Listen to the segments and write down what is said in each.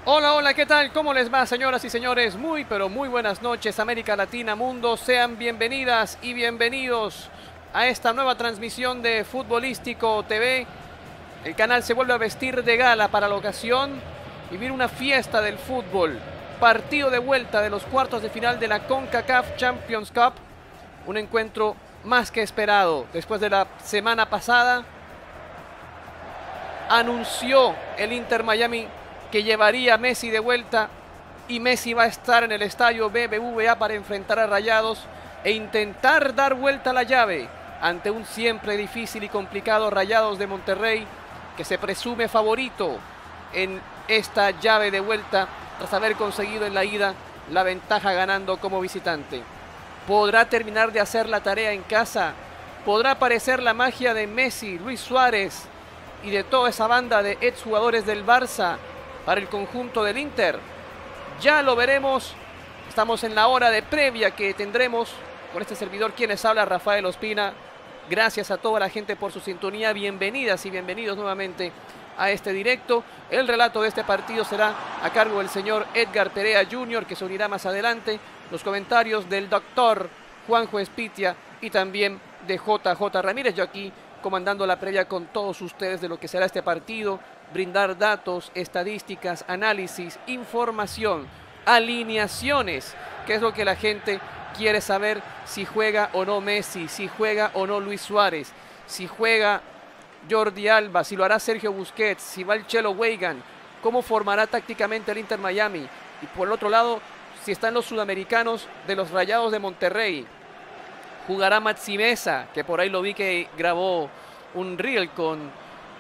Hola, hola, ¿qué tal? ¿Cómo les va, señoras y señores? Muy, pero muy buenas noches, América Latina, mundo. Sean bienvenidas y bienvenidos a esta nueva transmisión de Futbolístico TV. El canal se vuelve a vestir de gala para la ocasión. Vivir una fiesta del fútbol. Partido de vuelta de los cuartos de final de la CONCACAF Champions Cup. Un encuentro más que esperado. Después de la semana pasada, anunció el Inter Miami que llevaría a Messi de vuelta y Messi va a estar en el estadio BBVA para enfrentar a Rayados e intentar dar vuelta a la llave ante un siempre difícil y complicado Rayados de Monterrey, que se presume favorito en esta llave de vuelta tras haber conseguido en la ida la ventaja ganando como visitante. ¿Podrá terminar de hacer la tarea en casa? ¿Podrá aparecer la magia de Messi, Luis Suárez y de toda esa banda de exjugadores del Barça para el conjunto del Inter? Ya lo veremos. Estamos en la hora de previa que tendremos con este servidor, quien les habla, Rafael Ospina. Gracias a toda la gente por su sintonía. Bienvenidas y bienvenidos nuevamente a este directo. El relato de este partido será a cargo del señor Edgar Perea Jr., que se unirá más adelante. Los comentarios del doctor Juanjo Espitia y también de JJ Ramírez. Yo aquí comandando la previa con todos ustedes de lo que será este partido, brindar datos, estadísticas, análisis, información, alineaciones, que es lo que la gente quiere saber: si juega o no Messi, si juega o no Luis Suárez, si juega Jordi Alba, si lo hará Sergio Busquets, si va el Chelo Weigan, cómo formará tácticamente el Inter Miami. Y por el otro lado, si están los sudamericanos de los Rayados de Monterrey. Jugará Maxi Meza, que por ahí lo vi que grabó un reel con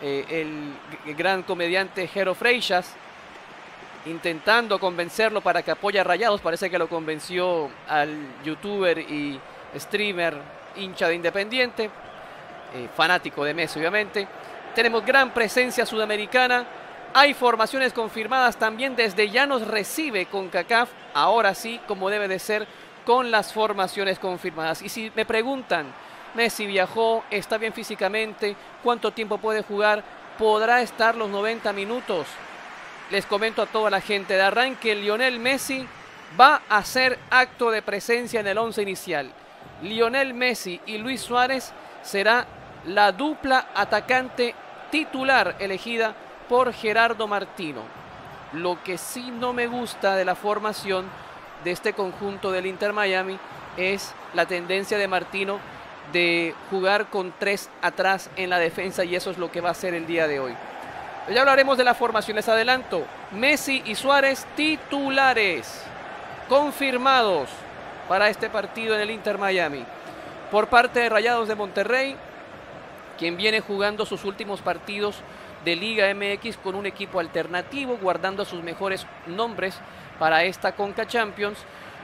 el gran comediante Jero Freixas, intentando convencerlo para que apoye a Rayados. Parece que lo convenció al youtuber y streamer hincha de Independiente, fanático de Messi obviamente. Tenemos gran presencia sudamericana. Hay formaciones confirmadas también. Desde ya nos recibe CONCACAF, ahora sí, como debe de ser, con las formaciones confirmadas. Y si me preguntan, Messi viajó, está bien físicamente, ¿cuánto tiempo puede jugar? ¿Podrá estar los 90 minutos? Les comento a toda la gente de arranque: Lionel Messi va a hacer acto de presencia en el 11 inicial. Lionel Messi y Luis Suárez será la dupla atacante titular elegida por Gerardo Martino. Lo que sí no me gusta de la formación de este conjunto del Inter Miami es la tendencia de Martino de jugar con 3 atrás en la defensa, y eso es lo que va a hacer el día de hoy. Ya hablaremos de la formación. Les adelanto: Messi y Suárez titulares confirmados para este partido en el Inter Miami. Por parte de Rayados de Monterrey, quien viene jugando sus últimos partidos de Liga MX con un equipo alternativo, guardando a sus mejores nombres para esta Conca Champions,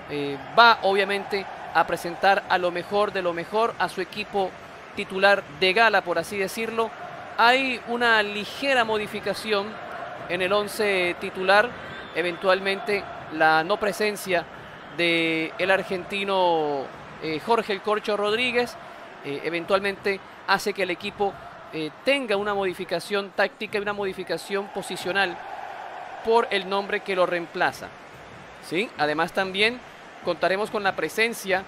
va obviamente a presentar a lo mejor de lo mejor, a su equipo titular de gala, por así decirlo. Hay una ligera modificación en el 11 titular, eventualmente la no presencia del argentino Jorge El Corcho Rodríguez, eventualmente hace que el equipo tenga una modificación táctica y una modificación posicional por el nombre que lo reemplaza. ¿Sí? Además también contaremos con la presencia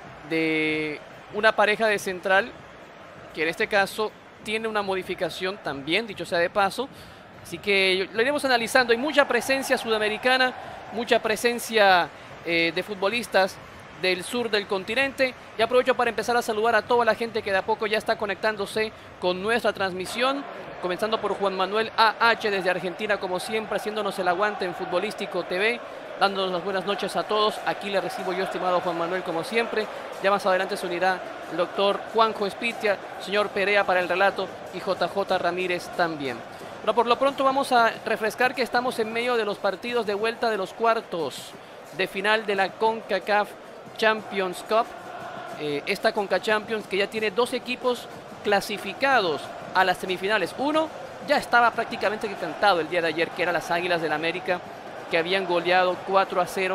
de una pareja de central, que en este caso tiene una modificación también, dicho sea de paso. Así que lo iremos analizando. Hay mucha presencia sudamericana, mucha presencia de futbolistas del sur del continente. Y aprovecho para empezar a saludar a toda la gente que de a poco ya está conectándose con nuestra transmisión, comenzando por Juan Manuel AH desde Argentina, como siempre, haciéndonos el aguante en Futbolístico TV, dándonos las buenas noches a todos. Aquí le recibo yo, estimado Juan Manuel, como siempre. Ya más adelante se unirá el doctor Juanjo Espitia, señor Perea para el relato, y JJ Ramírez también. Pero por lo pronto vamos a refrescar que estamos en medio de los partidos de vuelta de los cuartos de final de la CONCACAF Champions Cup. Esta CONCA Champions, que ya tiene 2 equipos clasificados a las semifinales. Uno ya estaba prácticamente cantado el día de ayer, que eran las Águilas del América, que habían goleado 4-0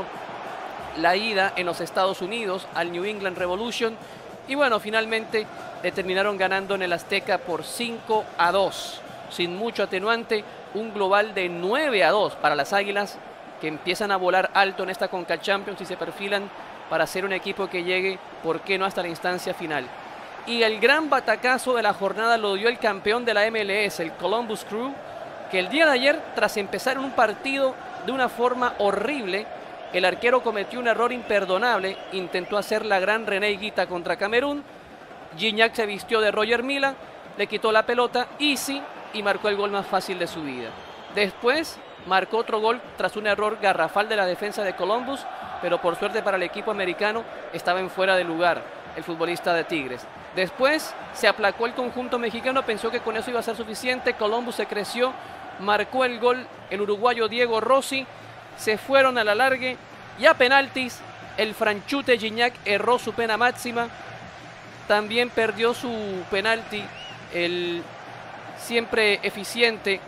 la ida en los Estados Unidos al New England Revolution. Y bueno, finalmente le terminaron ganando en el Azteca por 5-2 sin mucho atenuante, un global de 9-2 para las Águilas, que empiezan a volar alto en esta Conca Champions y se perfilan para ser un equipo que llegue, ¿por qué no?, hasta la instancia final. Y el gran batacazo de la jornada lo dio el campeón de la MLS, el Columbus Crew, que el día de ayer, tras empezar un partido de una forma horrible, el arquero cometió un error imperdonable, intentó hacer la gran René Higuita contra Camerún, Gignac se vistió de Roger Mila, le quitó la pelota, easy, y marcó el gol más fácil de su vida. Después marcó otro gol tras un error garrafal de la defensa de Columbus, pero por suerte para el equipo americano estaba en fuera de lugar el futbolista de Tigres. Después se aplacó el conjunto mexicano, pensó que con eso iba a ser suficiente, Columbus se creció, marcó el gol el uruguayo Diego Rossi, se fueron a la largue y a penaltis el franchute Gignac erró su pena máxima, también perdió su penalti el siempre eficiente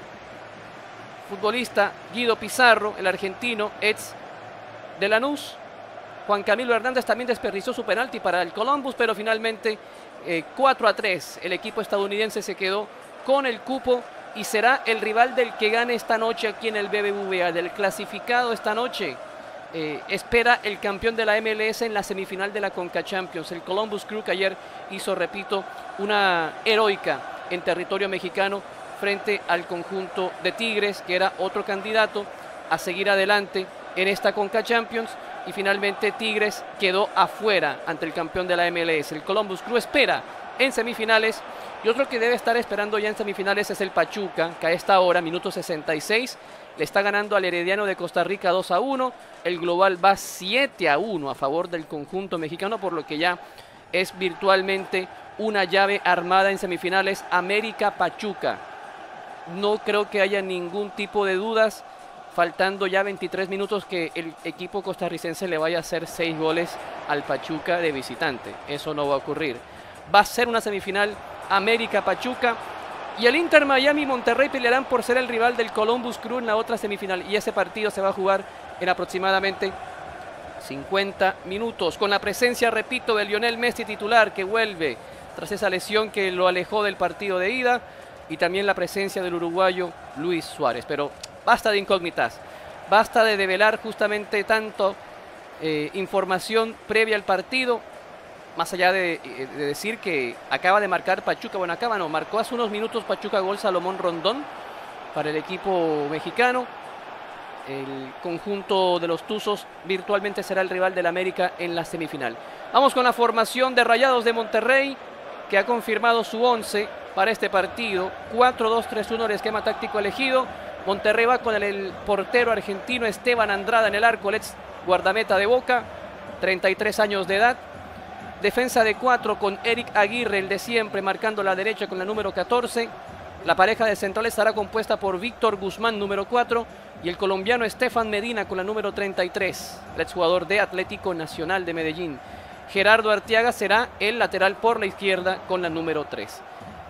futbolista Guido Pizarro, el argentino, ex de Lanús. Juan Camilo Hernández también desperdició su penalti para el Columbus, pero finalmente 4-3 el equipo estadounidense se quedó con el cupo y será el rival del que gane esta noche aquí en el BBVA, del clasificado esta noche. Espera el campeón de la MLS en la semifinal de la Conca Champions, el Columbus Crew, que ayer hizo, repito, una heroica en territorio mexicano frente al conjunto de Tigres, que era otro candidato a seguir adelante en esta Conca Champions, y finalmente Tigres quedó afuera ante el campeón de la MLS. El Columbus Crew espera en semifinales, y otro que debe estar esperando ya en semifinales es el Pachuca, que a esta hora, minuto 66, le está ganando al Herediano de Costa Rica 2-1. El global va 7-1 a favor del conjunto mexicano, por lo que ya es virtualmente una llave armada en semifinales, América-Pachuca. No creo que haya ningún tipo de dudas, faltando ya 23 minutos, que el equipo costarricense le vaya a hacer 6 goles al Pachuca de visitante. Eso no va a ocurrir. Va a ser una semifinal América-Pachuca, y el Inter Miami y Monterrey pelearán por ser el rival del Columbus Crew en la otra semifinal, y ese partido se va a jugar en aproximadamente 50 minutos, con la presencia, repito, de Lionel Messi titular, que vuelve tras esa lesión que lo alejó del partido de ida, y también la presencia del uruguayo Luis Suárez. Pero basta de incógnitas, basta de develar justamente tanto información previa al partido, más allá de decir que acaba de marcar Pachuca. Bueno, marcó hace unos minutos Pachuca gol Salomón Rondón para el equipo mexicano. El conjunto de los Tuzos virtualmente será el rival del América en la semifinal. Vamos con la formación de Rayados de Monterrey, que ha confirmado su 11 para este partido. 4-2-3-1 el esquema táctico elegido. Monterrey va con el portero argentino Esteban Andrada en el arco, el ex guardameta de Boca, 33 años de edad. Defensa de 4 con Eric Aguirre, el de siempre, marcando la derecha con la número 14. La pareja de central estará compuesta por Víctor Guzmán, número 4, y el colombiano Estefan Medina con la número 33, el exjugador de Atlético Nacional de Medellín. Gerardo Arteaga será el lateral por la izquierda con la número 3.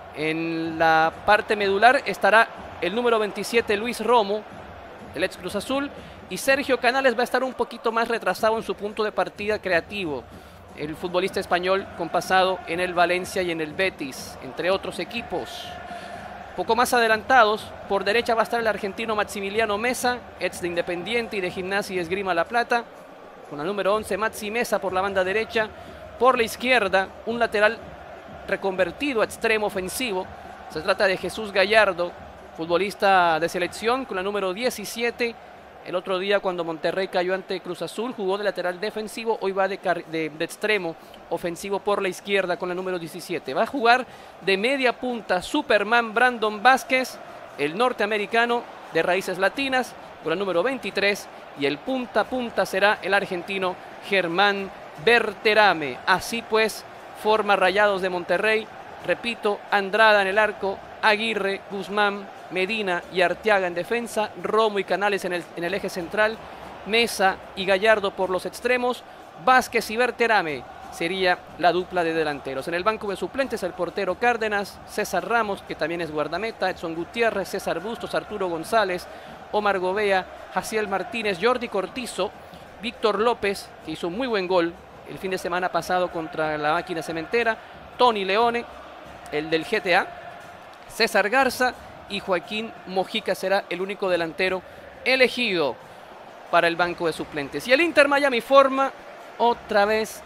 En la parte medular estará el número 27, Luis Romo, el ex Cruz Azul, y Sergio Canales va a estar un poquito más retrasado en su punto de partida creativo. El futbolista español con pasado en el Valencia y en el Betis, entre otros equipos. Poco más adelantados, por derecha va a estar el argentino Maximiliano Mesa, ex de Independiente y de Gimnasia y Esgrima La Plata, con la número 11, Maxi Mesa por la banda derecha. Por la izquierda, un lateral reconvertido a extremo ofensivo. Se trata de Jesús Gallardo, futbolista de selección, con la número 17. El otro día, cuando Monterrey cayó ante Cruz Azul, jugó de lateral defensivo. Hoy va de extremo ofensivo por la izquierda con la número 17. Va a jugar de media punta Superman Brandon Vázquez, el norteamericano de raíces latinas, con la número 23. Y el punta a punta será el argentino Germán Berterame. Así pues, forma Rayados de Monterrey. Repito, Andrada en el arco, Aguirre, Guzmán, Medina y Arteaga en defensa, Romo y Canales en el eje central, Mesa y Gallardo por los extremos, Vázquez y Berterame sería la dupla de delanteros. En el banco de suplentes, el portero Cárdenas, César Ramos, que también es guardameta, Edson Gutiérrez, César Bustos, Arturo González, Omar Gobea, Jaciel Martínez, Jordi Cortizo, Víctor López, que hizo un muy buen gol el fin de semana pasado contra la Máquina Cementera, Tony Leone, el del GTA, César Garza y Joaquín Mojica será el único delantero elegido para el banco de suplentes. Y el Inter Miami forma, otra vez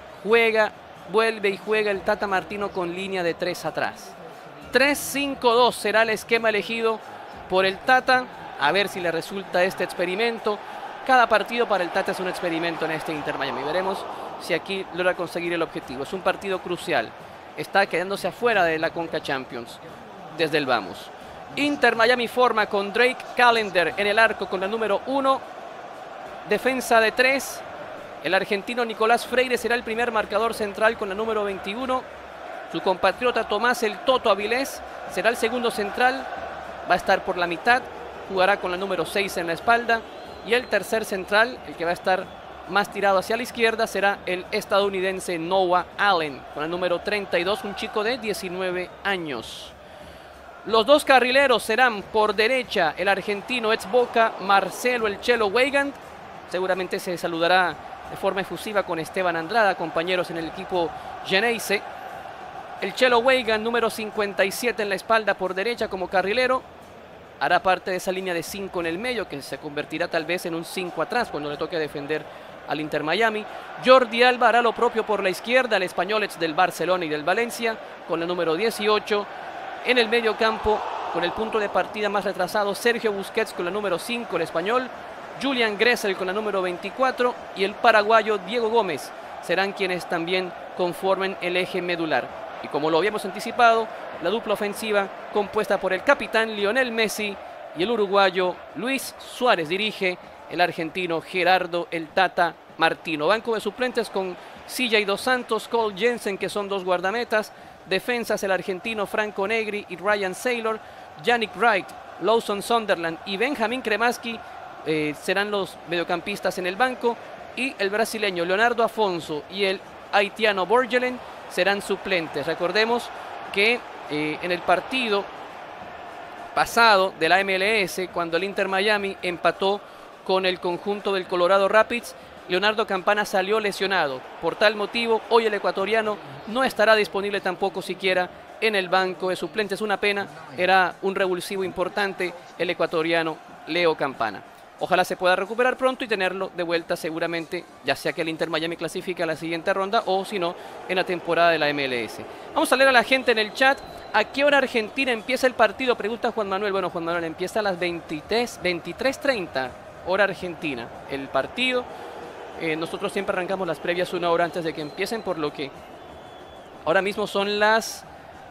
vuelve y juega el Tata Martino con línea de 3 atrás. 3-5-2 será el esquema elegido por el Tata. A ver si le resulta este experimento. Cada partido para el Tata es un experimento en este Inter Miami. Veremos si aquí logra conseguir el objetivo. Es un partido crucial. Está quedándose afuera de la Conca Champions desde el vamos. Inter Miami forma con Drake Callender en el arco con la número 1. Defensa de 3. El argentino Nicolás Freire será el primer marcador central con la número 21. Su compatriota Tomás el Toto Avilés será el segundo central. Va a estar por la mitad. Jugará con la número 6 en la espalda. Y el tercer central, el que va a estar más tirado hacia la izquierda, será el estadounidense Noah Allen, con el número 32, un chico de 19 años. Los dos carrileros serán por derecha el argentino ex Boca Marcelo El Chelo Weigand. Seguramente se saludará de forma efusiva con Esteban Andrada, compañeros en el equipo Geneise. El Chelo Weigand, número 57 en la espalda por derecha como carrilero. Hará parte de esa línea de 5 en el medio, que se convertirá tal vez en un 5 atrás cuando le toque defender al Inter Miami. Jordi Alba hará lo propio por la izquierda, el español ex del Barcelona y del Valencia, con la número 18. En el medio campo, con el punto de partida más retrasado, Sergio Busquets con la número 5, el español. Julian Gressel con la número 24 y el paraguayo Diego Gómez serán quienes también conformen el eje medular. Y como lo habíamos anticipado, la dupla ofensiva compuesta por el capitán Lionel Messi y el uruguayo Luis Suárez dirige el argentino Gerardo el Tata Martino. Banco de suplentes con CJ Dos Santos, Cole Jensen, que son dos guardametas. Defensas el argentino Franco Negri y Ryan Saylor. Yannick Wright, Lawson Sunderland y Benjamín Cremaschi serán los mediocampistas en el banco. Y el brasileño Leonardo Afonso y el haitiano Borgelen serán suplentes. Recordemos que en el partido pasado de la MLS, cuando el Inter Miami empató con el conjunto del Colorado Rapids, Leonardo Campana salió lesionado. Por tal motivo, hoy el ecuatoriano no estará disponible tampoco siquiera en el banco de suplentes. Una pena, era un revulsivo importante el ecuatoriano Leo Campana. Ojalá se pueda recuperar pronto y tenerlo de vuelta seguramente, ya sea que el Inter Miami clasifique a la siguiente ronda o si no, en la temporada de la MLS. Vamos a leer a la gente en el chat. ¿A qué hora Argentina empieza el partido? Pregunta Juan Manuel. Bueno, Juan Manuel, empieza a las 23:30 hora Argentina el partido. Nosotros siempre arrancamos las previas una hora antes de que empiecen, por lo que ahora mismo son las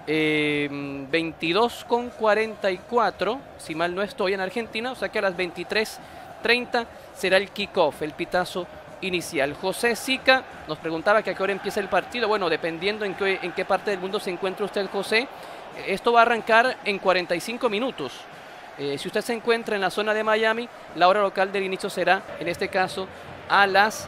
22:44, si mal no estoy, en Argentina, o sea que a las 23:30 será el kickoff, el pitazo inicial. José Sica nos preguntaba que a qué hora empieza el partido. Bueno, dependiendo en qué parte del mundo se encuentre usted, José, esto va a arrancar en 45 minutos. Si usted se encuentra en la zona de Miami, la hora local del inicio será, en este caso, a las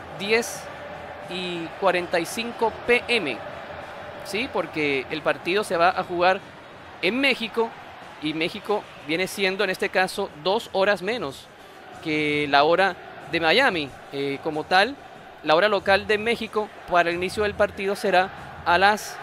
10:45 p.m. Sí, porque el partido se va a jugar en México y México viene siendo, en este caso, 2 horas menos que la hora de Miami. Como tal, la hora local de México para el inicio del partido será a las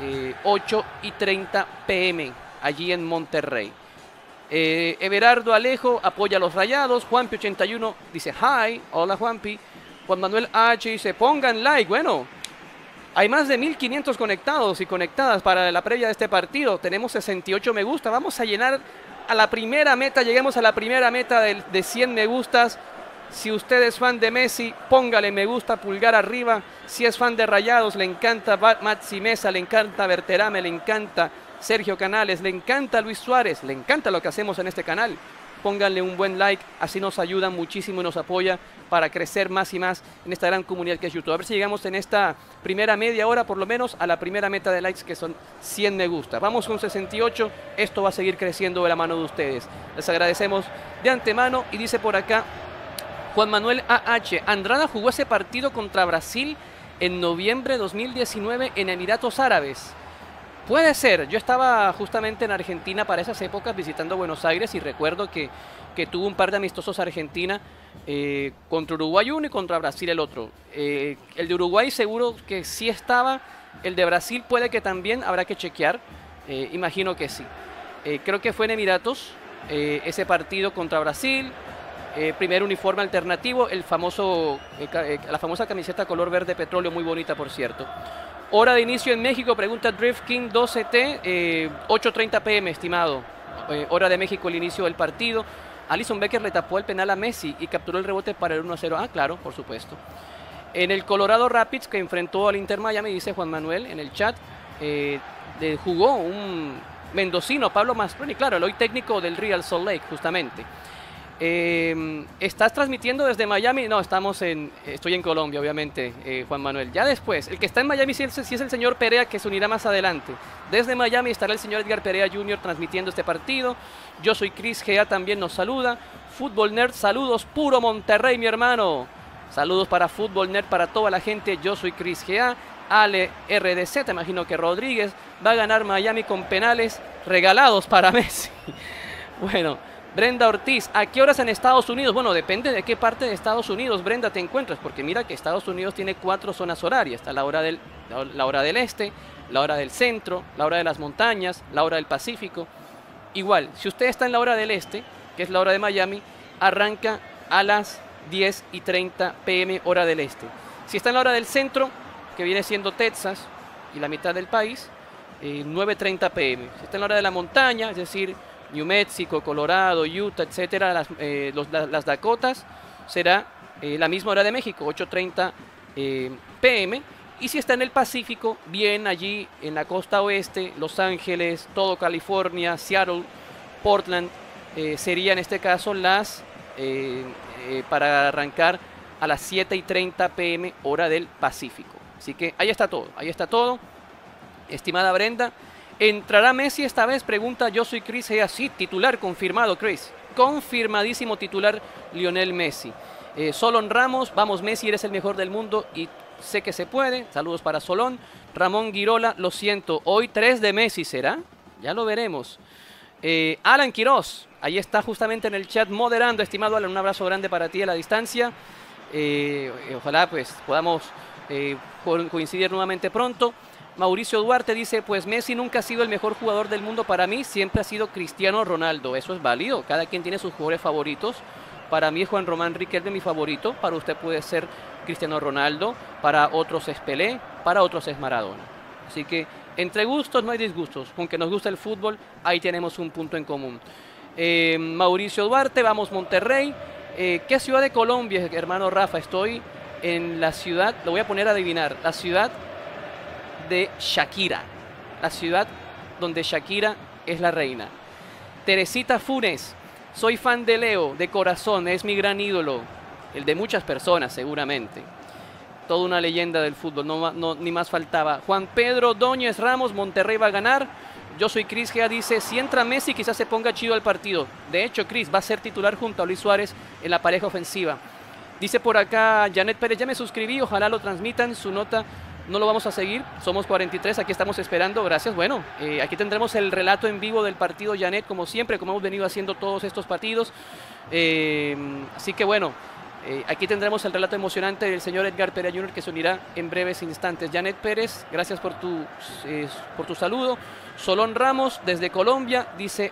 8:30 p.m. allí en Monterrey. Everardo Alejo apoya a los Rayados. Juanpi81 dice hi, hola Juanpi. Juan Manuel H dice pongan like. Bueno, hay más de 1500 conectados y conectadas para la previa de este partido. Tenemos 68 me gusta. Vamos a llenar a la primera meta. Lleguemos a la primera meta de 100 me gustas. Si usted es fan de Messi, póngale me gusta, pulgar arriba. Si es fan de Rayados, le encanta Maxi Mesa, le encanta Berterame, le encanta Sergio Canales, le encanta Luis Suárez, le encanta lo que hacemos en este canal. Pónganle un buen like, así nos ayudan muchísimo y nos apoya para crecer más y más en esta gran comunidad que es YouTube. A ver si llegamos en esta primera media hora, por lo menos, a la primera meta de likes, que son 100 me gusta. Vamos con 68, esto va a seguir creciendo de la mano de ustedes. Les agradecemos de antemano. Y dice por acá Juan Manuel AH, Andrada jugó ese partido contra Brasil en noviembre de 2019 en Emiratos Árabes. Puede ser, yo estaba justamente en Argentina para esas épocas visitando Buenos Aires y recuerdo que tuvo un par de amistosos Argentina contra Uruguay uno y contra Brasil el otro. El de Uruguay seguro que sí estaba, el de Brasil puede que también, habrá que chequear, imagino que sí. creo que fue en Emiratos, ese partido contra Brasil. Primer uniforme alternativo, la famosa camiseta color verde petróleo, muy bonita por cierto. Hora de inicio en México, pregunta Drift King 12T, 8:30 p.m. estimado. Hora de México el inicio del partido. Alisson Becker le tapó el penal a Messi y capturó el rebote para el 1-0. Ah, claro, por supuesto. En el Colorado Rapids, que enfrentó al Inter Miami, dice Juan Manuel en el chat, jugó un mendocino, Pablo Mastroeni, claro, el hoy técnico del Real Salt Lake, justamente. ¿Estás transmitiendo desde Miami? No, estoy en Colombia, obviamente, Juan Manuel. Ya después, el que está en Miami sí es el señor Perea, que se unirá más adelante. Desde Miami estará el señor Edgar Perea Jr. transmitiendo este partido. Yo soy Chris Gea, también nos saluda. Fútbol Nerd, saludos, puro Monterrey, mi hermano. Saludos para Fútbol Nerd, para toda la gente. Yo soy Chris Gea. Ale RDC, te imagino que Rodríguez va a ganar Miami con penales regalados para Messi. Bueno, Brenda Ortiz, ¿a qué horas en Estados Unidos? Bueno, depende de qué parte de Estados Unidos, Brenda, te encuentras, porque mira que Estados Unidos tiene 4 zonas horarias. Está la hora del este, la hora del centro, la hora de las montañas, la hora del Pacífico. Igual, si usted está en la hora del este, que es la hora de Miami, arranca a las 10:30 p.m. hora del este. Si está en la hora del centro, que viene siendo Texas y la mitad del país, 9:30 p.m. Si está en la hora de la montaña, es decir, New Mexico, Colorado, Utah, etcétera, las Dakotas, será la misma hora de México, 8:30 p.m. Y si está en el Pacífico, bien allí en la costa oeste, Los Ángeles, todo California, Seattle, Portland, sería en este caso para arrancar a las 7:30 p.m. hora del Pacífico. Así que ahí está todo, estimada Brenda. ¿Entrará Messi esta vez? Pregunta Yo soy Chris Gea. Sí, titular confirmado, Chris. Confirmadísimo titular Lionel Messi. Solón Ramos, vamos Messi, eres el mejor del mundo y sé que se puede. Saludos para Solón. Ramón Guirola, lo siento, hoy 3 de Messi, ¿será? Ya lo veremos. Alan Quiroz, ahí está justamente en el chat moderando. Estimado Alan, un abrazo grande para ti a la distancia. Ojalá pues podamos coincidir nuevamente pronto. Mauricio Duarte dice, pues Messi nunca ha sido el mejor jugador del mundo para mí, siempre ha sido Cristiano Ronaldo. Eso es válido, cada quien tiene sus jugadores favoritos. Para mí Juan Román Riquelme mi favorito, para usted puede ser Cristiano Ronaldo, para otros es Pelé, para otros es Maradona. Así que entre gustos no hay disgustos, con que nos gusta el fútbol, ahí tenemos un punto en común. Mauricio Duarte, vamos Monterrey. ¿Qué ciudad de Colombia, hermano Rafa? Estoy en la ciudad, lo voy a poner a adivinar, la ciudad de Shakira, la ciudad donde Shakira es la reina. Teresita Funes, soy fan de Leo, de corazón, es mi gran ídolo, el de muchas personas seguramente. Toda una leyenda del fútbol, ni más faltaba. Juan Pedro Dóñez Ramos, Monterrey va a ganar. Yo soy Chris Gea, dice, si entra Messi quizás se ponga chido el partido. De hecho, Chris va a ser titular junto a Luis Suárez en la pareja ofensiva. Dice por acá Janet Pérez, ya me suscribí, ojalá lo transmitan, su nota no lo vamos a seguir, somos 43, aquí estamos esperando, gracias. Bueno, aquí tendremos el relato en vivo del partido, Janet, como siempre, como hemos venido haciendo todos estos partidos. Así que bueno, aquí tendremos el relato emocionante del señor Edgar Perea Jr. que se unirá en breves instantes. Janet Pérez, gracias por tu saludo. Solón Ramos, desde Colombia, dice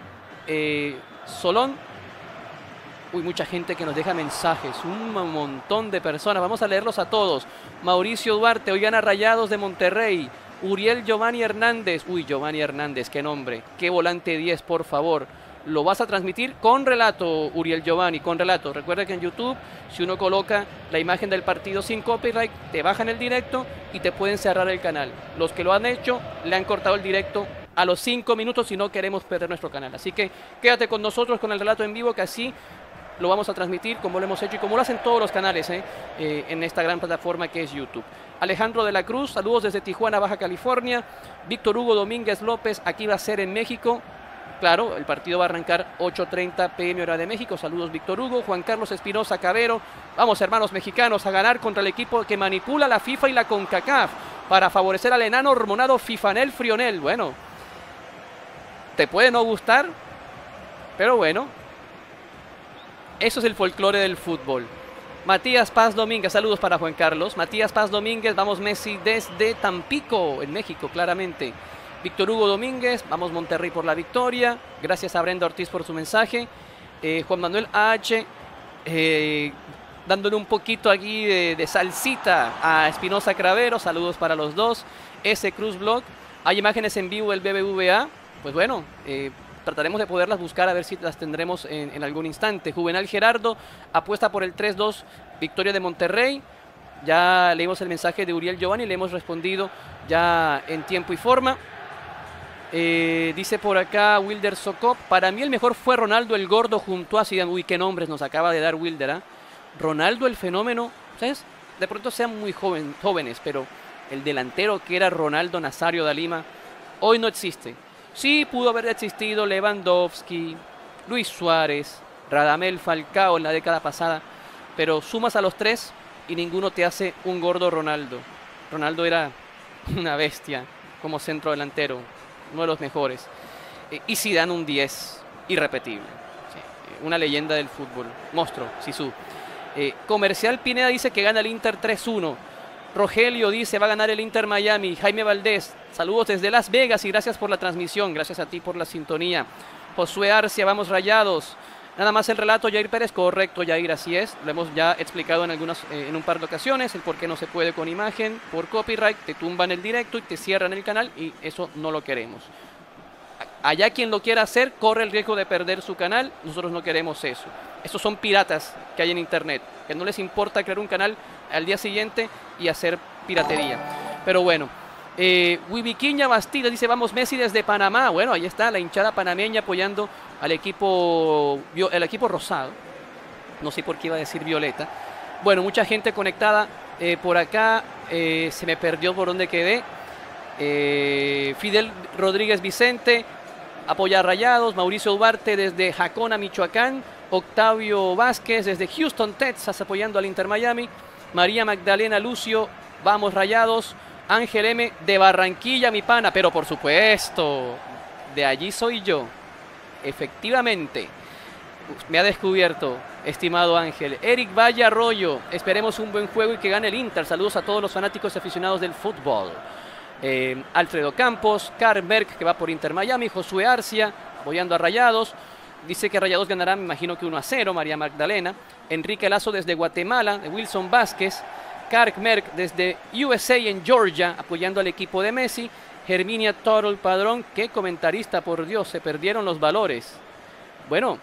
Solón. Uy, mucha gente que nos deja mensajes, un montón de personas, vamos a leerlos a todos. Mauricio Duarte, hoy gana Rayados de Monterrey. Uriel Giovanni Hernández, uy, Giovanni Hernández, qué nombre, qué volante 10, por favor. Lo vas a transmitir con relato, Uriel Giovanni, con relato. Recuerda que en YouTube, si uno coloca la imagen del partido sin copyright, te bajan el directo y te pueden cerrar el canal. Los que lo han hecho, le han cortado el directo a los 5 minutos y no queremos perder nuestro canal. Así que quédate con nosotros con el relato en vivo, que así lo vamos a transmitir como lo hemos hecho y como lo hacen todos los canales en esta gran plataforma que es YouTube. Alejandro de la Cruz, saludos desde Tijuana, Baja California. Víctor Hugo Domínguez López, aquí va a ser en México. Claro, el partido va a arrancar 8:30 p.m. hora de México. Saludos, Víctor Hugo. Juan Carlos Espinosa Cabero. Vamos, hermanos mexicanos, a ganar contra el equipo que manipula la FIFA y la CONCACAF para favorecer al enano hormonado Fifanel Frionel. Bueno, te puede no gustar, pero bueno, eso es el folclore del fútbol. Matías Paz Domínguez, saludos para Juan Carlos. Matías Paz Domínguez, vamos Messi desde Tampico, en México, claramente. Víctor Hugo Domínguez, vamos Monterrey por la victoria. Gracias a Brenda Ortiz por su mensaje. Juan Manuel AH, dándole un poquito aquí de salsita a Espinosa Cravero. Saludos para los dos. S. Cruz Blog. Hay imágenes en vivo del BBVA. Pues bueno, trataremos de poderlas buscar a ver si las tendremos en algún instante. Juvenal Gerardo apuesta por el 3-2, victoria de Monterrey. Ya leímos el mensaje de Uriel Giovanni, le hemos respondido ya en tiempo y forma. Dice por acá Wilder Socop, para mí el mejor fue Ronaldo el Gordo junto a Zidane. Uy, qué nombres nos acaba de dar Wilder, ¿eh? Ronaldo el fenómeno, ¿sabes? De pronto sean muy jóvenes, pero el delantero que era Ronaldo Nazario da Lima, hoy no existe. Sí pudo haber existido Lewandowski, Luis Suárez, Radamel Falcao en la década pasada, pero sumas a los tres y ninguno te hace un gordo Ronaldo. Ronaldo era una bestia como centro delantero, uno de los mejores. Y Zidane un 10, irrepetible. Sí, una leyenda del fútbol, monstruo, Zizou. Comercial Pineda dice que gana el Inter 3-1. Rogelio dice va a ganar el Inter Miami. Jaime Valdés, saludos desde Las Vegas y gracias por la transmisión, gracias a ti por la sintonía. Josué Arcia, vamos Rayados. Nada más el relato, Jair Pérez, correcto Jair, así es, lo hemos ya explicado en un par de ocasiones, el por qué no se puede con imagen, por copyright, te tumban el directo y te cierran el canal y eso no lo queremos. Allá quien lo quiera hacer corre el riesgo de perder su canal, nosotros no queremos eso. Estos son piratas que hay en internet, que no les importa crear un canal al día siguiente y hacer piratería. Pero bueno, Wibiquiña Bastida dice vamos Messi desde Panamá. Bueno, ahí está la hinchada panameña apoyando al equipo rosado. No sé por qué iba a decir violeta. Bueno, mucha gente conectada por acá. Se me perdió por donde quedé. Fidel Rodríguez Vicente apoya a Rayados. Mauricio Duarte desde Jacona, Michoacán. Octavio Vázquez desde Houston, Texas, apoyando al Inter Miami. María Magdalena Lucio, vamos Rayados. Ángel M de Barranquilla, mi pana, pero por supuesto, de allí soy yo. Efectivamente, me ha descubierto, estimado Ángel. Eric Valle Arroyo, esperemos un buen juego y que gane el Inter. Saludos a todos los fanáticos y aficionados del fútbol. Alfredo Campos, Karl Merck, que va por Inter Miami. Josué Arcia, apoyando a Rayados. Dice que Rayados ganará, me imagino que 1-0, María Magdalena. Enrique Lazo desde Guatemala, de Wilson Vázquez. Karl Merck desde USA en Georgia, apoyando al equipo de Messi. Herminia Torol Padrón, qué comentarista, por Dios, se perdieron los valores. Bueno,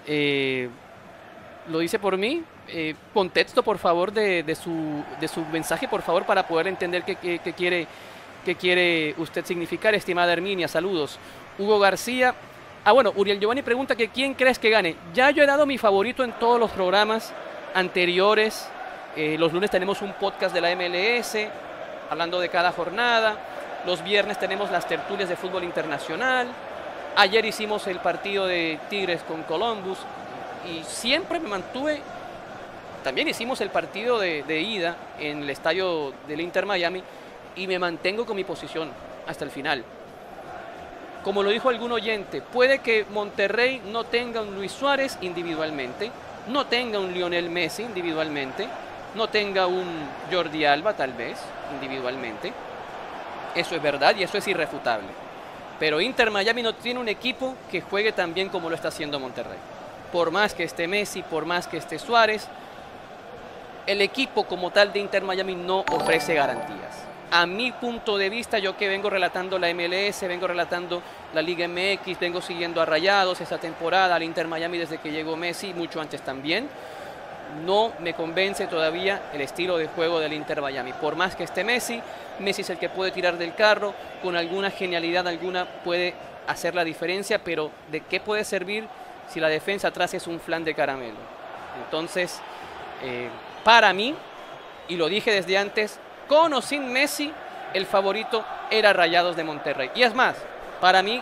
lo dice por mí. Contexto, por favor, de su mensaje, por favor, para poder entender qué quiere usted significar, estimada Herminia. Saludos. Hugo García. Bueno, Uriel Giovanni pregunta que quién crees que gane. Ya yo he dado mi favorito en todos los programas anteriores. Los lunes tenemos un podcast de la MLS, hablando de cada jornada. Los viernes tenemos las tertulias de fútbol internacional. Ayer hicimos el partido de Tigres con Columbus. Y siempre me mantuve. También hicimos el partido de ida en el estadio del Inter Miami. Y me mantengo con mi posición hasta el final. Como lo dijo algún oyente, puede que Monterrey no tenga un Luis Suárez individualmente, no tenga un Lionel Messi individualmente, no tenga un Jordi Alba tal vez individualmente. Eso es verdad y eso es irrefutable. Pero Inter Miami no tiene un equipo que juegue tan bien como lo está haciendo Monterrey. Por más que esté Messi, por más que esté Suárez, el equipo como tal de Inter Miami no ofrece garantías. A mi punto de vista, yo que vengo relatando la MLS, vengo relatando la Liga MX, vengo siguiendo a Rayados esta temporada, al Inter Miami desde que llegó Messi, mucho antes también, no me convence todavía el estilo de juego del Inter Miami. Por más que esté Messi, Messi es el que puede tirar del carro, con alguna genialidad alguna puede hacer la diferencia, pero ¿de qué puede servir si la defensa atrás es un flan de caramelo? Entonces, para mí, y lo dije desde antes, con o sin Messi, el favorito era Rayados de Monterrey. Y es más, para mí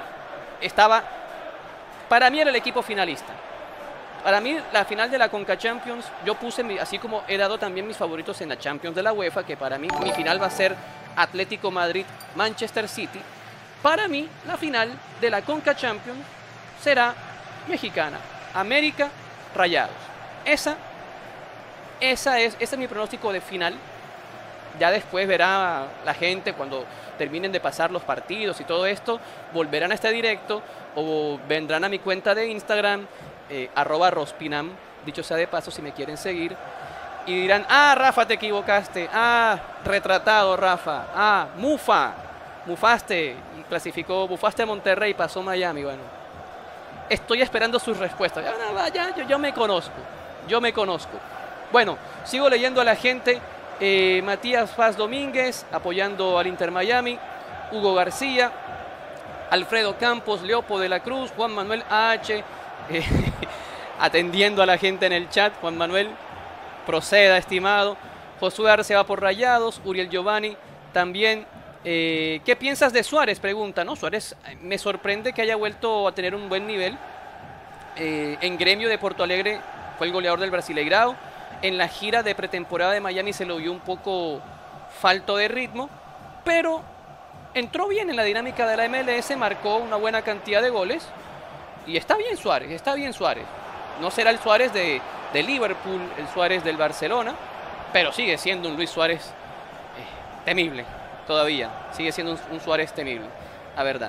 era el equipo finalista. Para mí, la final de la Conca Champions, yo puse, así como he dado también mis favoritos en la Champions de la UEFA, que para mí mi final va a ser Atlético Madrid-Manchester City. Para mí, la final de la Conca Champions será mexicana, América-Rayados. Ese es mi pronóstico de final. Ya después verá la gente cuando terminen de pasar los partidos y todo esto, volverán a este directo o vendrán a mi cuenta de Instagram, @rospinam, dicho sea de paso si me quieren seguir, y dirán, ah, Rafa, te equivocaste, ah, retratado Rafa, ah, mufaste, y clasificó, bufaste a Monterrey, pasó Miami. Bueno, estoy esperando sus respuestas. Yo me conozco. Bueno, sigo leyendo a la gente. Matías Paz Domínguez apoyando al Inter Miami, Hugo García, Alfredo Campos, Leopo de la Cruz, Juan Manuel H, atendiendo a la gente en el chat. Juan Manuel, proceda, estimado. Josué Arce va por Rayados, Uriel Giovanni también. ¿Qué piensas de Suárez? Pregunta, ¿no? Suárez me sorprende que haya vuelto a tener un buen nivel. En Gremio de Porto Alegre fue el goleador del Brasileirao. En la gira de pretemporada de Miami se lo vio un poco falto de ritmo, pero entró bien en la dinámica de la MLS, marcó una buena cantidad de goles y está bien Suárez, No será el Suárez de Liverpool, el Suárez del Barcelona, pero sigue siendo un Luis Suárez temible todavía, sigue siendo un Suárez temible, la verdad.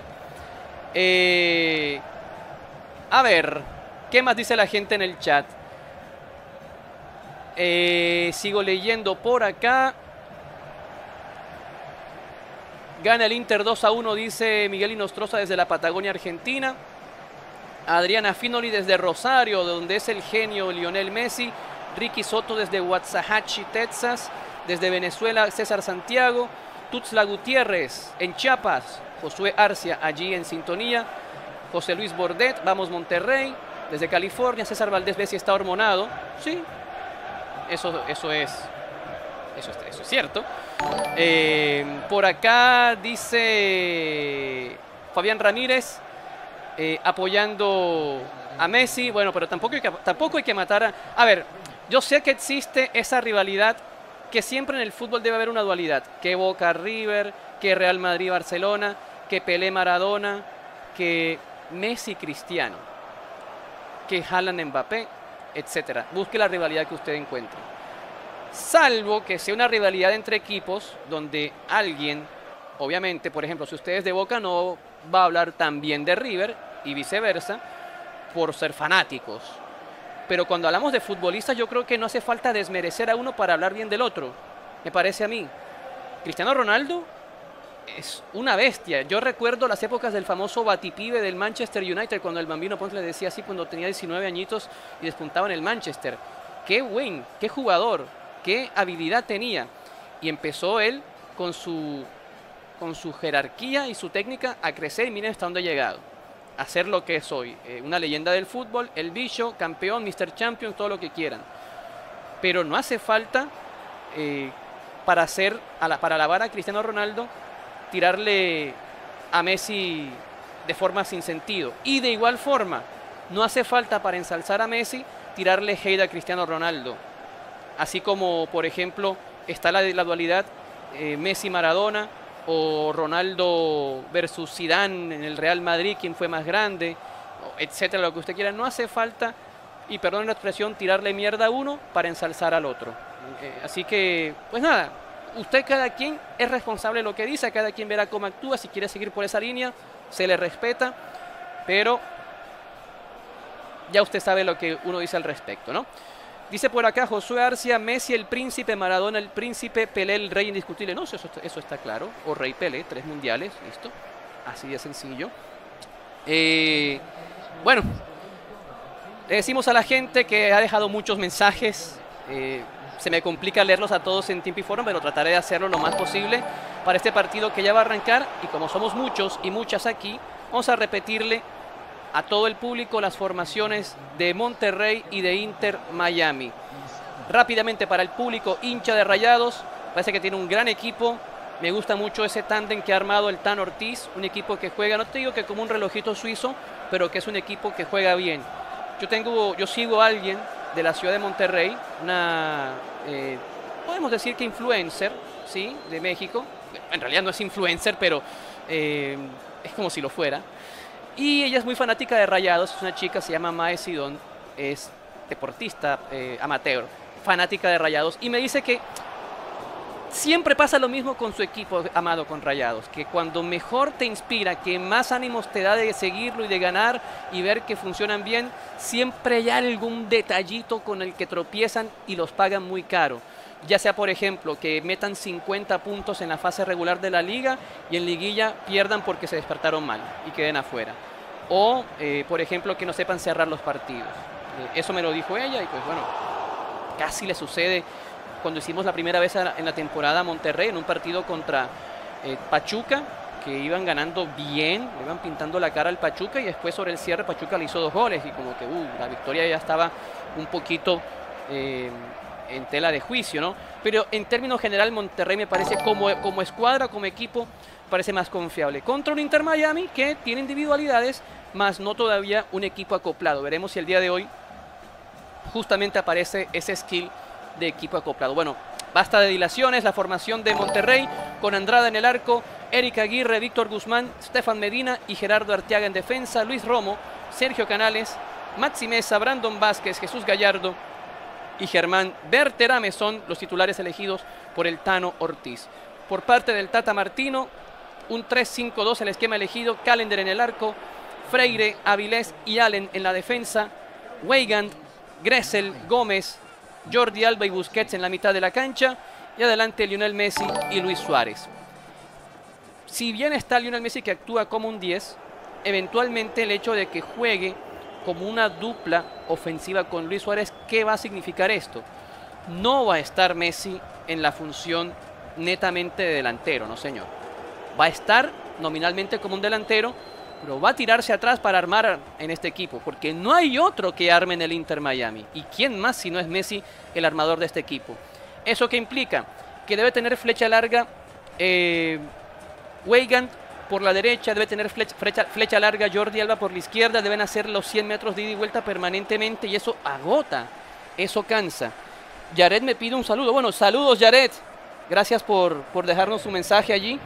A ver, ¿qué más dice la gente en el chat? Sigo leyendo por acá. Gana el Inter 2-1, dice Miguel Inostroza desde la Patagonia, Argentina. Adriana Finoli desde Rosario, donde es el genio Lionel Messi. Ricky Soto desde Waxahachie, Texas. Desde Venezuela, César Santiago. Tuxtla Gutiérrez en Chiapas. Josué Arcia allí en sintonía. José Luis Bordet, vamos Monterrey. Desde California, César Valdés Bessi está hormonado. Sí. Eso es cierto. Por acá dice Fabián Ramírez apoyando a Messi. Bueno, pero tampoco hay que matar a... A ver, yo sé que existe esa rivalidad, que siempre en el fútbol debe haber una dualidad. Que Boca River, que Real Madrid Barcelona, que Pelé Maradona, que Messi Cristiano, que Haaland Mbappé, etcétera. Busque la rivalidad que usted encuentre. Salvo que sea una rivalidad entre equipos donde alguien, obviamente, por ejemplo, si usted es de Boca, no va a hablar tan bien de River y viceversa por ser fanáticos. Pero cuando hablamos de futbolistas, yo creo que no hace falta desmerecer a uno para hablar bien del otro, me parece a mí. Cristiano Ronaldo es una bestia. Yo recuerdo las épocas del famoso batipibe del Manchester United, cuando el Bambino Ponce le decía así cuando tenía 19 añitos y despuntaba en el Manchester. Qué buen, qué jugador, qué habilidad tenía. Y empezó él con su jerarquía y su técnica a crecer, y miren hasta dónde ha llegado. A ser lo que es hoy. Una leyenda del fútbol, el bicho, campeón, Mr. Champion, todo lo que quieran. Pero no hace falta para alabar a Cristiano Ronaldo, tirarle a Messi de forma sin sentido. Y de igual forma, no hace falta para ensalzar a Messi tirarle hate a Cristiano Ronaldo. Así como, por ejemplo, está la dualidad Messi-Maradona o Ronaldo versus Zidane en el Real Madrid, quién fue más grande, etcétera, lo que usted quiera. No hace falta, y perdón la expresión, tirarle mierda a uno para ensalzar al otro. Así que, pues nada, usted, cada quien es responsable de lo que dice, cada quien verá cómo actúa. Si quiere seguir por esa línea, se le respeta, pero ya usted sabe lo que uno dice al respecto, ¿no? Dice por acá Josué Arcia, Messi el príncipe, Maradona el príncipe, Pelé el rey indiscutible. No, eso está claro. O rey Pelé, 3 mundiales, listo. Así de sencillo. Bueno, le decimos a la gente que ha dejado muchos mensajes. Se me complica leerlos a todos en tiempo y forma, pero trataré de hacerlo lo más posible para este partido que ya va a arrancar. Y como somos muchos y muchas aquí, vamos a repetirle a todo el público las formaciones de Monterrey y de Inter Miami. Rápidamente, para el público hincha de Rayados, parece que tiene un gran equipo. Me gusta mucho ese tándem que ha armado el Tan Ortiz, un equipo que juega, no te digo que como un relojito suizo, pero que es un equipo que juega bien. Yo sigo a alguien de la ciudad de Monterrey, podemos decir que influencer, ¿sí?, de México. En realidad no es influencer, pero es como si lo fuera. Y ella es muy fanática de Rayados, es una chica, se llama Mae Sidón, es deportista amateur, fanática de Rayados, y me dice que Siempre pasa lo mismo con su equipo, Amado, con Rayados, que cuando mejor te inspira, que más ánimos te da de seguirlo y de ganar y ver que funcionan bien, siempre hay algún detallito con el que tropiezan y los pagan muy caro. Ya sea, por ejemplo, que metan 50 puntos en la fase regular de la liga y en liguilla pierdan porque se despertaron mal y queden afuera. O, por ejemplo, que no sepan cerrar los partidos. Eso me lo dijo ella y pues bueno, casi le sucede cuando hicimos la primera vez en la temporada a Monterrey, en un partido contra Pachuca, que iban ganando bien, le iban pintando la cara al Pachuca y después sobre el cierre Pachuca le hizo 2 goles y como que la victoria ya estaba un poquito en tela de juicio, ¿no? Pero en términos general Monterrey me parece como escuadra, como equipo, parece más confiable. Contra un Inter Miami que tiene individualidades, más no todavía un equipo acoplado. Veremos si el día de hoy justamente aparece ese skill de equipo acoplado. Bueno, basta de dilaciones, la formación de Monterrey con Andrada en el arco, Eric Aguirre, Víctor Guzmán, Stefan Medina y Gerardo Arteaga en defensa, Luis Romo, Sergio Canales, Maxi Mesa, Brandon Vázquez, Jesús Gallardo y Germán Berterame son los titulares elegidos por el Tano Ortiz. Por parte del Tata Martino, un 3-5-2 el esquema elegido, Callender en el arco, Freire, Avilés y Allen en la defensa, Weigand, Gressel, Gómez, Jordi Alba y Busquets en la mitad de la cancha y adelante Lionel Messi y Luis Suárez. Si bien está Lionel Messi que actúa como un 10, eventualmente el hecho de que juegue como una dupla ofensiva con Luis Suárez, ¿qué va a significar esto? No va a estar Messi en la función netamente de delantero, no señor. Va a estar nominalmente como un delantero, pero va a tirarse atrás para armar en este equipo, porque no hay otro que arme en el Inter Miami. ¿Y quién más si no es Messi el armador de este equipo? ¿Eso qué implica? Que debe tener flecha larga Weigand por la derecha, debe tener flecha larga Jordi Alba por la izquierda, deben hacer los 100 metros de ida y vuelta permanentemente y eso agota, eso cansa. Yaret me pide un saludo. Bueno, saludos Yaret, gracias por dejarnos su mensaje allí.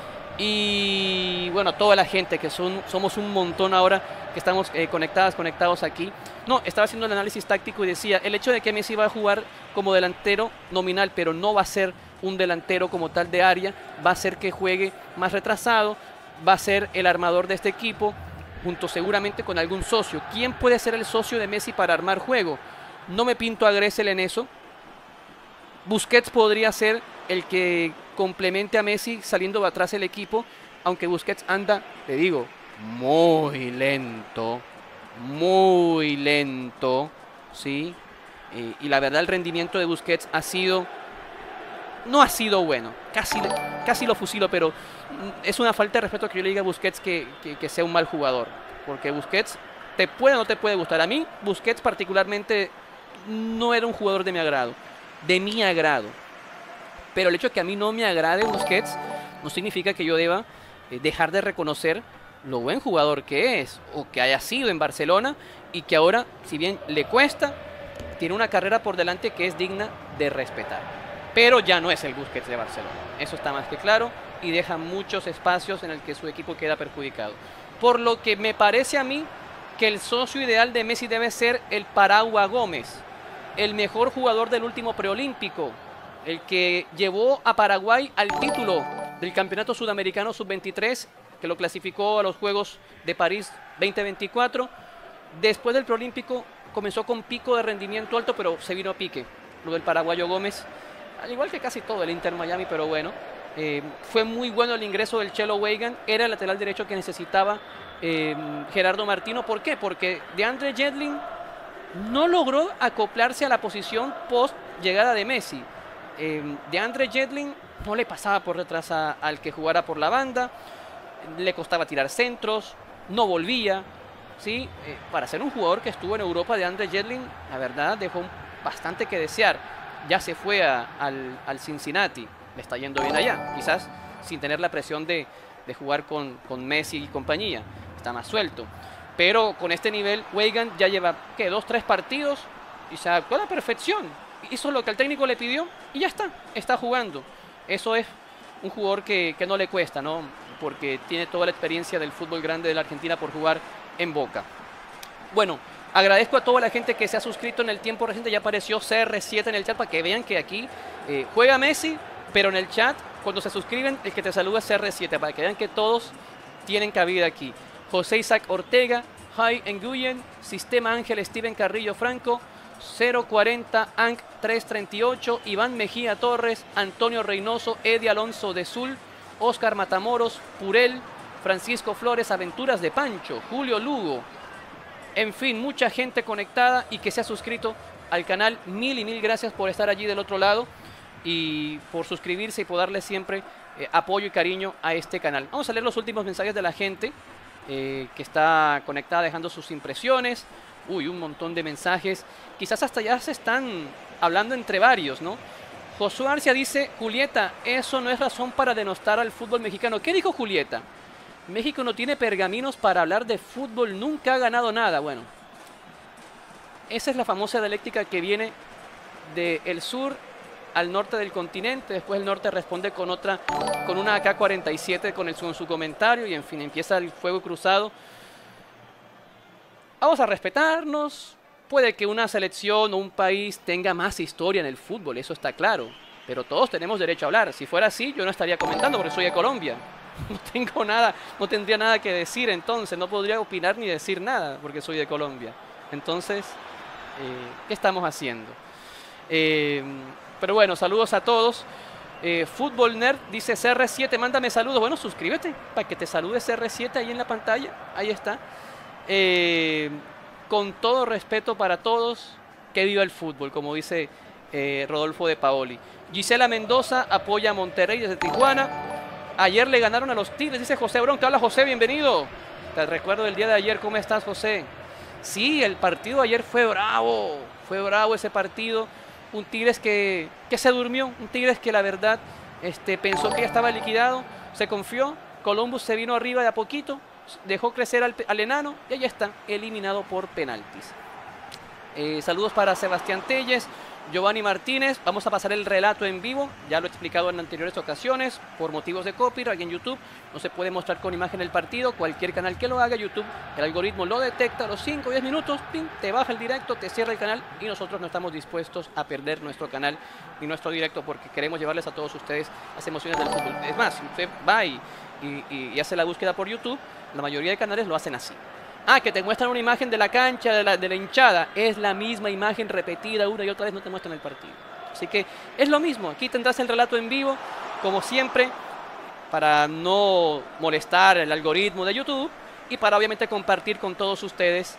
Y bueno, a toda la gente que somos un montón ahora que estamos conectados aquí. No, estaba haciendo el análisis táctico y decía, el hecho de que Messi va a jugar como delantero nominal, pero no va a ser un delantero como tal de área, va a ser que juegue más retrasado, va a ser el armador de este equipo, junto seguramente con algún socio. ¿Quién puede ser el socio de Messi para armar juego? No me pinto a Gressel en eso. Busquets podría ser el que complemente a Messi saliendo de atrás el equipo, aunque Busquets anda, te digo, muy lento, ¿sí? Y la verdad el rendimiento de Busquets no ha sido bueno, casi lo fusilo, pero es una falta de respeto que yo le diga a Busquets que sea un mal jugador, porque Busquets te puede o no te puede gustar. A mí Busquets particularmente no era un jugador de mi agrado, pero el hecho de que a mí no me agrade Busquets no significa que yo deba dejar de reconocer lo buen jugador que es, o que haya sido en Barcelona, y que ahora, si bien le cuesta, tiene una carrera por delante que es digna de respetar. Pero ya no es el Busquets de Barcelona, eso está más que claro, y deja muchos espacios en el que su equipo queda perjudicado. Por lo que me parece a mí que el socio ideal de Messi debe ser el Paragua Gómez, el mejor jugador del último preolímpico, el que llevó a Paraguay al título del Campeonato Sudamericano Sub-23, que lo clasificó a los Juegos de París 2024. Después del preolímpico comenzó con pico de rendimiento alto, pero se vino a pique lo del paraguayo Gómez, al igual que casi todo el Inter Miami, pero bueno, fue muy bueno el ingreso del Chelo Weigand, era el lateral derecho que necesitaba Gerardo Martino. ¿Por qué? Porque DeAndre Yedlin no logró acoplarse a la posición post llegada de Messi. DeAndre Yedlin no le pasaba por detrás al que jugara por la banda, le costaba tirar centros, no volvía, ¿sí? Para ser un jugador que estuvo en Europa, DeAndre Yedlin, la verdad, dejó bastante que desear. Ya se fue al Cincinnati, le está yendo bien allá, quizás sin tener la presión de jugar con Messi y compañía, está más suelto. Pero con este nivel, Weigand ya lleva, ¿qué? 2-3 partidos y se adaptó a la perfección. Hizo lo que el técnico le pidió y ya está jugando. Eso es un jugador que no le cuesta, ¿no? Porque tiene toda la experiencia del fútbol grande de la Argentina por jugar en Boca. Bueno, agradezco a toda la gente que se ha suscrito en el tiempo reciente. Ya apareció CR7 en el chat para que vean que aquí juega Messi pero en el chat, cuando se suscriben, el que te saluda es CR7, para que vean que todos tienen cabida aquí. José Isaac Ortega, Hi Nguyen, Sistema Ángel Steven Carrillo Franco, 040 Anc 338, Iván Mejía Torres, Antonio Reynoso, Eddie Alonso de Sul, Oscar Matamoros, Purel, Francisco Flores, Aventuras de Pancho, Julio Lugo. En fin, mucha gente conectada y que se ha suscrito al canal. Mil y mil gracias por estar allí del otro lado y por suscribirse y por darle siempre apoyo y cariño a este canal. Vamos a leer los últimos mensajes de la gente que está conectada dejando sus impresiones. Uy, un montón de mensajes. Quizás hasta ya se están hablando entre varios, ¿no? Josué Arcia dice, Julieta, eso no es razón para denostar al fútbol mexicano. ¿Qué dijo Julieta? México no tiene pergaminos para hablar de fútbol, nunca ha ganado nada. Bueno, esa es la famosa dialéctica que viene del sur al norte del continente. Después el norte responde con una AK-47 con su comentario y en fin, empieza el fuego cruzado. Vamos a respetarnos. Puede que una selección o un país tenga más historia en el fútbol, eso está claro. Pero todos tenemos derecho a hablar. Si fuera así, yo no estaría comentando porque soy de Colombia. No tengo nada, no tendría nada que decir entonces. No podría opinar ni decir nada porque soy de Colombia. Entonces, ¿qué estamos haciendo? Pero bueno, saludos a todos. Fútbol Nerd dice CR7, mándame saludos. Bueno, suscríbete para que te salude CR7 ahí en la pantalla. Ahí está. Con todo respeto para todos, que viva el fútbol, como dice Rodolfo de Paoli. Gisela Mendoza apoya a Monterrey desde Tijuana. Ayer le ganaron a los Tigres, dice José Bronca. Hola José, bienvenido. Te recuerdo del día de ayer, ¿cómo estás José? Sí, el partido de ayer fue bravo ese partido. Un Tigres que se durmió, un Tigres que la verdad pensó que ya estaba liquidado, se confió. Columbus se vino arriba de a poquito, dejó crecer al enano y ahí está, eliminado por penaltis. Saludos para Sebastián Telles, Giovanni Martínez. Vamos a pasar el relato en vivo, ya lo he explicado en anteriores ocasiones. Por motivos de copyright en YouTube no se puede mostrar con imagen el partido. Cualquier canal que lo haga, YouTube, el algoritmo lo detecta a los 5 o 10 minutos, ¡pim!, te baja el directo, te cierra el canal y nosotros no estamos dispuestos a perder nuestro canal ni nuestro directo porque queremos llevarles a todos ustedes las emociones del fútbol. Es más, si usted va y hace la búsqueda por YouTube, la mayoría de canales lo hacen así. Ah, que te muestran una imagen de la cancha, de la hinchada. Es la misma imagen repetida una y otra vez, no te muestran el partido. Así que es lo mismo. Aquí tendrás el relato en vivo, como siempre, para no molestar el algoritmo de YouTube y para obviamente compartir con todos ustedes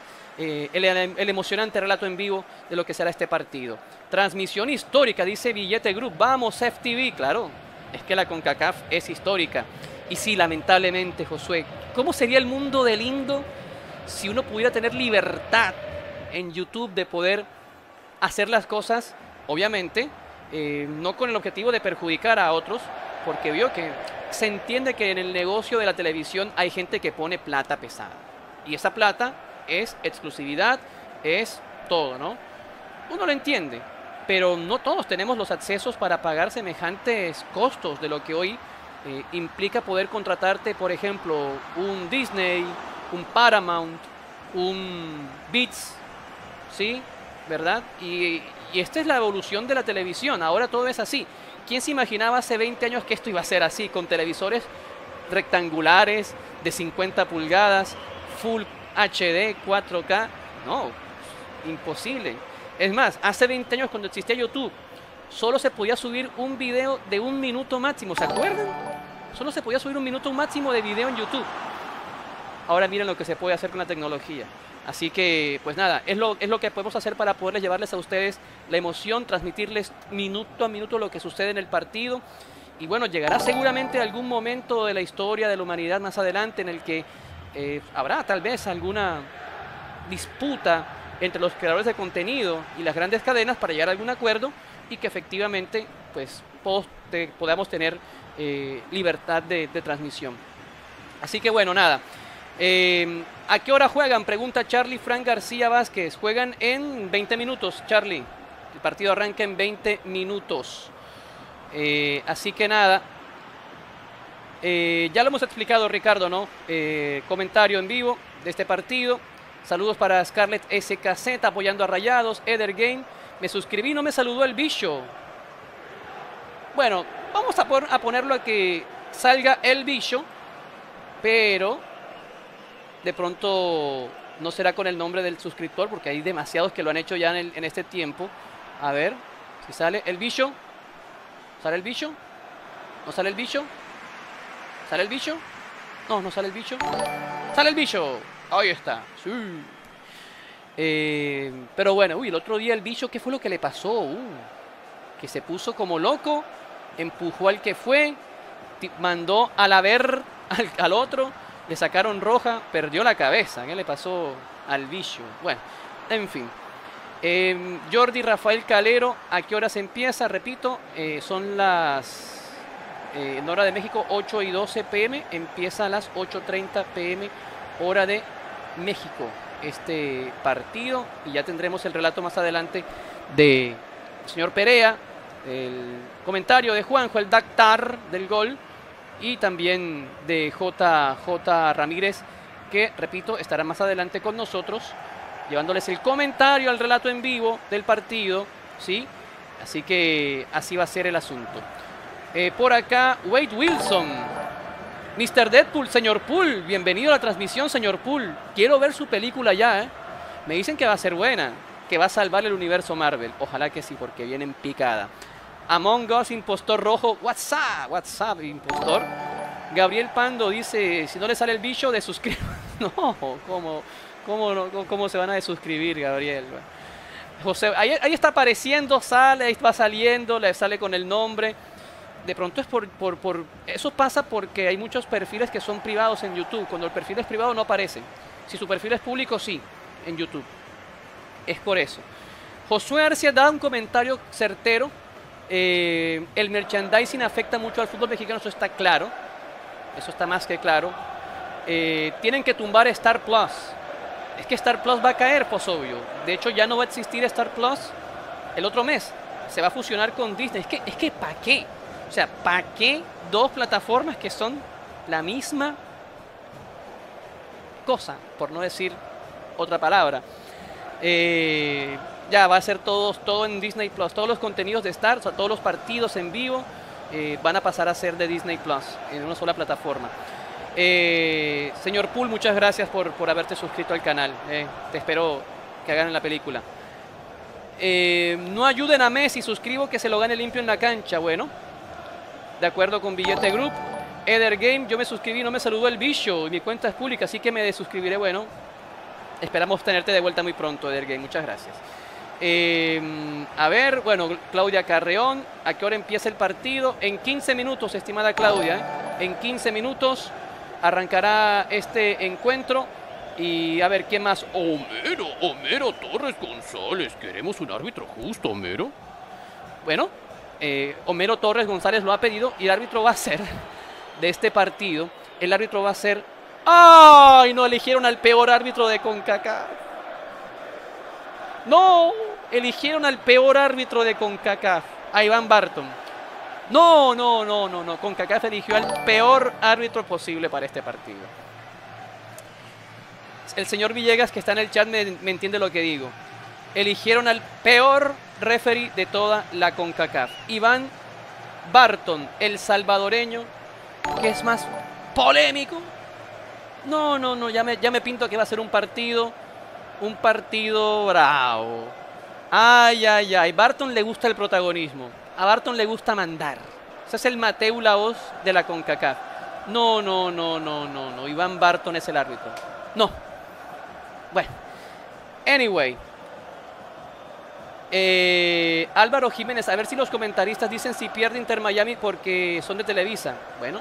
el emocionante relato en vivo de lo que será este partido. Transmisión histórica, dice Billete Group. Vamos, FTV. Claro, es que la CONCACAF es histórica. Y sí, lamentablemente, Josué, ¿cómo sería el mundo de lindo si uno pudiera tener libertad en YouTube de poder hacer las cosas, obviamente, no con el objetivo de perjudicar a otros, porque vio que se entiende que en el negocio de la televisión hay gente que pone plata pesada. Y esa plata es exclusividad, es todo, ¿no? Uno lo entiende, pero no todos tenemos los accesos para pagar semejantes costos de lo que hoy implica poder contratarte, por ejemplo, un Disney, un Paramount, un Beats, ¿sí? ¿Verdad? Y esta es la evolución de la televisión. Ahora todo es así. ¿Quién se imaginaba hace 20 años que esto iba a ser así? Con televisores rectangulares de 50 pulgadas, Full HD, 4K. No, imposible. Es más, hace 20 años cuando existía YouTube, solo se podía subir un video de 1 minuto máximo. ¿Se acuerdan? Solo se podía subir 1 minuto máximo de video en YouTube. Ahora miren lo que se puede hacer con la tecnología. Así que, pues nada, es lo que podemos hacer para poderles llevarles a ustedes la emoción, transmitirles minuto a minuto lo que sucede en el partido. Y bueno, llegará seguramente algún momento de la historia de la humanidad más adelante en el que habrá tal vez alguna disputa entre los creadores de contenido y las grandes cadenas para llegar a algún acuerdo y que efectivamente pues podamos tener libertad de transmisión. Así que bueno, nada. ¿A qué hora juegan? Pregunta Charlie Frank García Vázquez. Juegan en 20 minutos, Charlie. El partido arranca en 20 minutos. Así que nada. Ya lo hemos explicado, Ricardo, ¿no? Comentario en vivo de este partido. Saludos para Scarlett SKZ apoyando a Rayados. Eder Game. Me suscribí, no me saludó el bicho. Bueno, vamos a ponerlo a que salga el bicho, pero de pronto no será con el nombre del suscriptor porque hay demasiados que lo han hecho ya en este tiempo. A ver si sale el bicho. ¿Sale el bicho? ¿No sale el bicho? ¿Sale el bicho? No, no sale el bicho. ¡Sale el bicho! Ahí está. Sí. Pero bueno, uy, el otro día el bicho, ¿qué fue lo que le pasó? Que se puso como loco, empujó al que fue, mandó a la ver al otro, le sacaron roja, perdió la cabeza. ¿Qué le pasó al bicho? Bueno, en fin. Jordi Rafael Calero, ¿a qué horas empieza? Repito, son las... en hora de México, 8:12 p.m. Empieza a las 8:30 p.m. hora de México este partido. Y ya tendremos el relato más adelante del señor Perea, el comentario de Juanjo, el Dactar del gol, y también de JJ Ramírez, que, repito, estará más adelante con nosotros, llevándoles el comentario al relato en vivo del partido, ¿sí? Así que así va a ser el asunto. Por acá, Wade Wilson. Mr. Deadpool, señor Pool, bienvenido a la transmisión, señor Pool. Quiero ver su película ya, ¿eh? Me dicen que va a ser buena, que va a salvar el universo Marvel. Ojalá que sí, porque viene en picada. Among Us, impostor rojo. WhatsApp, impostor. Gabriel Pando dice, si no le sale el bicho, desuscribo. No, ¿cómo se van a desuscribir, Gabriel? José, ahí está apareciendo, sale, ahí va saliendo, le sale con el nombre. De pronto es eso pasa porque hay muchos perfiles que son privados en YouTube. Cuando el perfil es privado no aparece. Si su perfil es público, sí, en YouTube. Es por eso. Josué Arcia da un comentario certero. El merchandising afecta mucho al fútbol mexicano, eso está claro. Eso está más que claro. Tienen que tumbar Star Plus. Es que Star Plus va a caer, pues obvio. De hecho, ya no va a existir Star Plus el otro mes. Se va a fusionar con Disney. Es que ¿para qué? O sea, ¿para qué dos plataformas que son la misma cosa? Por no decir otra palabra. Ya va a ser todo en Disney Plus. Todos los contenidos de Star, o sea, todos los partidos en vivo van a pasar a ser de Disney Plus en una sola plataforma. Señor Pool, muchas gracias por haberte suscrito al canal. Te espero que hagan la película. No ayuden a Messi, suscribo que se lo gane limpio en la cancha. Bueno, de acuerdo con Billete Group. Eder Game, yo me suscribí, no me saludó el bicho. Mi cuenta es pública, así que me desuscribiré. Bueno, esperamos tenerte de vuelta muy pronto, Eder Game. Muchas gracias. A ver, bueno, Claudia Carreón, ¿a qué hora empieza el partido? En 15 minutos, estimada Claudia. En 15 minutos arrancará este encuentro. Y a ver, ¿quién más? Homero Torres González. Queremos un árbitro justo, Homero. Bueno, Homero Torres González lo ha pedido y el árbitro va a ser de este partido. El árbitro va a ser... ¡Ay! No, eligieron al peor árbitro de CONCACAF. No, eligieron al peor árbitro de CONCACAF, a Iván Barton. No. CONCACAF eligió al peor árbitro posible para este partido. El señor Villegas, que está en el chat, me entiende lo que digo. Eligieron al peor referee de toda la CONCACAF. Iván Barton, el salvadoreño, que es más polémico. No, ya me pinto que va a ser un partido bravo. Ay. Barton le gusta el protagonismo. A Barton le gusta mandar. Ese es el Mateu Laoz de la CONCACAF. No. Iván Barton es el árbitro. No. Bueno. Anyway. Álvaro Jiménez, a ver si los comentaristas dicen si pierde Inter Miami porque son de Televisa. Bueno.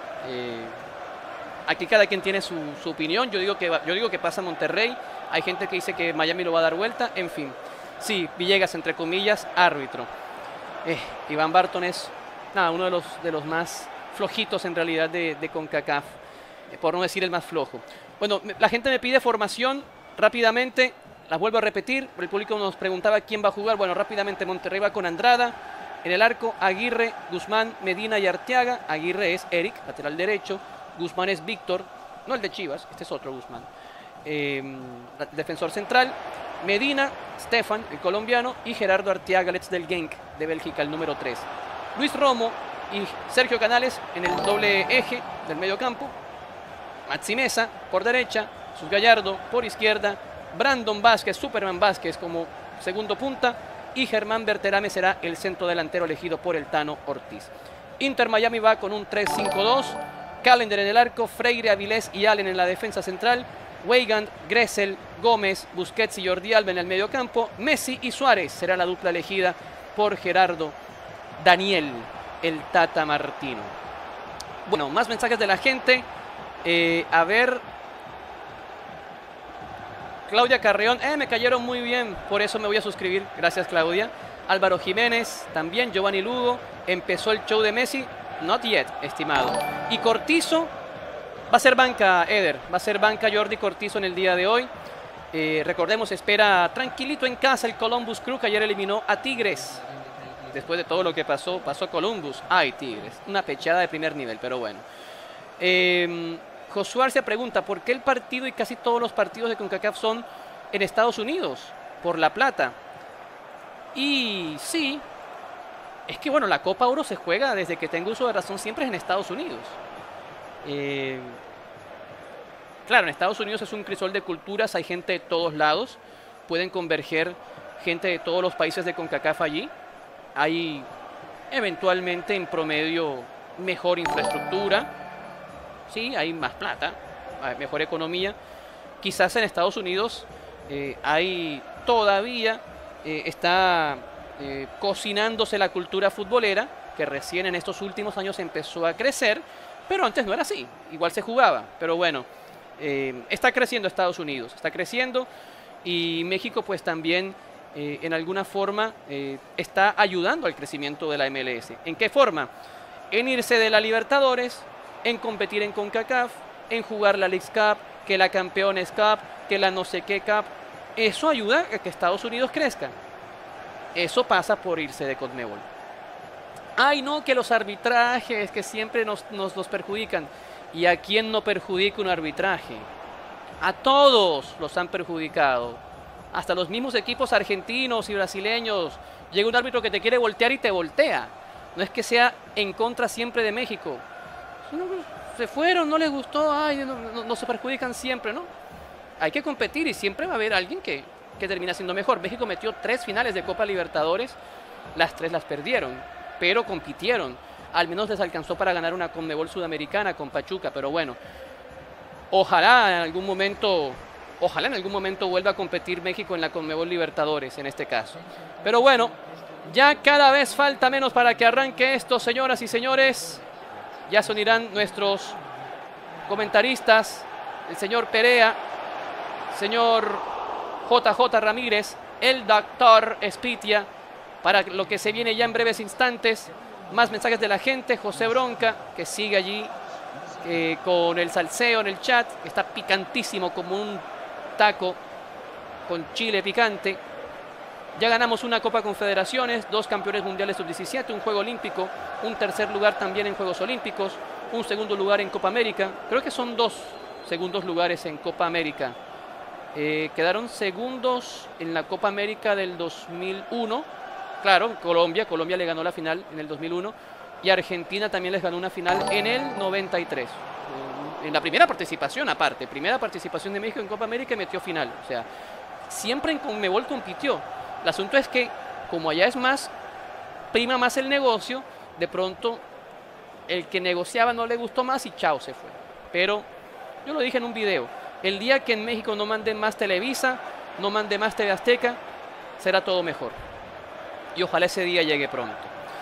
Aquí cada quien tiene su opinión. Yo digo que pasa Monterrey. Hay gente que dice que Miami lo va a dar vuelta. En fin. Sí, Villegas, entre comillas, árbitro. Iván Barton es uno de los más flojitos en realidad de CONCACAF. Por no decir el más flojo. Bueno, la gente me pide formación rápidamente. Las vuelvo a repetir. El público nos preguntaba quién va a jugar. Bueno, rápidamente Monterrey va con Andrada. En el arco, Aguirre, Guzmán, Medina y Arteaga. Aguirre es Eric, lateral derecho. Guzmán es Víctor, no el de Chivas, este es otro Guzmán. Defensor central, Medina, Stefan, el colombiano, y Gerardo Arteaga, Let's del Genk de Bélgica, el número 3. Luis Romo y Sergio Canales en el doble eje del medio campo. Maxi Meza por derecha, Jesús Gallardo por izquierda, Brandon Vázquez, Superman Vázquez como segundo punta y Germán Berterame será el centro delantero elegido por el Tano Ortiz. Inter Miami va con un 3-5-2, Callender en el arco, Freire, Avilés y Allen en la defensa central, Weigand, Gressel, Gómez, Busquets y Jordi Alba en el medio campo, Messi y Suárez será la dupla elegida por Gerardo Daniel, el Tata Martino. Bueno, más mensajes de la gente. A ver, Claudia Carreón, me cayeron muy bien, por eso me voy a suscribir, gracias Claudia. Álvaro Jiménez, también Giovanni Lugo, empezó el show de Messi, not yet, estimado. Y Cortizo, va a ser banca, Eder, va a ser banca Jordi Cortizo en el día de hoy. Recordemos, espera tranquilito en casa el Columbus Crew, que ayer eliminó a Tigres. Después de todo lo que pasó Columbus. Ay, Tigres, una pechada de primer nivel, pero bueno. Josué Arcia pregunta, ¿por qué el partido y casi todos los partidos de CONCACAF son en Estados Unidos? Por la plata. Y sí, es que bueno, la Copa Oro se juega desde que tengo uso de razón, siempre es en Estados Unidos. Claro, en Estados Unidos es un crisol de culturas, hay gente de todos lados, pueden converger gente de todos los países de CONCACAF allí. Hay eventualmente en promedio mejor infraestructura. Sí, hay más plata, hay mejor economía. Quizás en Estados Unidos hay todavía, está cocinándose la cultura futbolera, que recién en estos últimos años empezó a crecer, pero antes no era así, igual se jugaba. Pero bueno, está creciendo Estados Unidos, está creciendo y México pues también en alguna forma está ayudando al crecimiento de la MLS. ¿En qué forma? En irse de la Libertadores, en competir en CONCACAF, en jugar la Leagues Cup, que la Campeones Cup, que la no sé qué Cup. Eso ayuda a que Estados Unidos crezca. Eso pasa por irse de CONMEBOL. Ay, no, que los arbitrajes, que siempre nos perjudican. ¿Y a quién no perjudica un arbitraje? A todos los han perjudicado. Hasta los mismos equipos argentinos y brasileños. Llega un árbitro que te quiere voltear y te voltea. No es que sea en contra siempre de México. Se fueron, no les gustó, ay, no se perjudican siempre, ¿no? Hay que competir y siempre va a haber alguien que termina siendo mejor. México metió 3 finales de Copa Libertadores, las 3 las perdieron, pero compitieron. Al menos les alcanzó para ganar una CONMEBOL Sudamericana con Pachuca, pero bueno, ojalá en algún momento vuelva a competir México en la CONMEBOL Libertadores, en este caso. Pero bueno, ya cada vez falta menos para que arranque esto, señoras y señores. Ya se unirán nuestros comentaristas, el señor Perea, señor JJ Ramírez, el doctor Espitia, para lo que se viene ya en breves instantes. Más mensajes de la gente. José Bronca, que sigue allí con el salseo en el chat, que está picantísimo como un taco con chile picante. Ya ganamos una Copa Confederaciones, 2 campeones mundiales sub-17, un juego olímpico, un tercer lugar también en Juegos Olímpicos, un segundo lugar en Copa América. Creo que son 2 segundos lugares en Copa América. Quedaron segundos en la Copa América del 2001. Claro, Colombia le ganó la final en el 2001 y Argentina también les ganó una final en el 93. En la primera participación aparte, primera participación de México en Copa América y metió final. O sea, siempre en CONMEBOL compitió. El asunto es que, como allá es más, prima más el negocio, de pronto el que negociaba no le gustó más y chao, se fue. Pero yo lo dije en un video, el día que en México no manden más Televisa, no mande más TV Azteca, será todo mejor. Y ojalá ese día llegue pronto.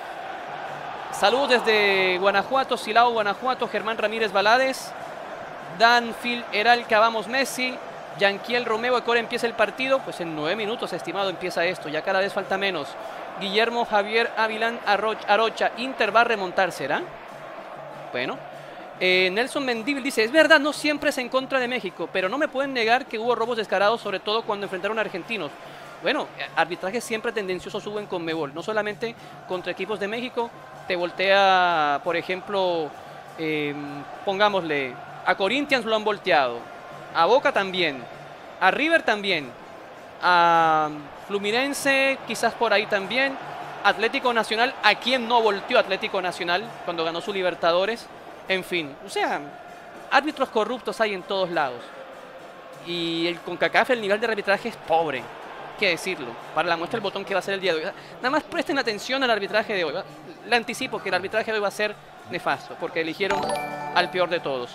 Saludos desde Guanajuato, Silao, Guanajuato, Germán Ramírez Balades, Danfield Heralca, vamos Messi. Yanquiel Romeo, ¿a qué hora empieza el partido? Pues en 9 minutos, estimado, empieza esto. Ya cada vez falta menos. Guillermo Javier Avilán Arocha, Inter va a remontar, ¿será? Bueno. Nelson Mendívil dice, es verdad, no siempre es en contra de México, pero no me pueden negar que hubo robos descarados, sobre todo cuando enfrentaron a argentinos. Bueno, arbitraje siempre tendencioso hubo en CONMEBOL, no solamente contra equipos de México. Te voltea, por ejemplo, pongámosle, a Corinthians lo han volteado, a Boca también, a River también, a Fluminense quizás por ahí también, Atlético Nacional, ¿a quién no volteó Atlético Nacional cuando ganó su Libertadores? En fin, o sea, árbitros corruptos hay en todos lados. Y el CONCACAF, el nivel de arbitraje es pobre, hay que decirlo. Para la muestra el botón que va a ser el día de hoy. Nada más presten atención al arbitraje de hoy. Le anticipo que el arbitraje de hoy va a ser nefasto, porque eligieron al peor de todos.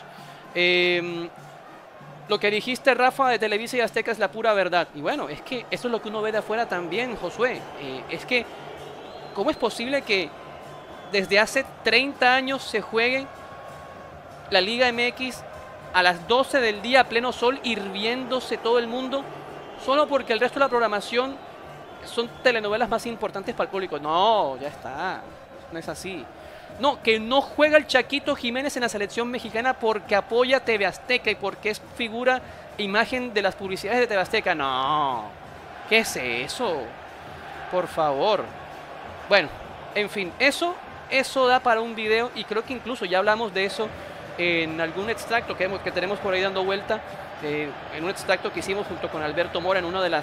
Lo que dijiste, Rafa, de Televisa y Azteca es la pura verdad. Y bueno, es que eso es lo que uno ve de afuera también, Josué. Es que, ¿cómo es posible que desde hace 30 años se juegue la Liga MX a las 12 del día a pleno sol, hirviéndose todo el mundo, solo porque el resto de la programación son telenovelas más importantes para el público? No, ya está, no es así. No, que no juega el Chaquito Jiménez en la selección mexicana porque apoya TV Azteca y porque es figura, imagen de las publicidades de TV Azteca. No, ¿qué es eso? Por favor. Bueno, en fin, eso da para un video, y creo que incluso ya hablamos de eso en algún extracto que tenemos por ahí dando vuelta, en un extracto que hicimos junto con Alberto Mora en uno de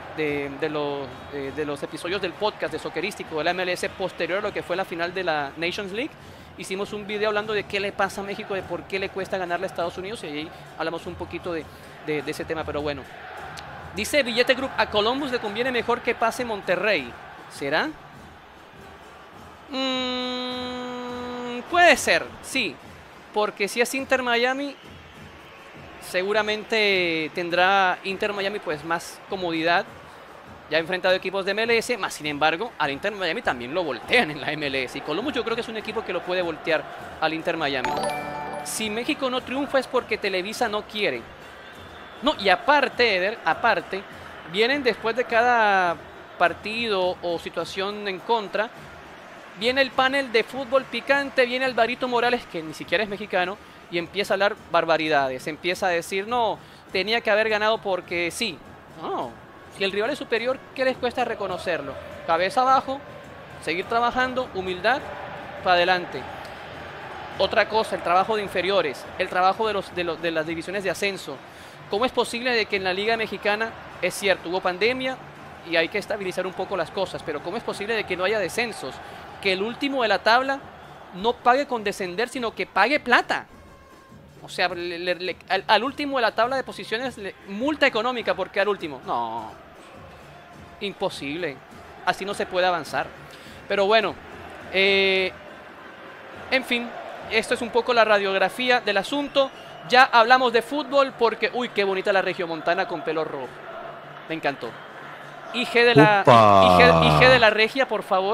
los episodios del podcast de Soccerístico de la MLS posterior a lo que fue la final de la Nations League. Hicimos un video hablando de qué le pasa a México, de por qué le cuesta ganarle a Estados Unidos, y ahí hablamos un poquito de ese tema. Pero bueno, dice Billete Group, a Columbus le conviene mejor que pase Monterrey. ¿Será? Puede ser, sí, porque si es Inter Miami, seguramente tendrá Inter Miami pues más comodidad. Ya ha enfrentado equipos de MLS, más sin embargo, al Inter Miami también lo voltean en la MLS. Y Columbus yo creo que es un equipo que lo puede voltear al Inter Miami. Si México no triunfa es porque Televisa no quiere. No, y aparte, Eder, aparte, vienen después de cada partido o situación en contra, viene el panel de fútbol picante, viene Alvarito Morales, que ni siquiera es mexicano, y empieza a hablar barbaridades. Empieza a decir, no, tenía que haber ganado porque sí. No, si el rival es superior, ¿qué les cuesta reconocerlo? Cabeza abajo, seguir trabajando, humildad, para adelante. Otra cosa, el trabajo de inferiores, el trabajo de las divisiones de ascenso. ¿Cómo es posible de que en la Liga Mexicana, es cierto, hubo pandemia y hay que estabilizar un poco las cosas, pero cómo es posible de que no haya descensos? Que el último de la tabla no pague con descender, sino que pague plata. O sea, al último de la tabla de posiciones, multa económica porque al último. No, imposible. Así no se puede avanzar. Pero bueno, en fin, esto es un poco la radiografía del asunto. Ya hablamos de fútbol porque, uy, qué bonita la regiomontana con pelo rojo. Me encantó. IG de la regia, por favor.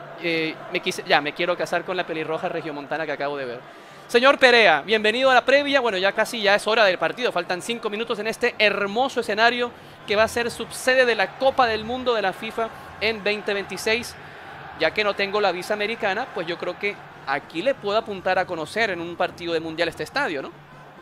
Me quiero casar con la pelirroja regiomontana que acabo de ver. Señor Perea, bienvenido a la previa. Bueno, ya es hora del partido. Faltan 5 minutos en este hermoso escenario que va a ser subsede de la Copa del Mundo de la FIFA en 2026. Ya que no tengo la visa americana, pues yo creo que aquí le puedo apuntar a conocer en un partido de mundial este estadio, ¿no?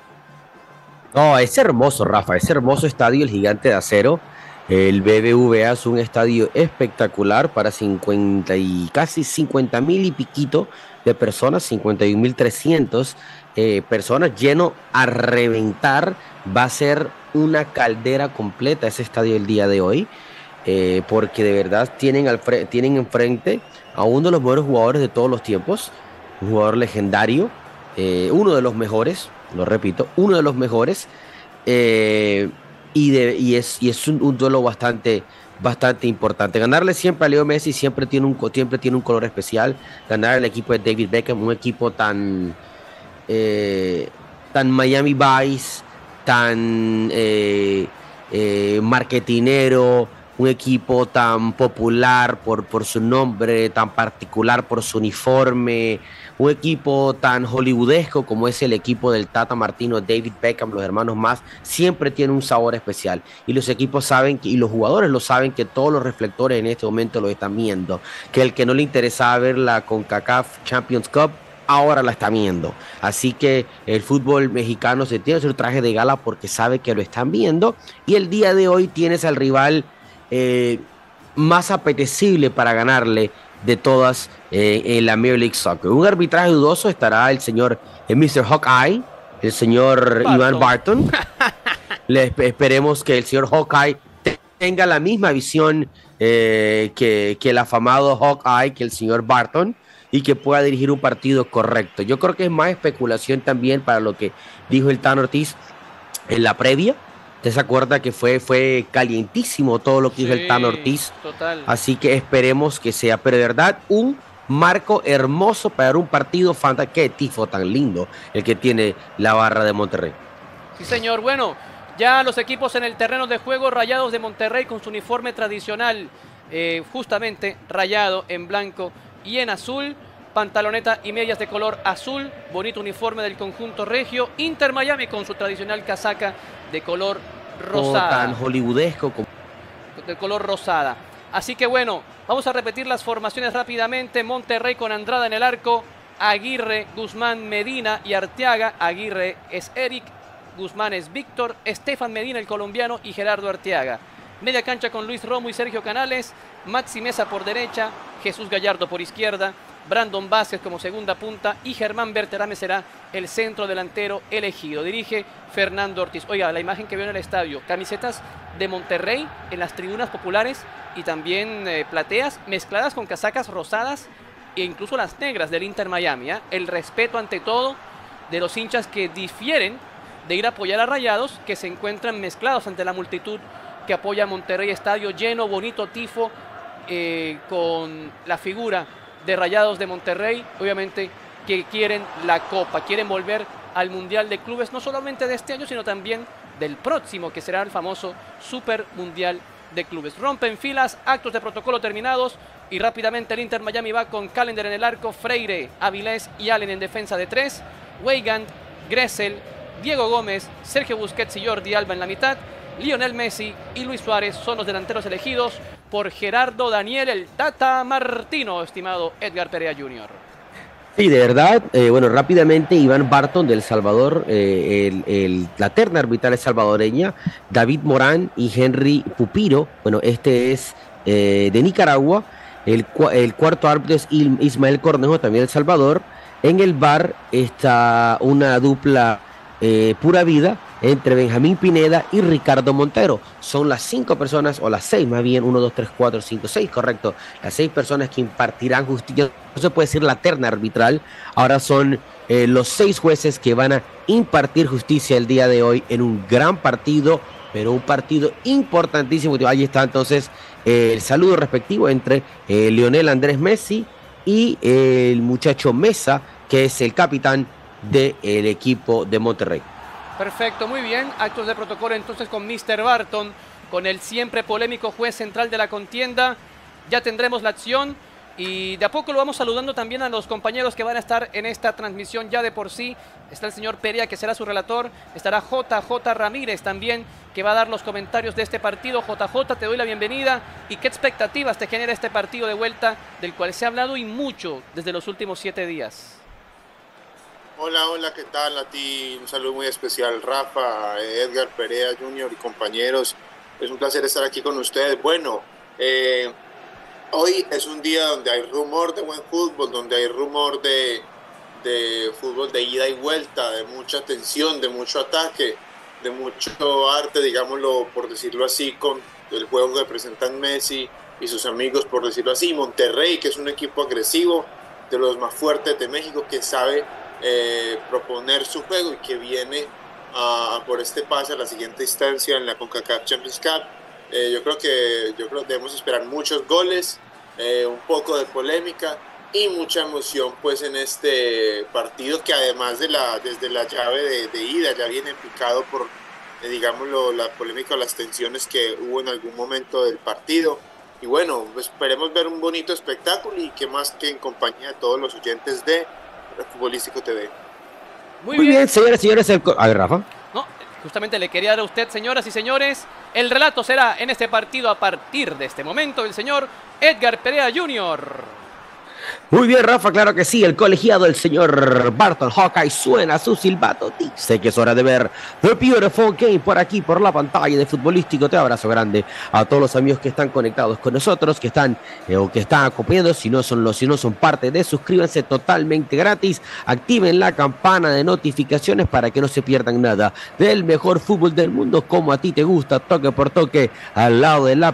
No, es hermoso, Rafa. Es hermoso estadio, el Gigante de Acero. El BBVA es un estadio espectacular para casi 50,000 y piquito de personas, 51,300 personas, lleno a reventar. Va a ser una caldera completa ese estadio el día de hoy, porque de verdad tienen enfrente a uno de los mejores jugadores de todos los tiempos, un jugador legendario, uno de los mejores, lo repito, uno de los mejores. Y es un duelo bastante importante. Ganarle siempre a Leo Messi siempre tiene un color especial. Ganar al equipo de David Beckham, un equipo tan Miami Vice, tan marketinero, un equipo tan popular por su nombre, tan particular por su uniforme, un equipo tan hollywoodesco como es el equipo del Tata Martino, David Beckham, los hermanos más, siempre tiene un sabor especial. Y los equipos saben, y los jugadores lo saben, que todos los reflectores en este momento lo están viendo. Que el que no le interesaba ver la CONCACAF Champions Cup, ahora la está viendo. Así que el fútbol mexicano se tiene su traje de gala porque sabe que lo están viendo. Y el día de hoy tienes al rival más apetecible para ganarle de todas en la Major League Soccer. Un arbitraje dudoso estará el señor Mr. Hawkeye, el señor Ivan Barton. Esperemos que el señor Hawkeye tenga la misma visión que el afamado Hawkeye, que el señor Barton, y que pueda dirigir un partido correcto. Yo creo que es más especulación también para lo que dijo el Tan Ortiz en la previa. ¿Usted se acuerda que fue calientísimo todo lo que dijo el Tan Ortiz? Total. Así que esperemos que sea, pero de verdad, un marco hermoso para un partido fantástico. Qué tifo tan lindo el que tiene la barra de Monterrey. Sí, señor. Bueno, ya los equipos en el terreno de juego, Rayados de Monterrey con su uniforme tradicional, justamente rayado en blanco y en azul, pantaloneta y medias de color azul, bonito uniforme del conjunto regio. Inter Miami con su tradicional casaca de color rosada. Tan hollywoodesco como... de color rosada. Así que bueno, vamos a repetir las formaciones rápidamente. Monterrey con Andrada en el arco, Aguirre, Guzmán, Medina y Arteaga. Aguirre es Eric, Guzmán es Víctor, Estefan Medina el colombiano y Gerardo Arteaga. Media cancha con Luis Romo y Sergio Canales, Maxi Mesa por derecha, Jesús Gallardo por izquierda, Brandon Vázquez como segunda punta y Germán Berterame será el centro delantero elegido. Dirige Fernando Ortiz. Oiga, la imagen que veo en el estadio, camisetas de Monterrey en las tribunas populares y también plateas mezcladas con casacas rosadas e incluso las negras del Inter Miami. El respeto ante todo de los hinchas que difieren de ir a apoyar a Rayados, que se encuentran mezclados ante la multitud que apoya a Monterrey. Estadio lleno, bonito tifo, con la figura de Rayados de Monterrey, obviamente que quieren la Copa, quieren volver al Mundial de Clubes, no solamente de este año, sino también del próximo, que será el famoso Super Mundial de Clubes. Rompen filas, actos de protocolo terminados y rápidamente el Inter Miami va con Callender en el arco, Freire, Avilés y Allen en defensa de tres, Weigand, Gressel, Diego Gómez, Sergio Busquets y Jordi Alba en la mitad, Lionel Messi y Luis Suárez son los delanteros elegidos por Gerardo Daniel el Tata Martino, estimado Edgar Perea Jr. Sí, de verdad, bueno, rápidamente Iván Barton del Salvador, la terna arbitral salvadoreña, David Morán y Henry Pupiro, bueno, este es de Nicaragua, el cuarto árbitro es Ismael Cornejo, también de El Salvador. En el VAR está una dupla pura vida entre Benjamín Pineda y Ricardo Montero. Son las 5 personas, o las 6 más bien, 1, 2, 3, 4, 5, 6, correcto. Las 6 personas que impartirán justicia. No se puede decir la terna arbitral. Ahora son los 6 jueces que van a impartir justicia el día de hoy en un gran partido, pero un partido importantísimo. Ahí está entonces el saludo respectivo entre Lionel Andrés Messi y el muchacho Mesa, que es el capitán del equipo de Monterrey. Perfecto, muy bien. Actos de protocolo entonces con Mr. Barton, con el siempre polémico juez central de la contienda. Ya tendremos la acción y de a poco lo vamos saludando también a los compañeros que van a estar en esta transmisión ya de por sí. Está el señor Perea, que será su relator. Estará JJ Ramírez también, que va a dar los comentarios de este partido. JJ, te doy la bienvenida. ¿Y qué expectativas te genera este partido de vuelta, del cual se ha hablado y mucho desde los últimos 7 días? Hola, hola, ¿qué tal? A ti un saludo muy especial, Rafa, Edgar Perea Jr. y compañeros. Es un placer estar aquí con ustedes. Bueno, hoy es un día donde hay rumor de buen fútbol, donde hay rumor de fútbol de ida y vuelta, de mucha tensión, de mucho ataque, de mucho arte, digámoslo, por decirlo así, con el juego que presentan Messi y sus amigos, por decirlo así. Monterrey, que es un equipo agresivo, de los más fuertes de México, que sabe proponer su juego y que viene por este pase a la siguiente instancia en la CONCACAF Champions Cup. Yo creo que debemos esperar muchos goles, un poco de polémica y mucha emoción pues en este partido, que además desde la llave de ida ya viene picado por digámoslo, la polémica o las tensiones que hubo en algún momento del partido. Y bueno, esperemos ver un bonito espectáculo, y que más que en compañía de todos los oyentes de Futbolístico TV. Muy bien, señoras y señores. A ver, Rafa. No, justamente le quería dar a usted, señoras y señores, el relato será en este partido a partir de este momento el señor Edgar Perea Jr. Muy bien, Rafa, claro que sí. El colegiado, el señor Barton Hawkeye, suena su silbato. Dice que es hora de ver The Beautiful Game por aquí, por la pantalla de Futbolístico. Te abrazo grande a todos los amigos que están conectados con nosotros, que están acompañando. Si no son parte de, suscríbanse totalmente gratis. Activen la campana de notificaciones para que no se pierdan nada del mejor fútbol del mundo, como a ti te gusta, toque por toque, al lado de la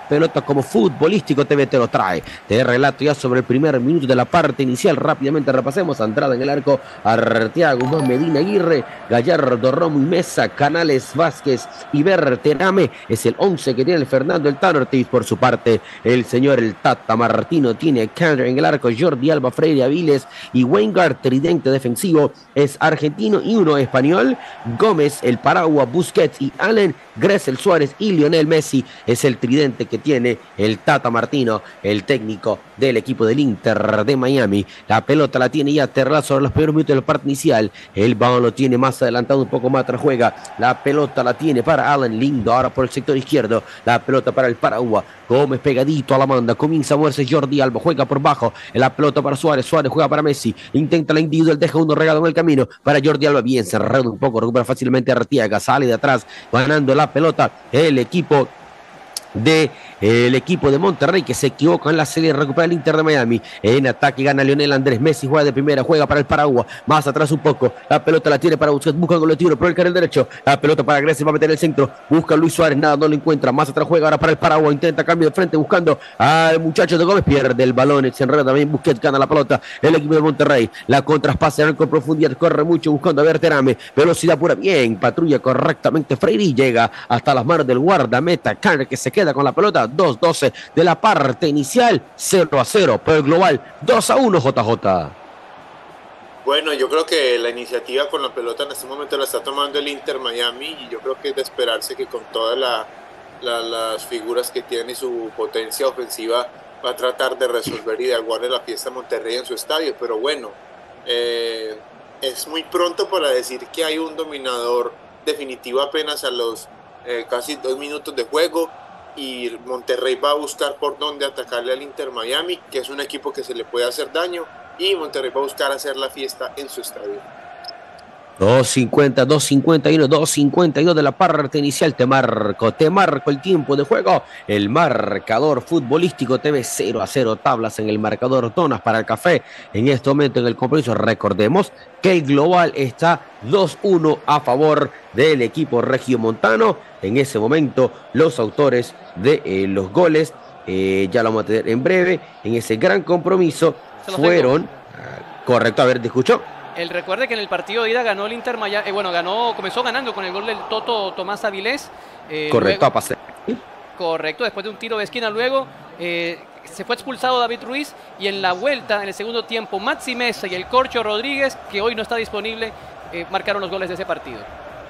pelota como Futbolístico TV te lo trae. Te relato ya sobre el primer minuto de la parte inicial. Rápidamente repasemos. Entrada en el arco, Arteaga, Guzmán, Medina, Aguirre, Gallardo, Romo y Mesa, Canales, Vázquez y Berterame. Es el 11 que tiene el Fernando el Tano Ortiz. Por su parte, el señor el Tata Martino tiene Canter en el arco, Jordi Alba, Freire Aviles y Weingart. Tridente defensivo es argentino y uno español. Gómez, el Paragua, Busquets y Allen, Gressel, Suárez y Lionel Messi es el tridente que tiene el Tata Martino, el técnico del equipo del Inter de Miami. La pelota la tiene ya Terral sobre los primeros minutos del parte inicial. El balón lo tiene más adelantado, un poco más atrás juega. La pelota la tiene para Allen, lindo ahora por el sector izquierdo. La pelota para el Paragua. Gómez pegadito a la banda, comienza a moverse Jordi Alba, juega por bajo. La pelota para Suárez, Suárez juega para Messi. Intenta la individual, deja uno regado en el camino para Jordi Alba, bien cerrado un poco, recupera fácilmente Arteaga, sale de atrás, ganando la pelota el equipo de Monterrey, que se equivoca en la serie, recupera el Inter de Miami. En ataque gana Lionel Andrés Messi, juega de primera, juega para el Paragua, más atrás un poco, la pelota la tiene para Busquets, busca con el tiro por el carril derecho, la pelota para Grecia, va a meter el centro, busca Luis Suárez, nada, no lo encuentra, más atrás juega ahora para el Paragua, intenta cambio de frente buscando al muchacho de Gómez, pierde el balón, se enreda también Busquets, gana la pelota el equipo de Monterrey, la contraspasa en profundidad, corre mucho buscando a Berterame, velocidad pura, bien, patrulla correctamente Freire y llega hasta las manos del guardameta Canner, que se queda con la pelota. 2-12 de la parte inicial, 0-0 por el global, 2-1 JJ. Bueno, yo creo que la iniciativa con la pelota en este momento la está tomando el Inter Miami y yo creo que es de esperarse que con todas las figuras que tiene y su potencia ofensiva va a tratar de resolver y de aguardar la fiesta Monterrey en su estadio, pero bueno, es muy pronto para decir que hay un dominador definitivo apenas a los casi 2 minutos de juego. Y Monterrey va a buscar por dónde atacarle al Inter Miami, que es un equipo que se le puede hacer daño, y Monterrey va a buscar hacer la fiesta en su estadio. 2.50, 2.51, 2.52 de la parte inicial. Te marco el tiempo de juego. El marcador futbolístico TV 0-0, tablas en el marcador, donas para el café. En este momento en el compromiso, recordemos que el global está 2-1 a favor del equipo regiomontano. En ese momento, los autores de los goles, ya lo vamos a tener en breve, en ese gran compromiso, fueron... correcto, a ver, ¿te escucho? Recuerde que en el partido de ida ganó el Inter Miami, comenzó ganando con el gol del Toto Tomás Avilés. Correcto, a pasar. Correcto, después de un tiro de esquina luego se fue expulsado David Ruiz y en la vuelta, en el segundo tiempo, Maxi Mesa y el Corcho Rodríguez, que hoy no está disponible, marcaron los goles de ese partido.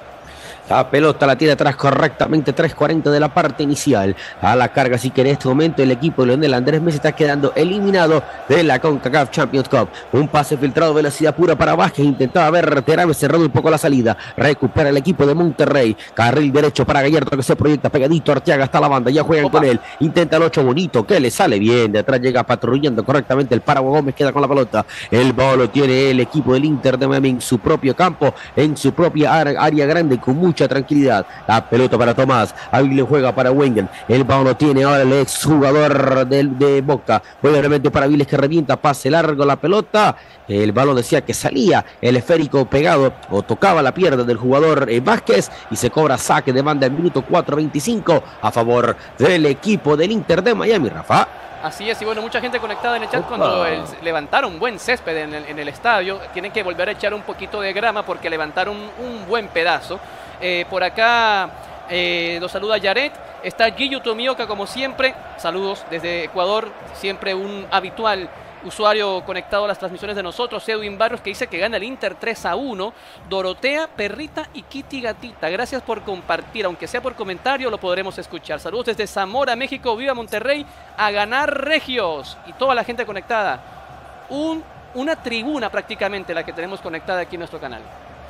La pelota la tiene atrás correctamente, 3.40 de la parte inicial. A la carga, así que en este momento el equipo de Lionel Andrés Messi está quedando eliminado de la CONCACAF Champions Cup. Un pase filtrado, velocidad pura para Vázquez. Intentaba ver Terame, cerrando un poco la salida. Recupera el equipo de Monterrey. Carril derecho para Gallardo, que se proyecta pegadito. Arteaga hasta la banda, ya juegan con él. Intenta el 8 bonito, que le sale bien. De atrás llega patrullando correctamente el Paragua. Gómez queda con la pelota. El balón lo tiene el equipo del Inter de Miami en su propio campo, en su propia área grande, con mucha tranquilidad. La pelota para Tomás, Avilés juega para Wengen, el balón lo tiene ahora el ex jugador de Boca, juega realmente para Avilés, que revienta, pase largo la pelota, el balón decía que salía el esférico pegado o tocaba la pierna del jugador Vázquez y se cobra saque de banda en minuto 4.25 a favor del equipo del Inter de Miami, Rafa. Así es, y bueno, mucha gente conectada en el chat. Cuando levantaron buen césped en el estadio. Tienen que volver a echar un poquito de grama porque levantaron un buen pedazo. Por acá nos saluda Yaret. Está Guillo Tomioka como siempre. Saludos desde Ecuador, siempre un habitual usuario conectado a las transmisiones de nosotros. Edwin Barrios, que dice que gana el Inter 3-1. Dorotea, Perrita y Kitty Gatita, gracias por compartir, aunque sea por comentario lo podremos escuchar. Saludos desde Zamora, México. Viva Monterrey, a ganar regios. Y toda la gente conectada, una tribuna prácticamente la que tenemos conectada aquí en nuestro canal.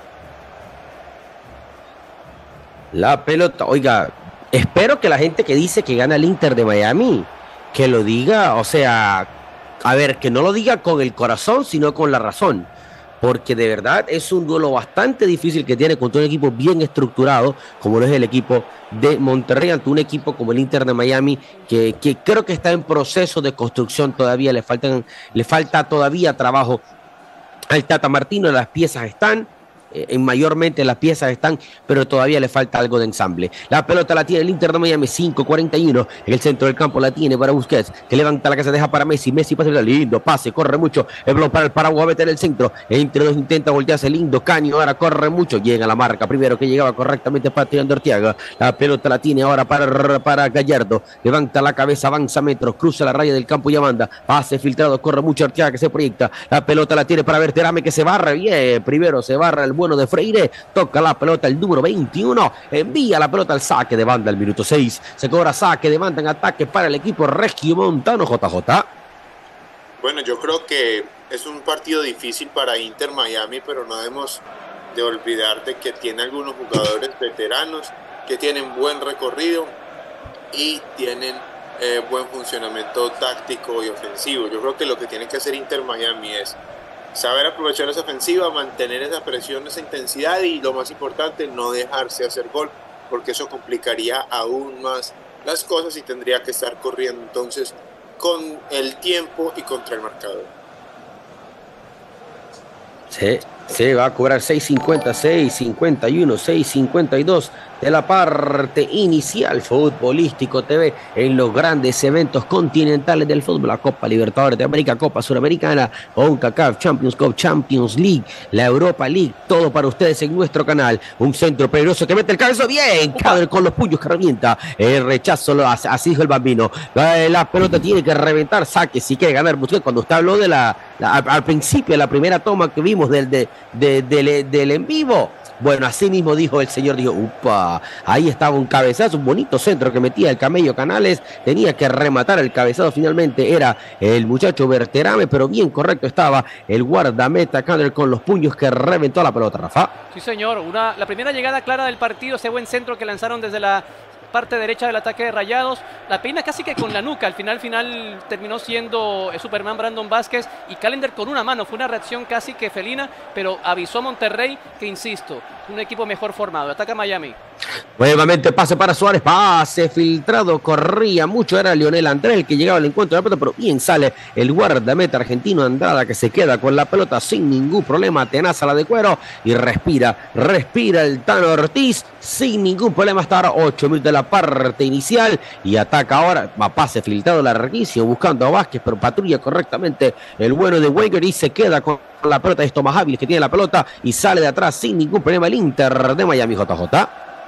La pelota, oiga, espero que la gente que dice que gana el Inter de Miami, que lo diga, o sea, a ver, que no lo diga con el corazón, sino con la razón, porque de verdad es un duelo bastante difícil que tiene contra un equipo bien estructurado, como lo es el equipo de Monterrey, ante un equipo como el Inter de Miami, que creo que está en proceso de construcción todavía, le falta todavía trabajo al Tata Martino, las piezas están, en mayormente las piezas están, pero todavía le falta algo de ensamble. La pelota la tiene el Inter de Miami, 5:41, en el centro del campo la tiene para Busquets, que levanta la que se deja para Messi, pasa lindo pase, corre mucho, el balón para el Paraguay, mete en el centro, entre dos intenta voltearse, lindo caño, ahora corre mucho, llega a la marca, primero que llegaba correctamente para Tirando Arteaga, la pelota la tiene ahora para Gallardo, levanta la cabeza, avanza metros, cruza la raya del campo y manda, pase filtrado, corre mucho Arteaga que se proyecta, la pelota la tiene para Berterame que se barra bien, primero se barra el bueno de Freire, toca la pelota el número 21, envía la pelota al saque de banda el minuto 6, se cobra saque de banda en ataque para el equipo regiomontano. JJ. Bueno, yo creo que es un partido difícil para Inter Miami, pero no debemos de olvidar de que tiene algunos jugadores veteranos que tienen buen recorrido y tienen buen funcionamiento táctico y ofensivo. Yo creo que lo que tiene que hacer Inter Miami es saber aprovechar esa ofensiva, mantener esa presión, esa intensidad y lo más importante, no dejarse hacer gol, porque eso complicaría aún más las cosas y tendría que estar corriendo entonces con el tiempo y contra el marcador. Se va a cobrar 6.50, 6.51, 6.52 de la parte inicial. Futbolístico TV en los grandes eventos continentales del fútbol, la Copa Libertadores de América, Copa Suramericana, CONCACAF, Champions Cup, Champions League, la Europa League, todo para ustedes en nuestro canal. Un centro peligroso que mete el cabezo bien, Cadel con los puños que revienta, el rechazo así dijo el bambino, la pelota tiene que reventar, saque si quiere ganar Busquets. Cuando usted habló de al principio, la primera toma que vimos del en vivo, bueno, así mismo dijo el señor, dijo, upa, ahí estaba un cabezazo, un bonito centro que metía el Camello Canales, tenía que rematar el cabezazo, finalmente era el muchacho Berterame, pero bien correcto estaba el guardameta Cadel con los puños que reventó la pelota, Rafa. Sí, señor, la primera llegada clara del partido, ese buen centro que lanzaron desde la parte derecha del ataque de Rayados, la peina casi que con la nuca, al final terminó siendo Superman Brandon Vázquez y Callender con una mano, fue una reacción casi que felina, pero avisó a Monterrey que, insisto, un equipo mejor formado, ataca Miami. Nuevamente pase para Suárez, pase filtrado, corría mucho, era Lionel Andrés el que llegaba al encuentro de la pelota, pero bien sale el guardameta argentino Andrada que se queda con la pelota sin ningún problema, tenaza la de cuero y respira el Tano Ortiz sin ningún problema hasta ahora, 8 minutos de la parte inicial y ataca ahora, va pase filtrado larguísimo buscando a Vázquez, pero patrulla correctamente el bueno de Wenger y se queda con la pelota, esto más hábil que tiene la pelota y sale de atrás sin ningún problema el Inter de Miami. JJ.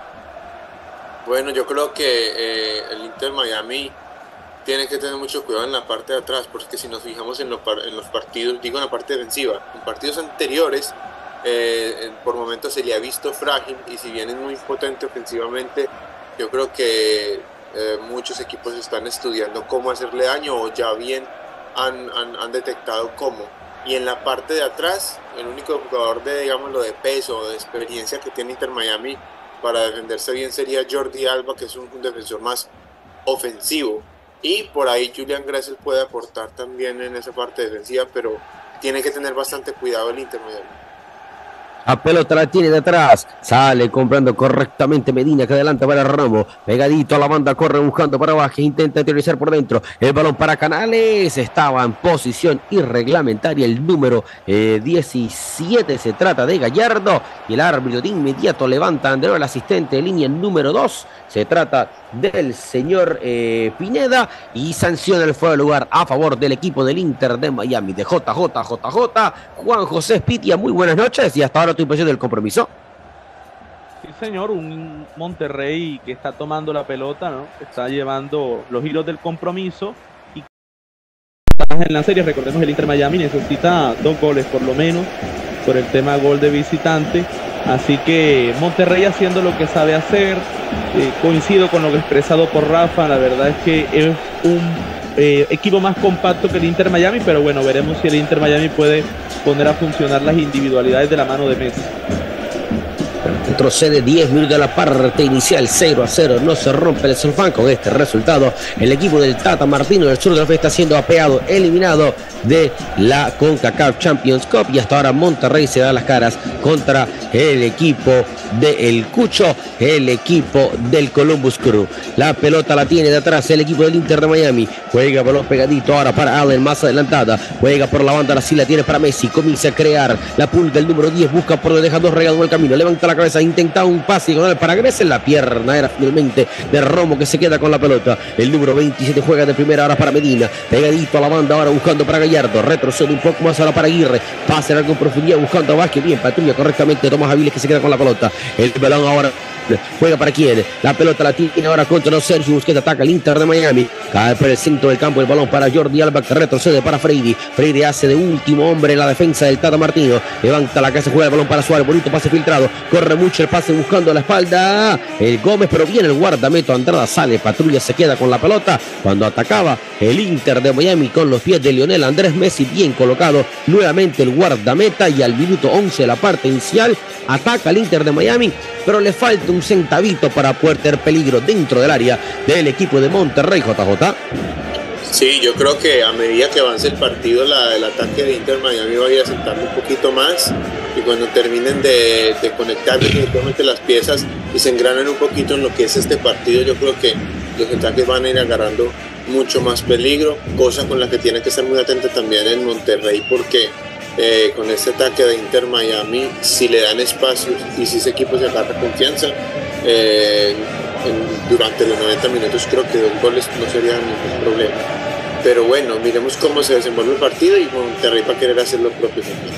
Bueno, yo creo que el Inter Miami tiene que tener mucho cuidado en la parte de atrás, porque si nos fijamos en los partidos, digo en la parte defensiva, en partidos anteriores, por momentos se le ha visto frágil y si bien es muy potente ofensivamente, yo creo que muchos equipos están estudiando cómo hacerle daño o ya bien han detectado cómo. Y en la parte de atrás, el único jugador de peso o de experiencia que tiene Inter Miami para defenderse bien sería Jordi Alba, que es un defensor más ofensivo. Y por ahí Julian Gressel puede aportar también en esa parte defensiva, pero tiene que tener bastante cuidado el Inter Miami. La pelota la tiene de atrás, sale comprando correctamente Medina que adelanta para Ramos, pegadito a la banda, corre buscando para Vázquez, intenta interiorizar por dentro, el balón para Canales, estaba en posición irreglamentaria el número 17, se trata de Gallardo y el árbitro de inmediato levanta a Andreu, el asistente de línea número 2, se trata del señor Pineda y sanciona el fuera de lugar a favor del equipo del Inter de Miami, de JJ, Juan José Spitia, muy buenas noches y hasta ahora tu impresión del compromiso. Sí, señor, un Monterrey que está tomando la pelota, ¿no? Está llevando los hilos del compromiso y en la serie, recordemos el Inter Miami necesita 2 goles por lo menos por el tema gol de visitante, así que Monterrey haciendo lo que sabe hacer, coincido con lo que expresado por Rafa, la verdad es que es un equipo más compacto que el Inter Miami, pero bueno, veremos si el Inter Miami puede poner a funcionar las individualidades de la mano de Messi. Retrocede 10 minutos de la parte inicial, 0-0, no se rompe el celofán con este resultado. El equipo del Tata Martino del sur de la fe está siendo apeado, eliminado de la CONCACAF Champions Cup. Y hasta ahora Monterrey se da las caras contra el equipo del Cucho, el equipo del Columbus Crew. La pelota la tiene de atrás el equipo del Inter de Miami. Juega balón pegadito ahora para Allen, más adelantada. Juega por la banda, ahora sí la tiene para Messi. Comienza a crear la punta el número 10. Busca por donde deja dos regados en el camino. Levanta la cabeza, intenta un pase con el para Gressel. La pierna era finalmente de Romo, que se queda con la pelota. El número 27 juega de primera ahora para Medina. Pegadito a la banda ahora buscando para Gallardo. Retrocede un poco más ahora para Aguirre. Pase en profundidad buscando a Vázquez. Bien, patrulla correctamente Tomás Aviles, que se queda con la pelota. El balón ahora juega para quién. La pelota la tiene ahora contra Sergio Busquets. Ataca el Inter de Miami. Cae por el centro del campo el balón para Jordi Alba, que retrocede para Freire. Freire hace de último hombre en la defensa del Tata Martino. Levanta la cabeza, juega el balón para Suárez. Bonito pase filtrado. Corre mucho el pase buscando la espalda. El Gómez, pero viene el guardameta Andrada. Sale, patrulla, se queda con la pelota. Cuando atacaba el Inter de Miami con los pies de Lionel Andrés Messi, bien colocado. Nuevamente el guardameta, y al minuto 11 de la parte inicial ataca el Inter de Miami, pero le falta un centavito para poder tener peligro dentro del área del equipo de Monterrey. JJ. Sí, yo creo que a medida que avance el partido, el ataque de Inter Miami va a ir asentando un poquito más, y cuando terminen de conectar definitivamente las piezas y se engranen un poquito en lo que es este partido, yo creo que los ataques van a ir agarrando mucho más peligro, cosa con la que tiene que estar muy atento también en Monterrey, porque con este ataque de Inter Miami, si le dan espacio y si ese equipo se agarra confianza durante los 90 minutos, creo que 2 goles no sería ningún problema. Pero bueno, miremos cómo se desenvuelve el partido, y Monterrey va a querer hacer lo propio también.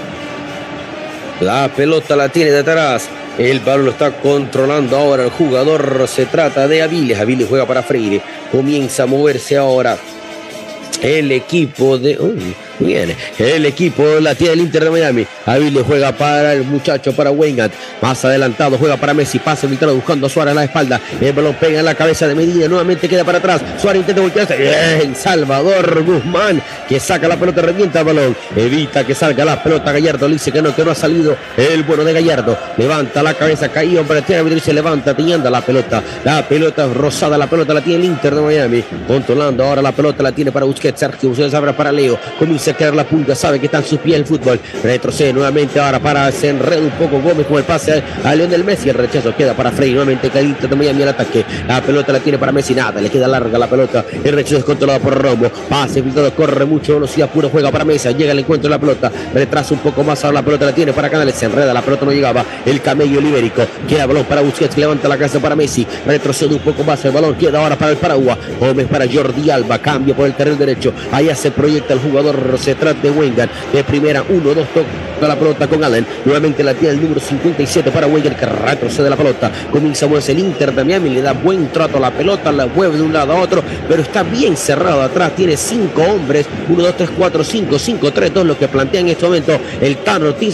La pelota la tiene de atrás. El balón lo está controlando ahora el jugador. Se trata de Aviles. Aviles juega para Freire. Comienza a moverse ahora el equipo de... Bien, el equipo la tiene el Inter de Miami. Aviles juega para el muchacho, para Weingart. Más adelantado juega para Messi. Pase filtrado buscando a Suárez a la espalda. El balón pega en la cabeza de Medina. Nuevamente queda para atrás. Suárez intenta voltearse. Bien, Salvador Guzmán, que saca la pelota, revienta el balón. Evita que salga la pelota. Gallardo le dice que no ha salido. El bueno de Gallardo. Levanta la cabeza. Caído para el se levanta, teniendo la pelota. La pelota rosada. La pelota la tiene el Inter de Miami. Controlando ahora la pelota. La tiene para Busquets. Sergio Busquets abre para Leo. Comienza a quedar la punta, sabe que está en sus pies el fútbol. Retrocede nuevamente ahora para se enreda un poco Gómez con el pase a Lionel Messi. El rechazo queda para Freire. Nuevamente Calito de Miami al ataque. La pelota la tiene para Messi. Nada, le queda larga la pelota. El rechazo es controlado por Romo. Pase filtrado, corre mucho, velocidad pura, juega para Mesa. Llega el encuentro de la pelota. Retrasa un poco más. Ahora la pelota la tiene para Canales. Se enreda, la pelota no llegaba. El camello ibérico. Queda el balón para Busquets. Levanta la cabeza para Messi. Retrocede un poco más. El balón queda ahora para el Paraguay. Gómez para Jordi Alba. Cambia por el carril derecho. Allá se proyecta el jugador. Se trata de Weingart. De primera, 1-2, toca la pelota con Allen. Nuevamente la tiene el número 57 para Weingart, que retrocede la pelota. Comienza a moverse el Inter de Miami. Le da buen trato a la pelota. La mueve de un lado a otro, pero está bien cerrado atrás. Tiene 5 hombres. 1, 2, 3, 4, 5, 5, 3, 2. Lo que plantea en este momento el Tano Ortiz.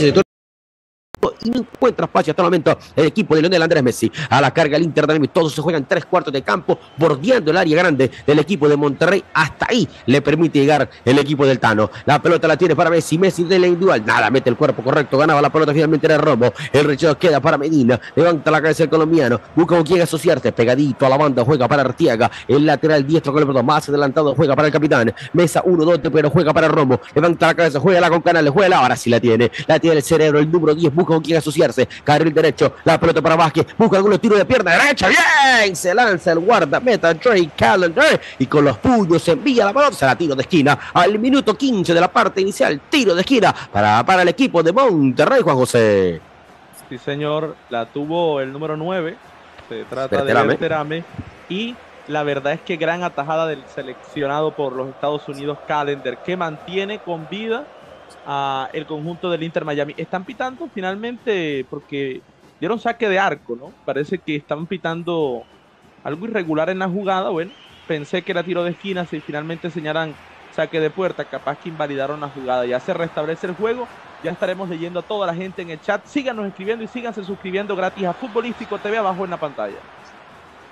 Y no encuentra espacio hasta el momento el equipo de Lionel Andrés Messi. A la carga el Inter de Miami. Todos se juegan 3/4 de campo, bordeando el área grande del equipo de Monterrey. Hasta ahí le permite llegar el equipo del Tano. La pelota la tiene para Messi. Messi de la individual. Nada, mete el cuerpo correcto. Ganaba la pelota finalmente en el Romo. El rechazo queda para Medina. Levanta la cabeza el colombiano. Busca con quién asociarse. Pegadito a la banda. Juega para Arteaga. El lateral diestro con el pelota. Más adelantado juega para el capitán. Mesa 1-2, pero juega para Romo. Levanta la cabeza. Juega con Canales. Juega ahora sí la tiene. La tiene el cerebro. El número 10. Busca con quién asociarse. Carril derecho, la pelota para Vázquez, busca algunos tiros de pierna derecha, bien, se lanza el guardameta Drake Callender y con los puños envía la pelota, se la tiro de esquina al minuto 15 de la parte inicial, tiro de esquina para el equipo de Monterrey, Juan José. Sí, señor, la tuvo el número 9, se trata de Berterame, y la verdad es que gran atajada del seleccionado por los Estados Unidos, Callender, que mantiene con vida a el conjunto del Inter Miami. Están pitando finalmente porque dieron saque de arco, ¿no? Parece que están pitando algo irregular en la jugada. Bueno, pensé que era tiro de esquina. Si finalmente señalan saque de puerta, capaz que invalidaron la jugada. Ya se restablece el juego. Ya estaremos leyendo a toda la gente en el chat. Síganos escribiendo y síganse suscribiendo gratis a Futbolístico TV abajo en la pantalla.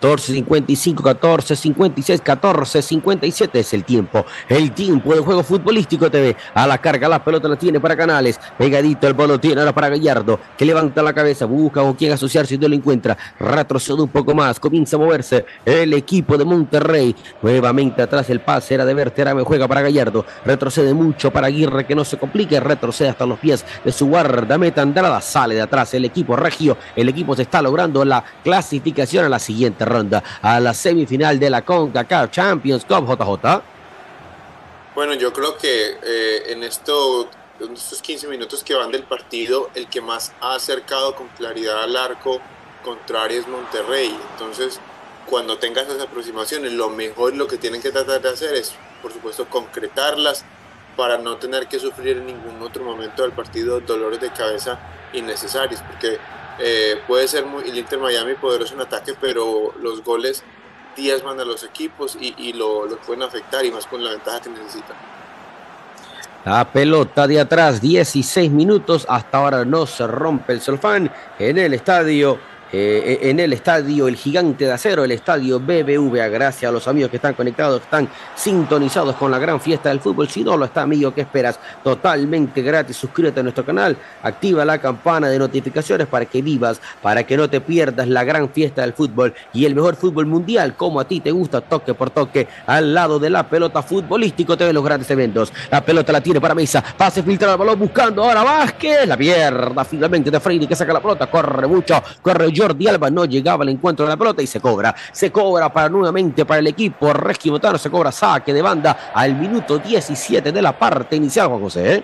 14:55, 14:56, 14:57 es el tiempo de Juego Futbolístico TV. A la carga, la pelota la tiene para Canales, pegadito el balón tiene ahora para Gallardo, que levanta la cabeza, busca con quién asociarse y no lo encuentra, retrocede un poco más, comienza a moverse el equipo de Monterrey, nuevamente atrás el pase era de Berterame, juega para Gallardo, retrocede mucho para Aguirre, que no se complique, retrocede hasta los pies de su guardameta Andrada, sale de atrás el equipo regio, el equipo se está logrando la clasificación a la siguiente ronda, a la semifinal de la CONCACAF Champions Cup. JJ. Bueno, yo creo que en estos 15 minutos que van del partido, el que más ha acercado con claridad al arco contrario es Monterrey. Entonces, cuando tengas esas aproximaciones, lo mejor, lo que tienen que tratar de hacer es, por supuesto, concretarlas para no tener que sufrir en ningún otro momento del partido dolores de cabeza innecesarios, porque puede ser el Inter Miami poderoso en ataque, pero los goles diezman a los equipos y lo pueden afectar, y más con la ventaja que necesitan. La pelota de atrás, 16 minutos, hasta ahora no se rompe el celofán en el estadio el Gigante de Acero, el estadio BBVA. Gracias a los amigos que están conectados, que están sintonizados con la gran fiesta del fútbol. Si no lo está, amigo, ¿qué esperas? Totalmente gratis, suscríbete a nuestro canal, activa la campana de notificaciones para que vivas, para que no te pierdas la gran fiesta del fútbol y el mejor fútbol mundial, como a ti te gusta, toque por toque, al lado de la pelota. Futbolístico TV, los grandes eventos. La pelota la tiene para Mesa, pase filtrado al balón, buscando ahora Vázquez, la pierda finalmente de Freire, que saca la pelota, corre mucho, corre Jordi Alba, no llegaba al encuentro de la pelota y se cobra nuevamente para el equipo regiomontano, se cobra saque de banda al minuto 17 de la parte inicial, Juan José.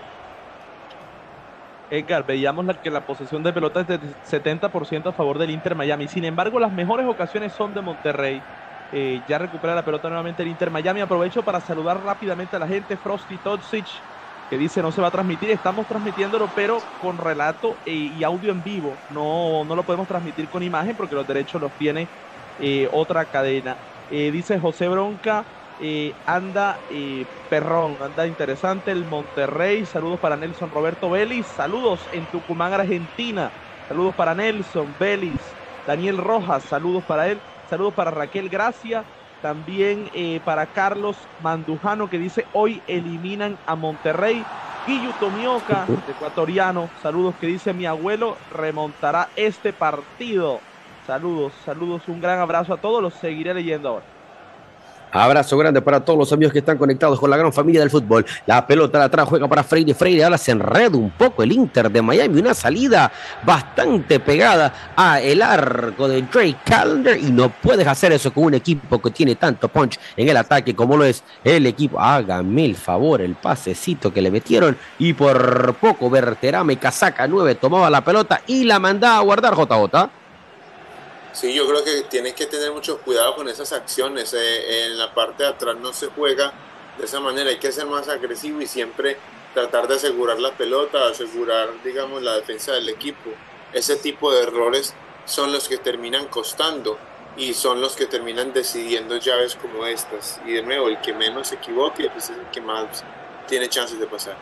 Edgar, veíamos que la posesión de pelota es de 70% a favor del Inter Miami. Sin embargo, las mejores ocasiones son de Monterrey. Ya recupera la pelota nuevamente el Inter Miami. Aprovecho para saludar rápidamente a la gente. Frosty Todzic, que dice no se va a transmitir. Estamos transmitiéndolo, pero con relato y audio en vivo. No lo podemos transmitir con imagen porque los derechos los tiene otra cadena. Dice José Bronca, anda perrón, anda interesante el Monterrey. Saludos para Nelson Roberto Vélez. Saludos en Tucumán, Argentina. Saludos para Nelson Vélez. Daniel Rojas, saludos para él. Saludos para Raquel Gracia. También para Carlos Mandujano, que dice hoy eliminan a Monterrey. Guillo Tomioka, ecuatoriano, saludos, que dice mi abuelo remontará este partido. Saludos, un gran abrazo a todos, los seguiré leyendo ahora. Abrazo grande para todos los amigos que están conectados con la gran familia del fútbol. La pelota la atrás, juega para Freire, ahora se enreda un poco el Inter de Miami, una salida bastante pegada a el arco de Drake Callender, y no puedes hacer eso con un equipo que tiene tanto punch en el ataque como lo es el equipo. Hágame el favor, el pasecito que le metieron, y por poco Berterame, casaca 9, tomaba la pelota y la mandaba a guardar. JJ. Sí, yo creo que tienes que tener mucho cuidado con esas acciones. En la parte de atrás no se juega de esa manera, hay que ser más agresivo y siempre tratar de asegurar la pelota, asegurar, digamos, la defensa del equipo. Ese tipo de errores son los que terminan costando y son los que terminan decidiendo llaves como estas. Y de nuevo, el que menos se equivoque pues es el que más tiene chances de pasar.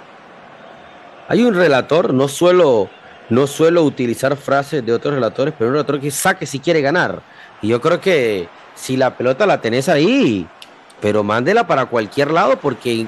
Hay un relator, no suelo utilizar frases de otros relatores, pero un relator que saque si quiere ganar. Y yo creo que si la pelota la tenés ahí, pero mándela para cualquier lado, porque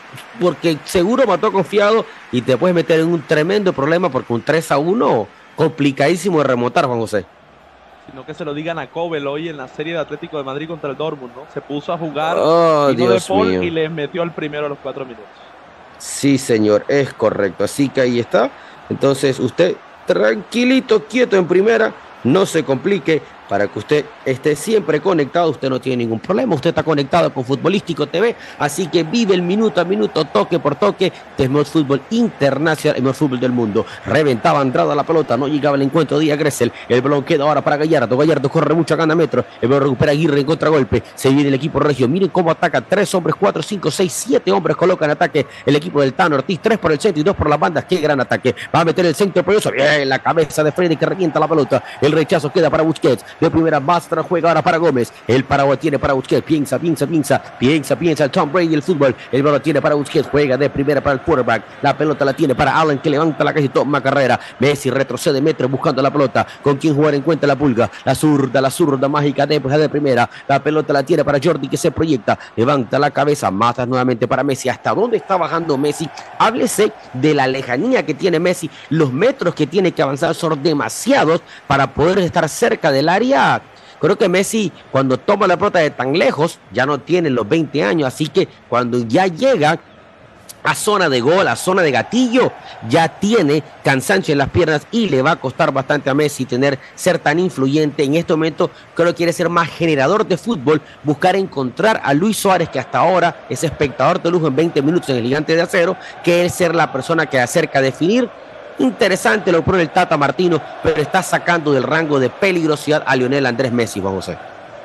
seguro mató confiado y te puedes meter en un tremendo problema, porque un 3-1 complicadísimo de remontar, Juan José. Sino que se lo digan a Kobel hoy en la serie de Atlético de Madrid contra el Dortmund, ¿no? Se puso a jugar de Paul y les metió el primero a los 4 minutos. Sí, señor, es correcto. Así que ahí está. Entonces usted tranquilito, quieto en primera, no se complique, para que usted esté siempre conectado. Usted no tiene ningún problema, usted está conectado con Futbolístico TV, así que vive el minuto a minuto, toque por toque, del mejor fútbol internacional, el mejor fútbol del mundo. Reventaba Andrada la pelota, no llegaba el encuentro de Díaz Gressel, el balón queda ahora para Gallardo corre mucho, gana metro, el balón recupera Aguirre en contragolpe, se viene el equipo regio, miren cómo ataca, 3 hombres, 4, 5, 6, 7 hombres colocan ataque, el equipo del Tano Ortiz, 3 por el centro y 2 por las bandas, qué gran ataque, va a meter el centro, pero eso, bien, la cabeza de Freddy que revienta la pelota, el rechazo queda para Busquets, de primera, Basta juega ahora para Gómez, el Paraguay tiene para Busquets, piensa el Tom Brady, el fútbol, el balón tiene para Busquets, juega de primera para el quarterback, la pelota la tiene para Allen, que levanta la calle, toma carrera, Messi retrocede metros buscando la pelota, con quien jugar encuentra la pulga, la zurda mágica de primera, la pelota la tiene para Jordi, que se proyecta, levanta la cabeza, mata nuevamente para Messi. ¿Hasta dónde está bajando Messi? Háblese de la lejanía que tiene Messi, los metros que tiene que avanzar son demasiados para poder estar cerca del área. Creo que Messi, cuando toma la pelota de tan lejos, ya no tiene los 20 años, así que cuando ya llega a zona de gol, a zona de gatillo, ya tiene cansancio en las piernas y le va a costar bastante a Messi ser tan influyente. En este momento creo que quiere ser más generador de fútbol, buscar encontrar a Luis Suárez, que hasta ahora es espectador de lujo en 20 minutos en el Gigante de Acero, que es ser la persona que acerca a definir. Interesante lo pone el Tata Martino, pero está sacando del rango de peligrosidad a Lionel Andrés Messi, Juan José.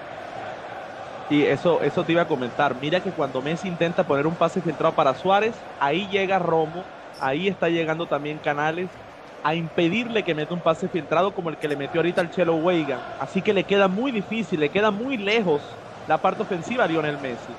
Y eso te iba a comentar. Mira que cuando Messi intenta poner un pase filtrado para Suárez, ahí llega Romo, ahí está llegando también Canales a impedirle que meta un pase filtrado como el que le metió ahorita al Chelo Weigan. Así que le queda muy difícil, le queda muy lejos la parte ofensiva a Lionel Messi.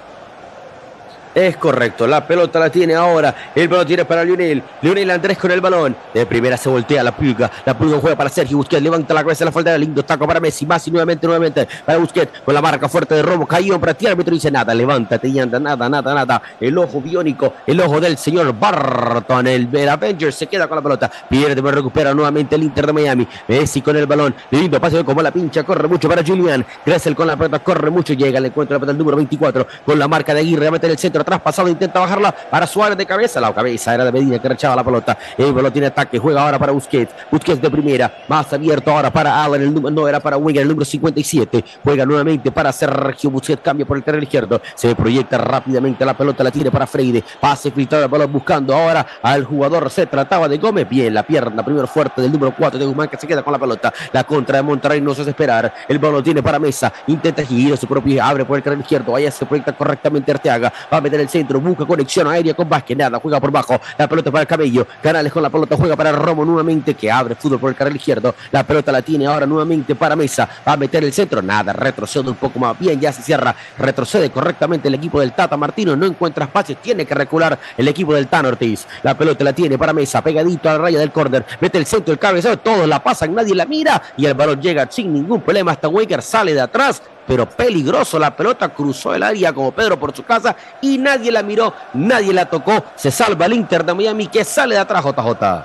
Es correcto, la pelota la tiene ahora, el balón tiene para Lionel Andrés con el balón, de primera se voltea la pulga juega para Sergio Busquets, levanta la cabeza, la falta de lindo taco para Messi nuevamente para Busquets, con la marca fuerte de Romo, cayó para ti, el árbitro dice nada, levántate y anda, nada, el ojo biónico, el ojo del señor Barton, el Avengers se queda con la pelota, pierde, pero recupera nuevamente el Inter de Miami, Messi con el balón, lindo pase como la pincha, corre mucho para Julián, Gressel con la pelota, corre mucho, llega, le encuentra la pelota el número 24, con la marca de Aguirre, a meter el centro, traspasado, intenta bajarla para Suárez de cabeza, la cabeza era de Medina que rechaba la pelota, el balón tiene ataque, juega ahora para Busquets de primera, más abierto ahora para Allen, el número, no era para Wenger, el número 57, juega nuevamente para Sergio Busquets, cambia por el terreno izquierdo, se proyecta rápidamente la pelota, la tiene para Freire, pase filtrado el balón buscando ahora al jugador, se trataba de Gómez, bien la pierna primero fuerte del número 4 de Guzmán, que se queda con la pelota, la contra de Monterrey no se hace esperar, el balón tiene para Mesa, intenta girar su propio, abre por el terreno izquierdo, allá se proyecta correctamente Arteaga, va a meter el centro, busca conexión aérea con Vázquez, nada, juega por bajo, la pelota para el Cabello, Canales con la pelota, juega para Romo nuevamente, que abre fútbol por el carril izquierdo, la pelota la tiene ahora nuevamente para Mesa, va a meter el centro, nada, retrocede un poco más, bien, ya se cierra, retrocede correctamente el equipo del Tata Martino, no encuentra espacio, tiene que recular el equipo del Tano Ortiz, la pelota la tiene para Mesa, pegadito a la raya del córner, mete el centro, el cabezado, todos la pasan, nadie la mira, y el balón llega sin ningún problema hasta Wenger, sale de atrás, pero peligroso, la pelota cruzó el área como Pedro por su casa y nadie la miró, nadie la tocó, se salva el Inter de Miami que sale de atrás, JJ.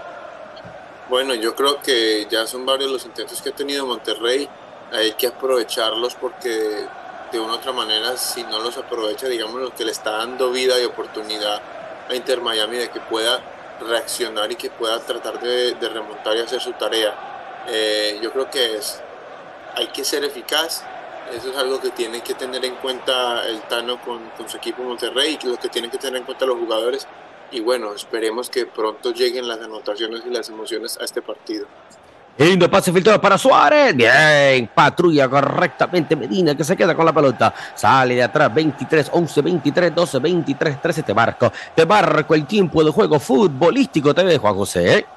Bueno, yo creo que ya son varios los intentos que ha tenido Monterrey, hay que aprovecharlos porque de una u otra manera, si no los aprovecha, digamos, lo que le está dando vida y oportunidad a Inter Miami de que pueda reaccionar y que pueda tratar de remontar y hacer su tarea. Yo creo que hay que ser eficaz. Eso es algo que tiene que tener en cuenta el Tano con su equipo Monterrey y lo que tienen que tener en cuenta los jugadores. Y bueno, esperemos que pronto lleguen las anotaciones y las emociones a este partido. Lindo pase filtrado para Suárez. Bien, patrulla correctamente Medina, que se queda con la pelota. Sale de atrás, 23, 11, 23, 12, 23, 13. Te marco el tiempo de juego futbolístico. Te dejo, Juan José.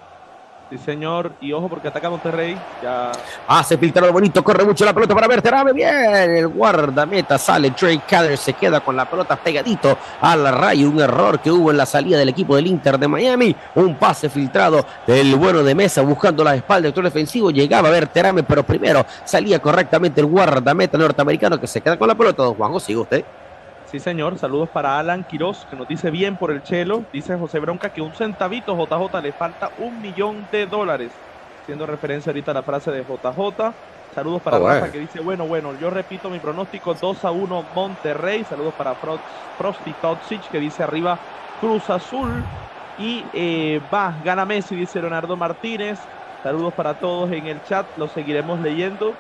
Sí, señor, y ojo porque ataca Monterrey. Ya hace filtrado bonito, corre mucho la pelota para Berterame. Bien, el guardameta sale. Trey Cader se queda con la pelota pegadito a la raya. Un error que hubo en la salida del equipo del Inter de Miami. Un pase filtrado del bueno de Mesa buscando la espalda del actor defensivo. Llegaba Berterame, pero primero salía correctamente el guardameta norteamericano que se queda con la pelota. Don Juanjo, sigue usted. Sí, señor. Saludos para Alan Quiroz, que nos dice bien por el Chelo. Dice José Bronca que un centavito JJ le falta $1.000.000. Haciendo referencia ahorita a la frase de JJ. Saludos para Rafa, que dice, bueno, yo repito mi pronóstico, 2-1 Monterrey. Saludos para Frosty Totsic, que dice arriba Cruz Azul. Y gana Messi, dice Leonardo Martínez. Saludos para todos en el chat, los seguiremos leyendo.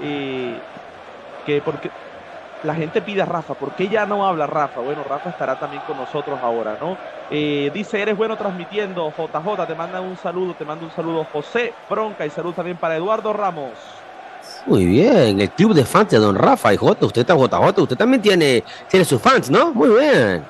Porque la gente pide a Rafa, ¿por qué ya no habla Rafa? Bueno, Rafa estará también con nosotros ahora, ¿no? Dice, eres bueno transmitiendo, JJ, te manda un saludo José Bronca, y salud también para Eduardo Ramos. Muy bien, el club de fans de Don Rafa y J, usted está JJ, usted también tiene sus fans, ¿no? Muy bien.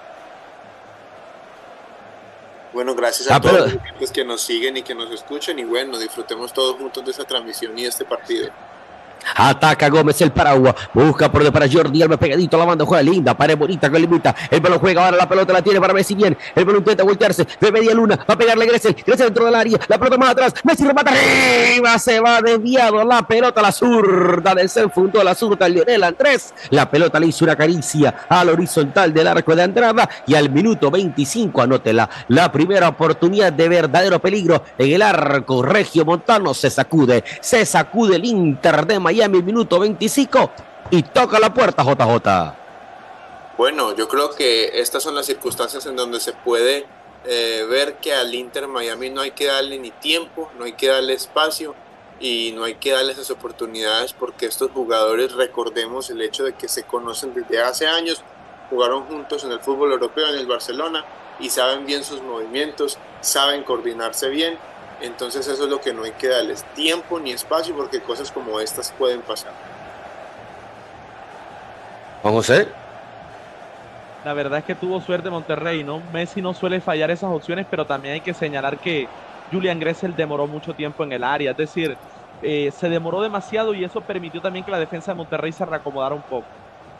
Bueno, gracias a todos los que nos siguen y que nos escuchan, y bueno, disfrutemos todos juntos de esta transmisión y de este partido. Ataca Gómez el Paragua. Busca por de para Jordi Alba pegadito a la banda. Juega linda. Pared bonita que limita. El balón juega. Ahora la pelota la tiene para Messi. Bien. El balón intenta voltearse. De media luna. Va a pegarle Gressel. Gressel dentro del área. La pelota más atrás. Messi remata arriba. Se va desviado. La pelota a la zurda del Sanfundo. A la zurda Lionel Andrés. La pelota le hizo una caricia al horizontal del arco de Andrada. Y al minuto 25, anótela. La primera oportunidad de verdadero peligro en el arco regiomontano. Se sacude el Inter de Miami, minuto 25, y toca la puerta JJ. Bueno, yo creo que estas son las circunstancias en donde se puede ver que al Inter Miami no hay que darle ni tiempo, no hay que darle espacio y no hay que darle esas oportunidades, porque estos jugadores, recordemos el hecho de que se conocen desde hace años, jugaron juntos en el fútbol europeo, en el Barcelona, y saben bien sus movimientos, saben coordinarse bien. Entonces eso es lo que no hay que darles tiempo ni espacio, porque cosas como estas pueden pasar. Juan José. La verdad es que tuvo suerte Monterrey, ¿no? Messi no suele fallar esas opciones, pero también hay que señalar que Julián Gressel demoró mucho tiempo en el área. Es decir, se demoró demasiado y eso permitió también que la defensa de Monterrey se reacomodara un poco.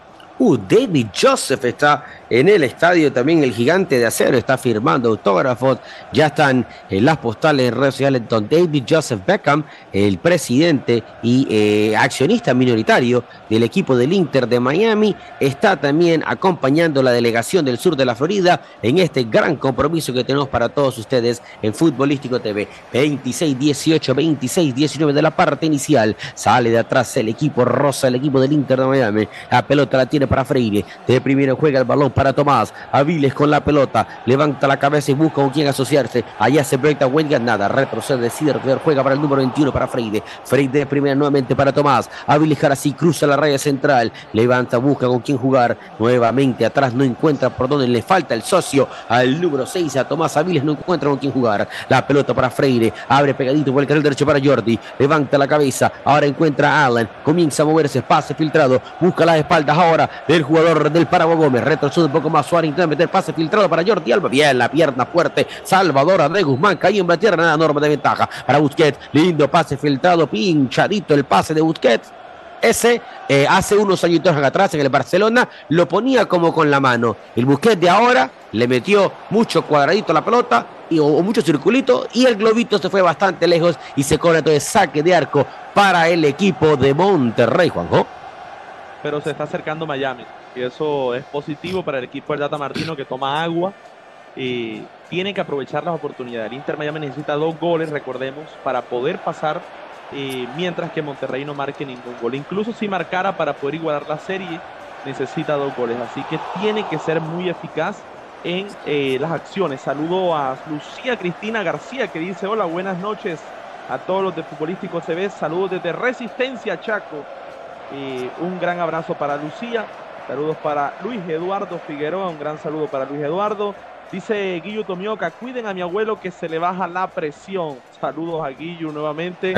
David Joseph está en el estadio, también el gigante de acero está firmando autógrafos, ya están en las postales en redes sociales. Don David Joseph Beckham, el presidente y accionista minoritario del equipo del Inter de Miami, está también acompañando la delegación del sur de la Florida en este gran compromiso que tenemos para todos ustedes en Futbolístico TV. 26-18, 26-19 de la parte inicial, sale de atrás el equipo rosa, el equipo del Inter de Miami, la pelota la tiene para Freire, de primero juega el balón para Tomás, Aviles con la pelota, levanta la cabeza y busca con quién asociarse, allá se proyecta Wengan, nada, retrocede, decide, juega para el número 21 para Freire, Freire de primera nuevamente para Tomás, Aviles Jarasí cruza la raya central, levanta, busca con quién jugar, nuevamente atrás, no encuentra por dónde, le falta el socio al número 6, a Tomás Aviles, no encuentra con quién jugar, la pelota para Freire, abre pegadito por el carril derecho para Jordi, levanta la cabeza, ahora encuentra a Allen, comienza a moverse, pase filtrado, busca las espaldas ahora del jugador del Paragua Gómez, retrocede un poco más, Suárez intenta meter pase filtrado para Jordi Alba, bien, la pierna fuerte, Salvador de Guzmán, cayó en la tierra, nada, norma de ventaja para Busquets, lindo pase filtrado, pinchadito el pase de Busquets. Ese hace unos añitos atrás en el Barcelona lo ponía como con la mano. El Busquets de ahora le metió mucho cuadradito a la pelota o mucho circulito y el globito se fue bastante lejos y se cobra todo el saque de arco para el equipo de Monterrey, Juanjo. Pero se está acercando Miami y eso es positivo para el equipo del Tata Martino, que toma agua y tiene que aprovechar las oportunidades. El Inter Miami necesita 2 goles, recordemos, para poder pasar, mientras que Monterrey no marque ningún gol. Incluso si marcara para poder igualar la serie, necesita 2 goles. Así que tiene que ser muy eficaz en las acciones. Saludo a Lucía Cristina García, que dice: hola, buenas noches a todos los de Futbolístico TV. Saludos desde Resistencia, Chaco. Un gran abrazo para Lucía. Saludos para Luis Eduardo Figueroa. Un gran saludo para Luis Eduardo. Dice Guillo Tomioka: cuiden a mi abuelo que se le baja la presión. Saludos a Guillo nuevamente.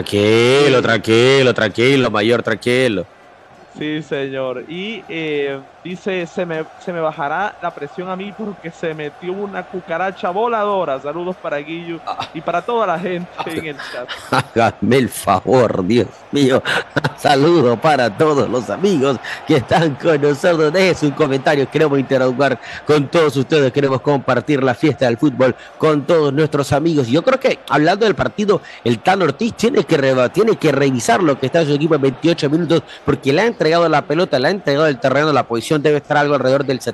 Tranquilo, mayor, tranquilo. Sí, señor. Y dice: se me bajará la presión a mí porque se metió una cucaracha voladora. Saludos para Guillo y para toda la gente en el chat. Háganme el favor, Dios mío. Saludos para todos los amigos que están con nosotros. Dejen sus comentarios. Queremos interactuar con todos ustedes. Queremos compartir la fiesta del fútbol con todos nuestros amigos. Yo creo que, hablando del partido, el Tan Ortiz tiene que revisar lo que está en su equipo en 28 minutos, porque le ha entregado la pelota, le ha entregado el terreno. La posición debe estar algo alrededor del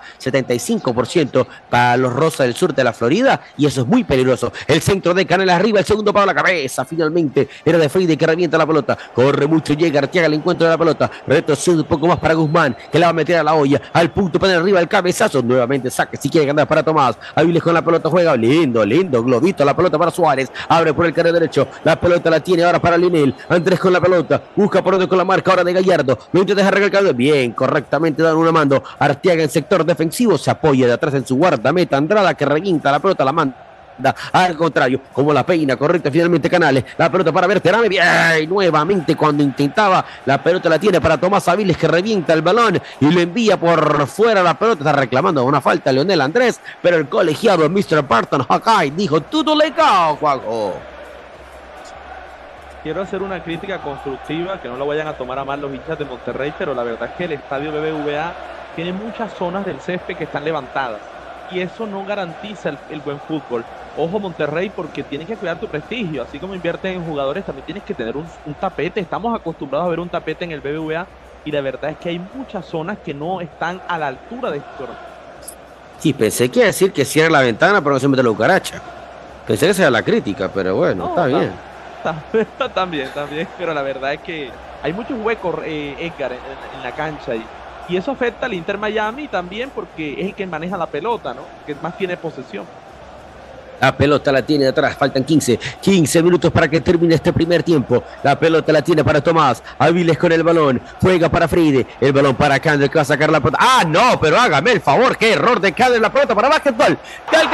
70-75% para los Rosas del sur de la Florida, y eso es muy peligroso. El centro de Canela arriba, el segundo para la cabeza, finalmente era de Freire, que revienta la pelota, corre mucho, llega Arteaga al encuentro de la pelota, retrocede un poco más para Guzmán, que la va a meter a la olla, al punto para arriba el cabezazo, nuevamente saque si quiere ganar para Tomás. Aviles con la pelota, juega lindo, globito, la pelota para Suárez, abre por el carril derecho, la pelota la tiene ahora para Lionel Andrés con la pelota, busca por donde con la marca ahora de Gallardo, no intenta arreglar, bien, correctamente dan una mando, Arteaga en sector defensivo, se apoya de atrás en su guardameta Andrada, que reguinta la pelota, la manda al contrario, como la peina, correcta finalmente Canales, la pelota para Berterame, bien, nuevamente cuando intentaba, la pelota la tiene para Tomás Aviles, que revienta el balón y le envía por fuera la pelota, está reclamando una falta Leonel Andrés, pero el colegiado Mr. Barton Hawkeye dijo: tú le cao, Juanjo. quiero hacer una crítica constructiva, que no lo vayan a tomar a mal los hinchas de Monterrey, pero la verdad es que el estadio BBVA tiene muchas zonas del césped que están levantadas y eso no garantiza el buen fútbol. Ojo Monterrey, porque tienes que cuidar tu prestigio, así como inviertes en jugadores, también tienes que tener un tapete. Estamos acostumbrados a ver un tapete en el BBVA y la verdad es que hay muchas zonas que no están a la altura de este torneo. Sí, pensé que iba a decir que cierre la ventana para no se mete la cucaracha. Pensé que esa era la crítica, pero bueno, está bien. También, pero la verdad es que hay muchos huecos, Edgar, en la cancha y eso afecta al Inter Miami también porque es el que maneja la pelota, ¿no? Que más tiene posesión. La pelota la tiene de atrás, faltan 15 minutos para que termine este primer tiempo. La pelota la tiene para Tomás, Aviles con el balón, juega para Freire, el balón para Candler que va a sacar la pelota. ¡Ah, no! Pero hágame el favor, qué error de Candler, la pelota para básquetbol. ¡Gol!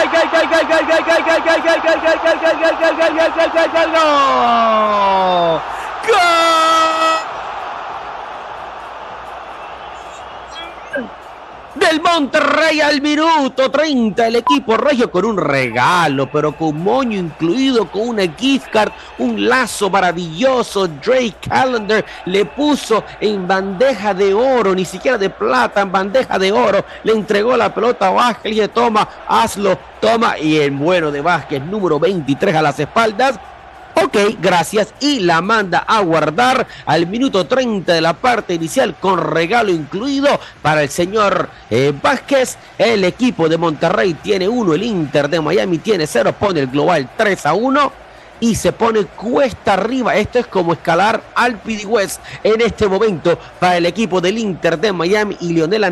Del Monterrey al minuto 30, el equipo regio con un regalo, pero con moño incluido, con una gift card, un lazo maravilloso. Drake Callender le puso en bandeja de oro, ni siquiera de plata, en bandeja de oro, le entregó la pelota a Vázquez, le dije, toma, hazlo, toma, y el bueno de Vázquez, número 23 a las espaldas. Ok, gracias, y la manda a guardar al minuto 30 de la parte inicial con regalo incluido para el señor Vázquez. El equipo de Monterrey tiene 1, el Inter de Miami tiene 0, pone el global 3-1 y se pone cuesta arriba. Esto es como escalar al Pidigués en este momento para el equipo del Inter de Miami y Lionel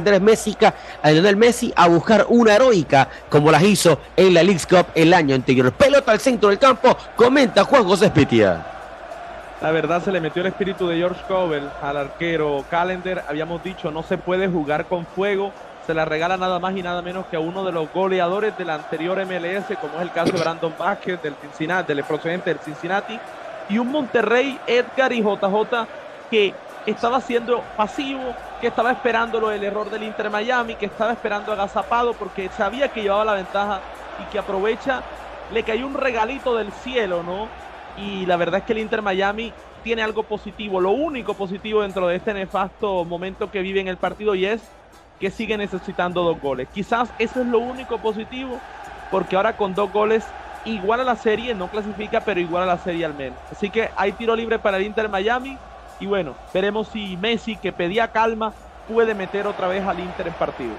Messi a buscar una heroica como las hizo en la Leagues Cup el año anterior. Pelota al centro del campo, comenta Juan José Espitia. La verdad se le metió el espíritu de George Cobel al arquero Callender. Habíamos dicho, no se puede jugar con fuego. Se la regala nada más y nada menos que a uno de los goleadores de la anterior MLS, como es el caso de Brandon Vázquez, del Cincinnati, del procedente del Cincinnati, y un Monterrey, Edgar y JJ, que estaba siendo pasivo, que estaba esperando el error del Inter Miami, que estaba esperando agazapado porque sabía que llevaba la ventaja y que aprovecha, le cayó un regalito del cielo, ¿no? Y la verdad es que el Inter Miami tiene algo positivo, lo único positivo dentro de este nefasto momento que vive en el partido, y es que sigue necesitando 2 goles. Quizás eso es lo único positivo, porque ahora con 2 goles igual a la serie, no clasifica, pero igual a la serie al menos. Así que hay tiro libre para el Inter Miami, y bueno, veremos si Messi, que pedía calma, puede meter otra vez al Inter en partido.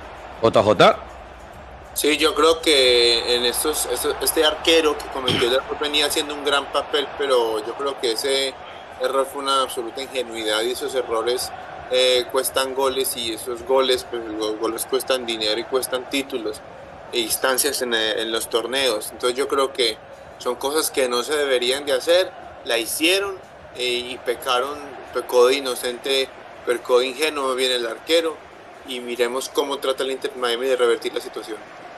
JJ. Sí, yo creo que en este arquero que cometió el error venía haciendo un gran papel, pero yo creo que ese error fue una absoluta ingenuidad y esos errores cuestan goles, y esos goles, pues los goles cuestan dinero y cuestan títulos e instancias en los torneos. Entonces yo creo que son cosas que no se deberían de hacer, la hicieron y pecó de inocente, pecó de ingenuo bien el arquero, y miremos cómo trata el Inter Miami de revertir la situación.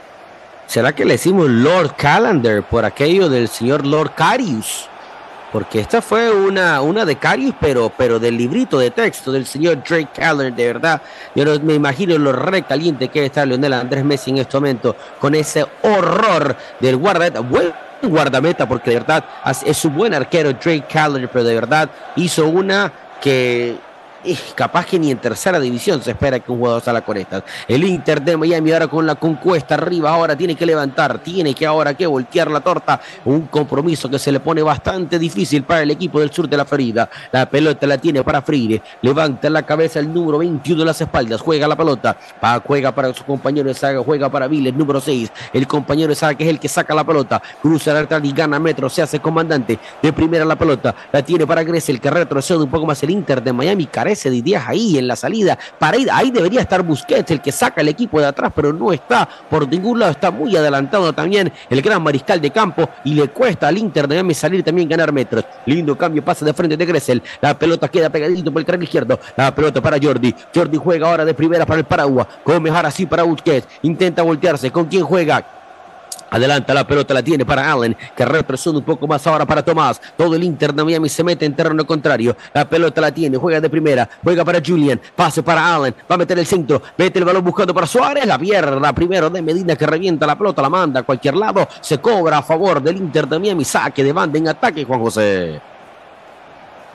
¿Será que le decimos Lord Callender por aquello del señor Lord Carius? Porque esta fue una de Carius, pero del librito de texto del señor Drake Callender, de verdad. Yo no me imagino lo recaliente que está Lionel Andrés Messi en este momento con ese horror del guardameta. Buen guardameta, porque de verdad es un buen arquero Drake Callender, pero de verdad hizo una que capaz que ni en tercera división se espera que un jugador salga con estas. El Inter de Miami ahora con la concuesta arriba, ahora tiene que levantar, tiene que ahora que voltear la torta, un compromiso que se le pone bastante difícil para el equipo del sur de la Florida. La pelota la tiene para Freire, levanta la cabeza el número 21 de las espaldas, juega la pelota, juega para su compañero de saga, juega para Viles, número 6, el compañero de saga que es el que saca la pelota, cruza la atrás y gana metro, se hace comandante de primera. La pelota la tiene para Gressel, que retrocede un poco más el Inter de Miami, carece de días ahí en la salida para ir, ahí debería estar Busquets, el que saca el equipo de atrás, pero no está por ningún lado, está muy adelantado también el gran mariscal de campo, y le cuesta al Inter de Miami salir también, ganar metros. Lindo cambio, pasa de frente de Gressel, la pelota queda pegadito por el carril izquierdo, la pelota para Jordi juega ahora de primera para el Paraguay, come ahora sí para Busquets, intenta voltearse, ¿con quién juega? Adelanta la pelota, la tiene para Allen, que retrocede un poco más ahora para Tomás. Todo el Inter de Miami se mete en terreno contrario. La pelota la tiene, juega de primera, juega para Julian, pase para Allen, va a meter el centro, mete el balón buscando para Suárez, la pierda primero de Medina, que revienta la pelota, la manda a cualquier lado, se cobra a favor del Inter de Miami, saque de banda en ataque, Juan José.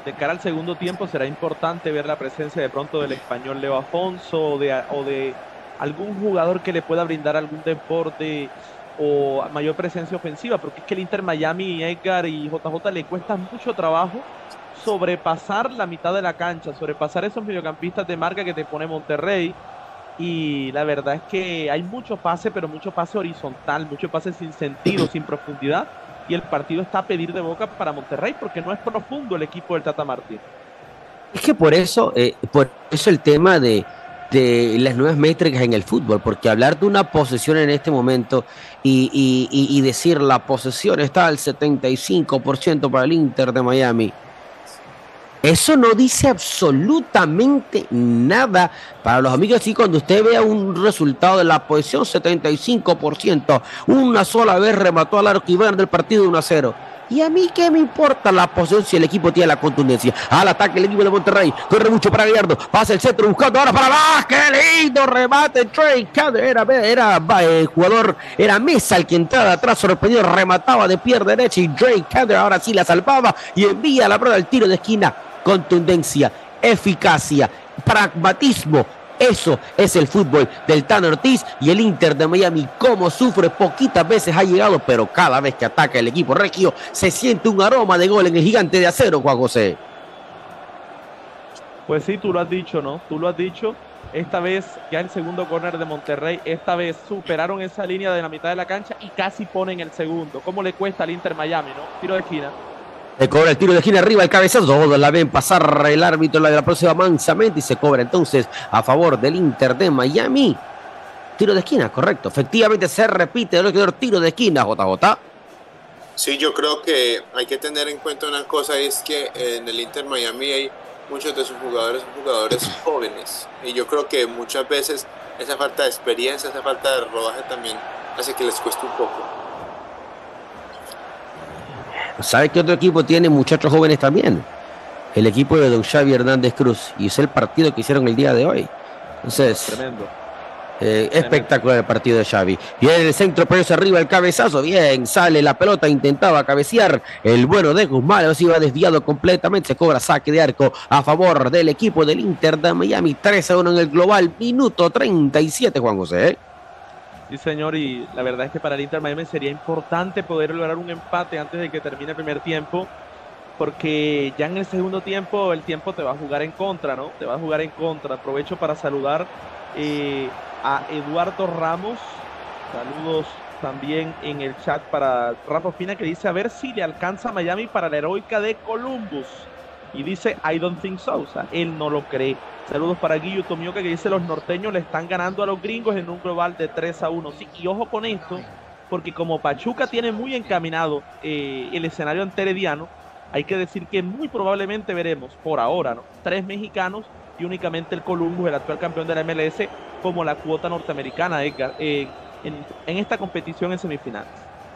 de cara al segundo tiempo será importante ver la presencia de pronto del español Leo Afonso o de algún jugador que le pueda brindar algún deporte o mayor presencia ofensiva, porque es que el Inter Miami, Edgar y JJ, le cuesta mucho trabajo sobrepasar la mitad de la cancha, sobrepasar esos mediocampistas de marca que te pone Monterrey. Y la verdad es que hay mucho pase, pero mucho pase horizontal, mucho pase sin sentido, sin profundidad, y el partido está a pedir de boca para Monterrey porque no es profundo el equipo del Tata Martino. Es que por eso el tema de las nuevas métricas en el fútbol, porque hablar de una posesión en este momento y decir la posesión está al 75% para el Inter de Miami, eso no dice absolutamente nada para los amigos. Y cuando usted vea un resultado de la posesión 75%, una sola vez remató al arco y van del partido 1-0. ¿Y a mí qué me importa la posesión si el equipo tiene la contundencia? Al ataque el equipo de Monterrey, corre mucho para Gallardo, pasa el centro buscando ahora para Vázquez, ¡qué lindo remate! Drake Cander, jugador, era Mesa el que entraba atrás, sorprendido, remataba de pierna derecha y Drake Cander ahora sí la salvaba y envía la pelota al tiro de esquina. Contundencia, eficacia, pragmatismo. Eso es el fútbol del Tano Ortiz y el Inter de Miami. Como sufre, poquitas veces ha llegado, pero cada vez que ataca el equipo regio se siente un aroma de gol en el Gigante de Acero, Juan José. Pues sí, tú lo has dicho, ¿no? Tú lo has dicho. Esta vez, ya el segundo córner de Monterrey, esta vez superaron esa línea de la mitad de la cancha y casi ponen el segundo. ¿Cómo le cuesta al Inter Miami, no? Tiro de esquina. Se cobra el tiro de esquina arriba, el cabezazo, todos la ven pasar el árbitro la de la próxima mansamente y se cobra entonces a favor del Inter de Miami. Tiro de esquina, correcto. Efectivamente se repite el tiro de esquina, JJ. Sí, yo creo que hay que tener en cuenta una cosa, es que en el Inter Miami hay muchos de sus jugadores jóvenes. Y yo creo que muchas veces esa falta de experiencia, esa falta de rodaje también hace que les cueste un poco. ¿Sabe qué otro equipo tiene muchachos jóvenes también? El equipo de don Xavi Hernández Cruz. Y es el partido que hicieron el día de hoy. Entonces, tremendo. Espectacular el partido de Xavi. Viene el centro, pero es arriba el cabezazo. Bien, sale la pelota, intentaba cabecear el bueno de Guzmán. Se iba desviado completamente. Se cobra saque de arco a favor del equipo del Inter de Miami. 3-1 en el global. Minuto 37, Juan José. Sí, señor, y la verdad es que para el Inter Miami sería importante poder lograr un empate antes de que termine el primer tiempo, porque ya en el segundo tiempo el tiempo te va a jugar en contra, ¿no? Te va a jugar en contra. Aprovecho para saludar a Eduardo Ramos. Saludos también en el chat para Rafa Fina, que dice a ver si le alcanza a Miami para la heroica de Columbus. Y dice, I don't think so, o sea, él no lo cree. Saludos para Guillo Tomioka, que dice, los norteños le están ganando a los gringos en un global de 3-1. Sí, y ojo con esto, porque como Pachuca tiene muy encaminado el escenario anterediano, hay que decir que muy probablemente veremos, por ahora, ¿no?, 3 mexicanos y únicamente el Columbus, el actual campeón de la MLS, como la cuota norteamericana, Edgar, en esta competición en semifinales.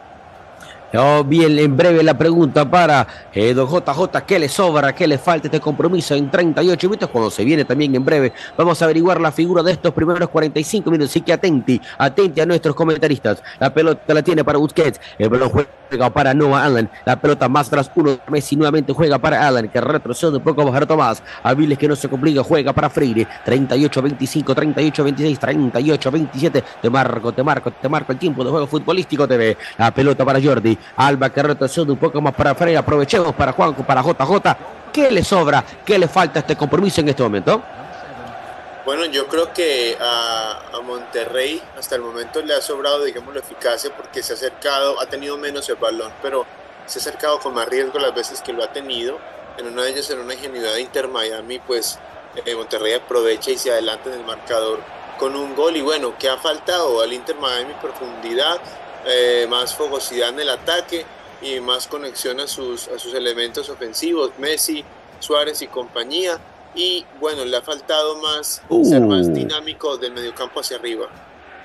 Oh, bien, en breve la pregunta para don JJ, ¿qué le sobra, qué le falta este compromiso en 38 minutos? Cuando se viene también en breve, vamos a averiguar la figura de estos primeros 45 minutos, así que atenti a nuestros comentaristas. La pelota la tiene para Busquets, el balón juega para Noah Allen, la pelota más atrás, Messi nuevamente juega para Allen, que retrocede un poco bajar Tomás, Aviles que no se complica, juega para Freire, 38-25, 38-26, 38-27, te marco el tiempo de juego futbolístico TV, la pelota para Jordi, Alba que retrocede un poco más para Freire, aprovechemos para Juanco, para JJ, ¿qué le sobra, qué le falta a este compromiso en este momento? Bueno, yo creo que a Monterrey hasta el momento le ha sobrado, digamos, la eficacia, porque se ha acercado, ha tenido menos el balón, pero se ha acercado con más riesgo las veces que lo ha tenido. En una de ellas, en una ingenuidad de Inter Miami, pues Monterrey aprovecha y se adelanta en el marcador con un gol. Y bueno, ¿qué ha faltado al Inter Miami? Profundidad, más fogosidad en el ataque y más conexión a sus elementos ofensivos, Messi, Suárez y compañía. Y bueno, le ha faltado más ser más dinámico del mediocampo hacia arriba.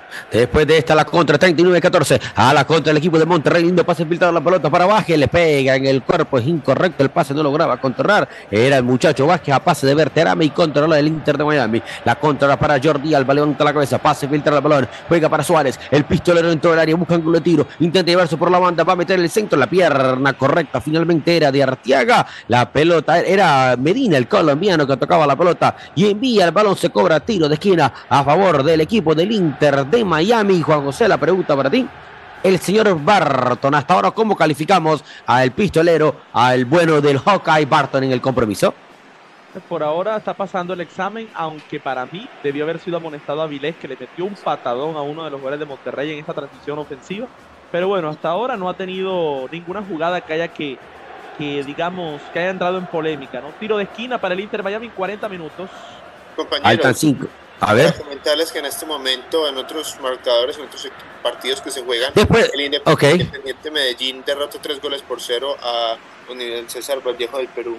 Después de esta la contra, 39-14. A la contra el equipo de Monterrey. Lindo pase filtrado, la pelota para Vázquez. Le pega en el cuerpo, es incorrecto. El pase no lograba controlar. Era el muchacho Vázquez a pase de Berterame y controla el Inter de Miami. La contra para Jordi Alba. Levanta la cabeza, pase filtra el balón. Juega para Suárez. El pistolero dentro del área, busca ángulo de tiro. Intenta llevarse por la banda, va a meter el centro. La pierna correcta finalmente era de Arteaga. La pelota era Medina, el colombiano, que tocaba la pelota y envía el balón. Se cobra tiro de esquina a favor del equipo del Inter de Miami. Juan José, la pregunta para ti. El señor Barton, hasta ahora, ¿cómo calificamos al pistolero, al bueno del Hawkeye Barton en el compromiso? Por ahora está pasando el examen, aunque para mí debió haber sido amonestado a Vilés, que le metió un patadón a uno de los jugadores de Monterrey en esta transición ofensiva. Pero bueno, hasta ahora no ha tenido ninguna jugada que haya digamos, que haya entrado en polémica, ¿no? Tiro de esquina para el Inter Miami en 40 minutos. Compañeros, Faltan 5. A ver. para comentarles que en este momento, en otros marcadores, en otros partidos que se juegan, Después, el Independiente Medellín derrotó 3-0 a Universidad César Vallejo del Perú.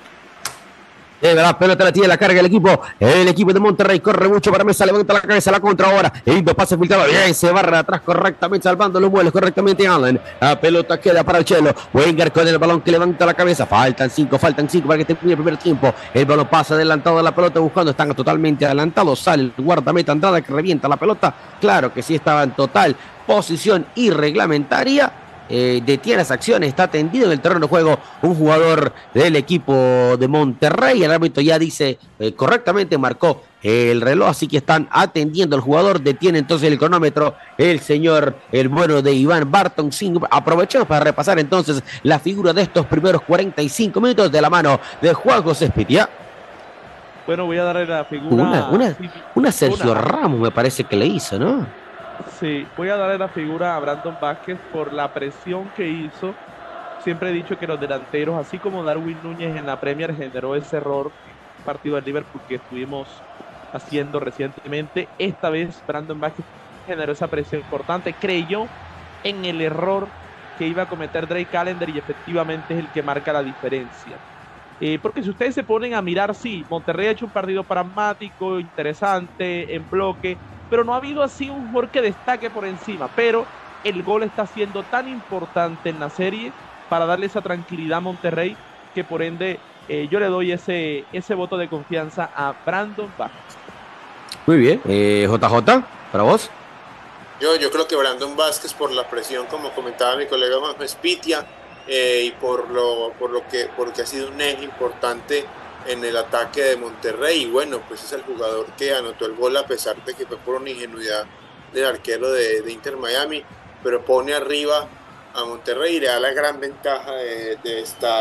La pelota la tiene, la carga el equipo de Monterrey, corre mucho para Mesa, levanta la cabeza, la contra ahora, lindo pase filtrado, bien, se barra atrás correctamente, salvando los vuelos correctamente Allen, la pelota queda para el Chelo, Wenger con el balón que levanta la cabeza, faltan 5 para que termine el primer tiempo, el balón pasa adelantado a la pelota buscando, están totalmente adelantados, sale el guardameta Andrada que revienta la pelota, claro que sí estaba en total posición irreglamentaria. Detiene las acciones, está tendido en el terreno de juego un jugador del equipo de Monterrey, el árbitro ya dice correctamente, marcó el reloj, así que están atendiendo al jugador, detiene entonces el cronómetro el bueno de Iván Barton. Aprovechamos para repasar entonces la figura de estos primeros 45 minutos de la mano de Juan José Espitia. Bueno, voy a darle la figura una Sergio Ramos me parece que le hizo, ¿no? Sí, voy a darle la figura a Brandon Vázquez por la presión que hizo. Siempre he dicho que los delanteros, así como Darwin Núñez en la Premier generó ese error partido del Liverpool que estuvimos haciendo recientemente, esta vez Brandon Vázquez generó esa presión importante, creyó en el error que iba a cometer Drake Callender y efectivamente es el que marca la diferencia. Porque si ustedes se ponen a mirar, sí, Monterrey ha hecho un partido pragmático, interesante, en bloque, pero no ha habido así un jugador que destaque por encima, pero el gol está siendo tan importante en la serie para darle esa tranquilidad a Monterrey, que por ende yo le doy ese voto de confianza a Brandon Vázquez. Muy bien, JJ, para vos. Yo creo que Brandon Vázquez, por la presión, como comentaba mi colega Juan Espitia, y porque ha sido un eje importante en el ataque de Monterrey, y bueno, pues es el jugador que anotó el gol a pesar de que fue por una ingenuidad del arquero de Inter Miami, pero pone arriba a Monterrey y le da la gran ventaja de estar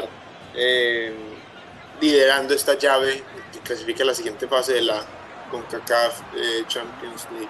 liderando esta llave que clasifica la siguiente fase de la CONCACAF Champions League.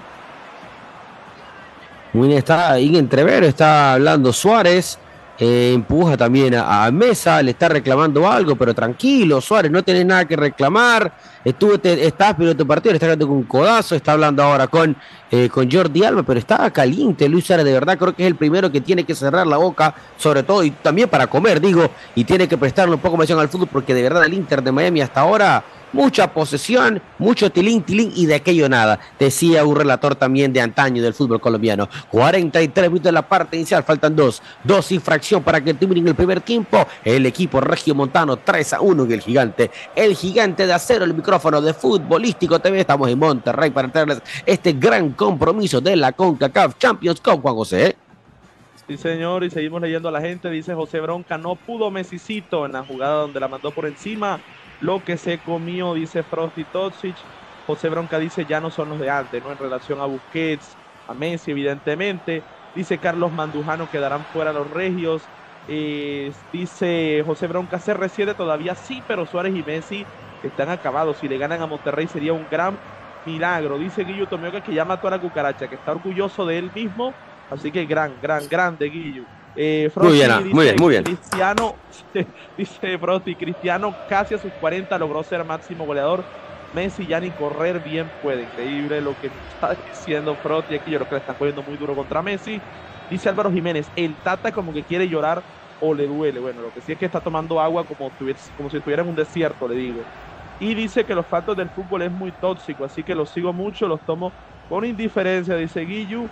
Muy bien, está ahí en entrevero, está hablando Suárez. Empuja también a Mesa, le está reclamando algo, pero tranquilo, Suárez, no tenés nada que reclamar, estás pero tu partido, le está hablando con un codazo, está hablando ahora con Jordi Alba, pero está caliente Luis Suárez, de verdad creo que es el primero que tiene que cerrar la boca, sobre todo, y también para comer, digo, y tiene que prestarle un poco más atención al fútbol, porque de verdad el Inter de Miami hasta ahora, mucha posesión, mucho tilín, y de aquello nada. Decía un relator también de antaño del fútbol colombiano. 43 minutos de la parte inicial, faltan dos y fracción para que termine el primer tiempo. El equipo regiomontano 3-1 en el gigante de acero, el micrófono de Futbolístico TV. Estamos en Monterrey para traerles este gran compromiso de la CONCACAF Champions Cup, Juan José. Sí, señor, y seguimos leyendo a la gente. Dice José Bronca, no pudo Messicito en la jugada donde la mandó por encima. Lo que se comió, dice Frosty Toxic. José Bronca dice, ya no son los de antes, ¿no? En relación a Busquets, a Messi, evidentemente. Dice Carlos Mandujano, quedarán fuera los regios. Dice José Bronca, CR7 todavía sí, pero Suárez y Messi están acabados. Si le ganan a Monterrey sería un gran milagro. Dice Guillo Tomioka que ya mató a la cucaracha, que está orgulloso de él mismo. Así que grande Guillo. Muy bien. Cristiano, dice Frosty, Cristiano casi a sus 40 logró ser máximo goleador. Messi ya ni correr bien puede. Increíble lo que está diciendo Frosty aquí. Yo creo que le están cogiendo muy duro contra Messi. Dice Álvaro Jiménez, el Tata como que quiere llorar o le duele. Bueno, lo que sí es que está tomando agua como si estuviera en un desierto, le digo. Y dice que los factos del fútbol es muy tóxico, así que los sigo mucho, los tomo con indiferencia, dice Guillu.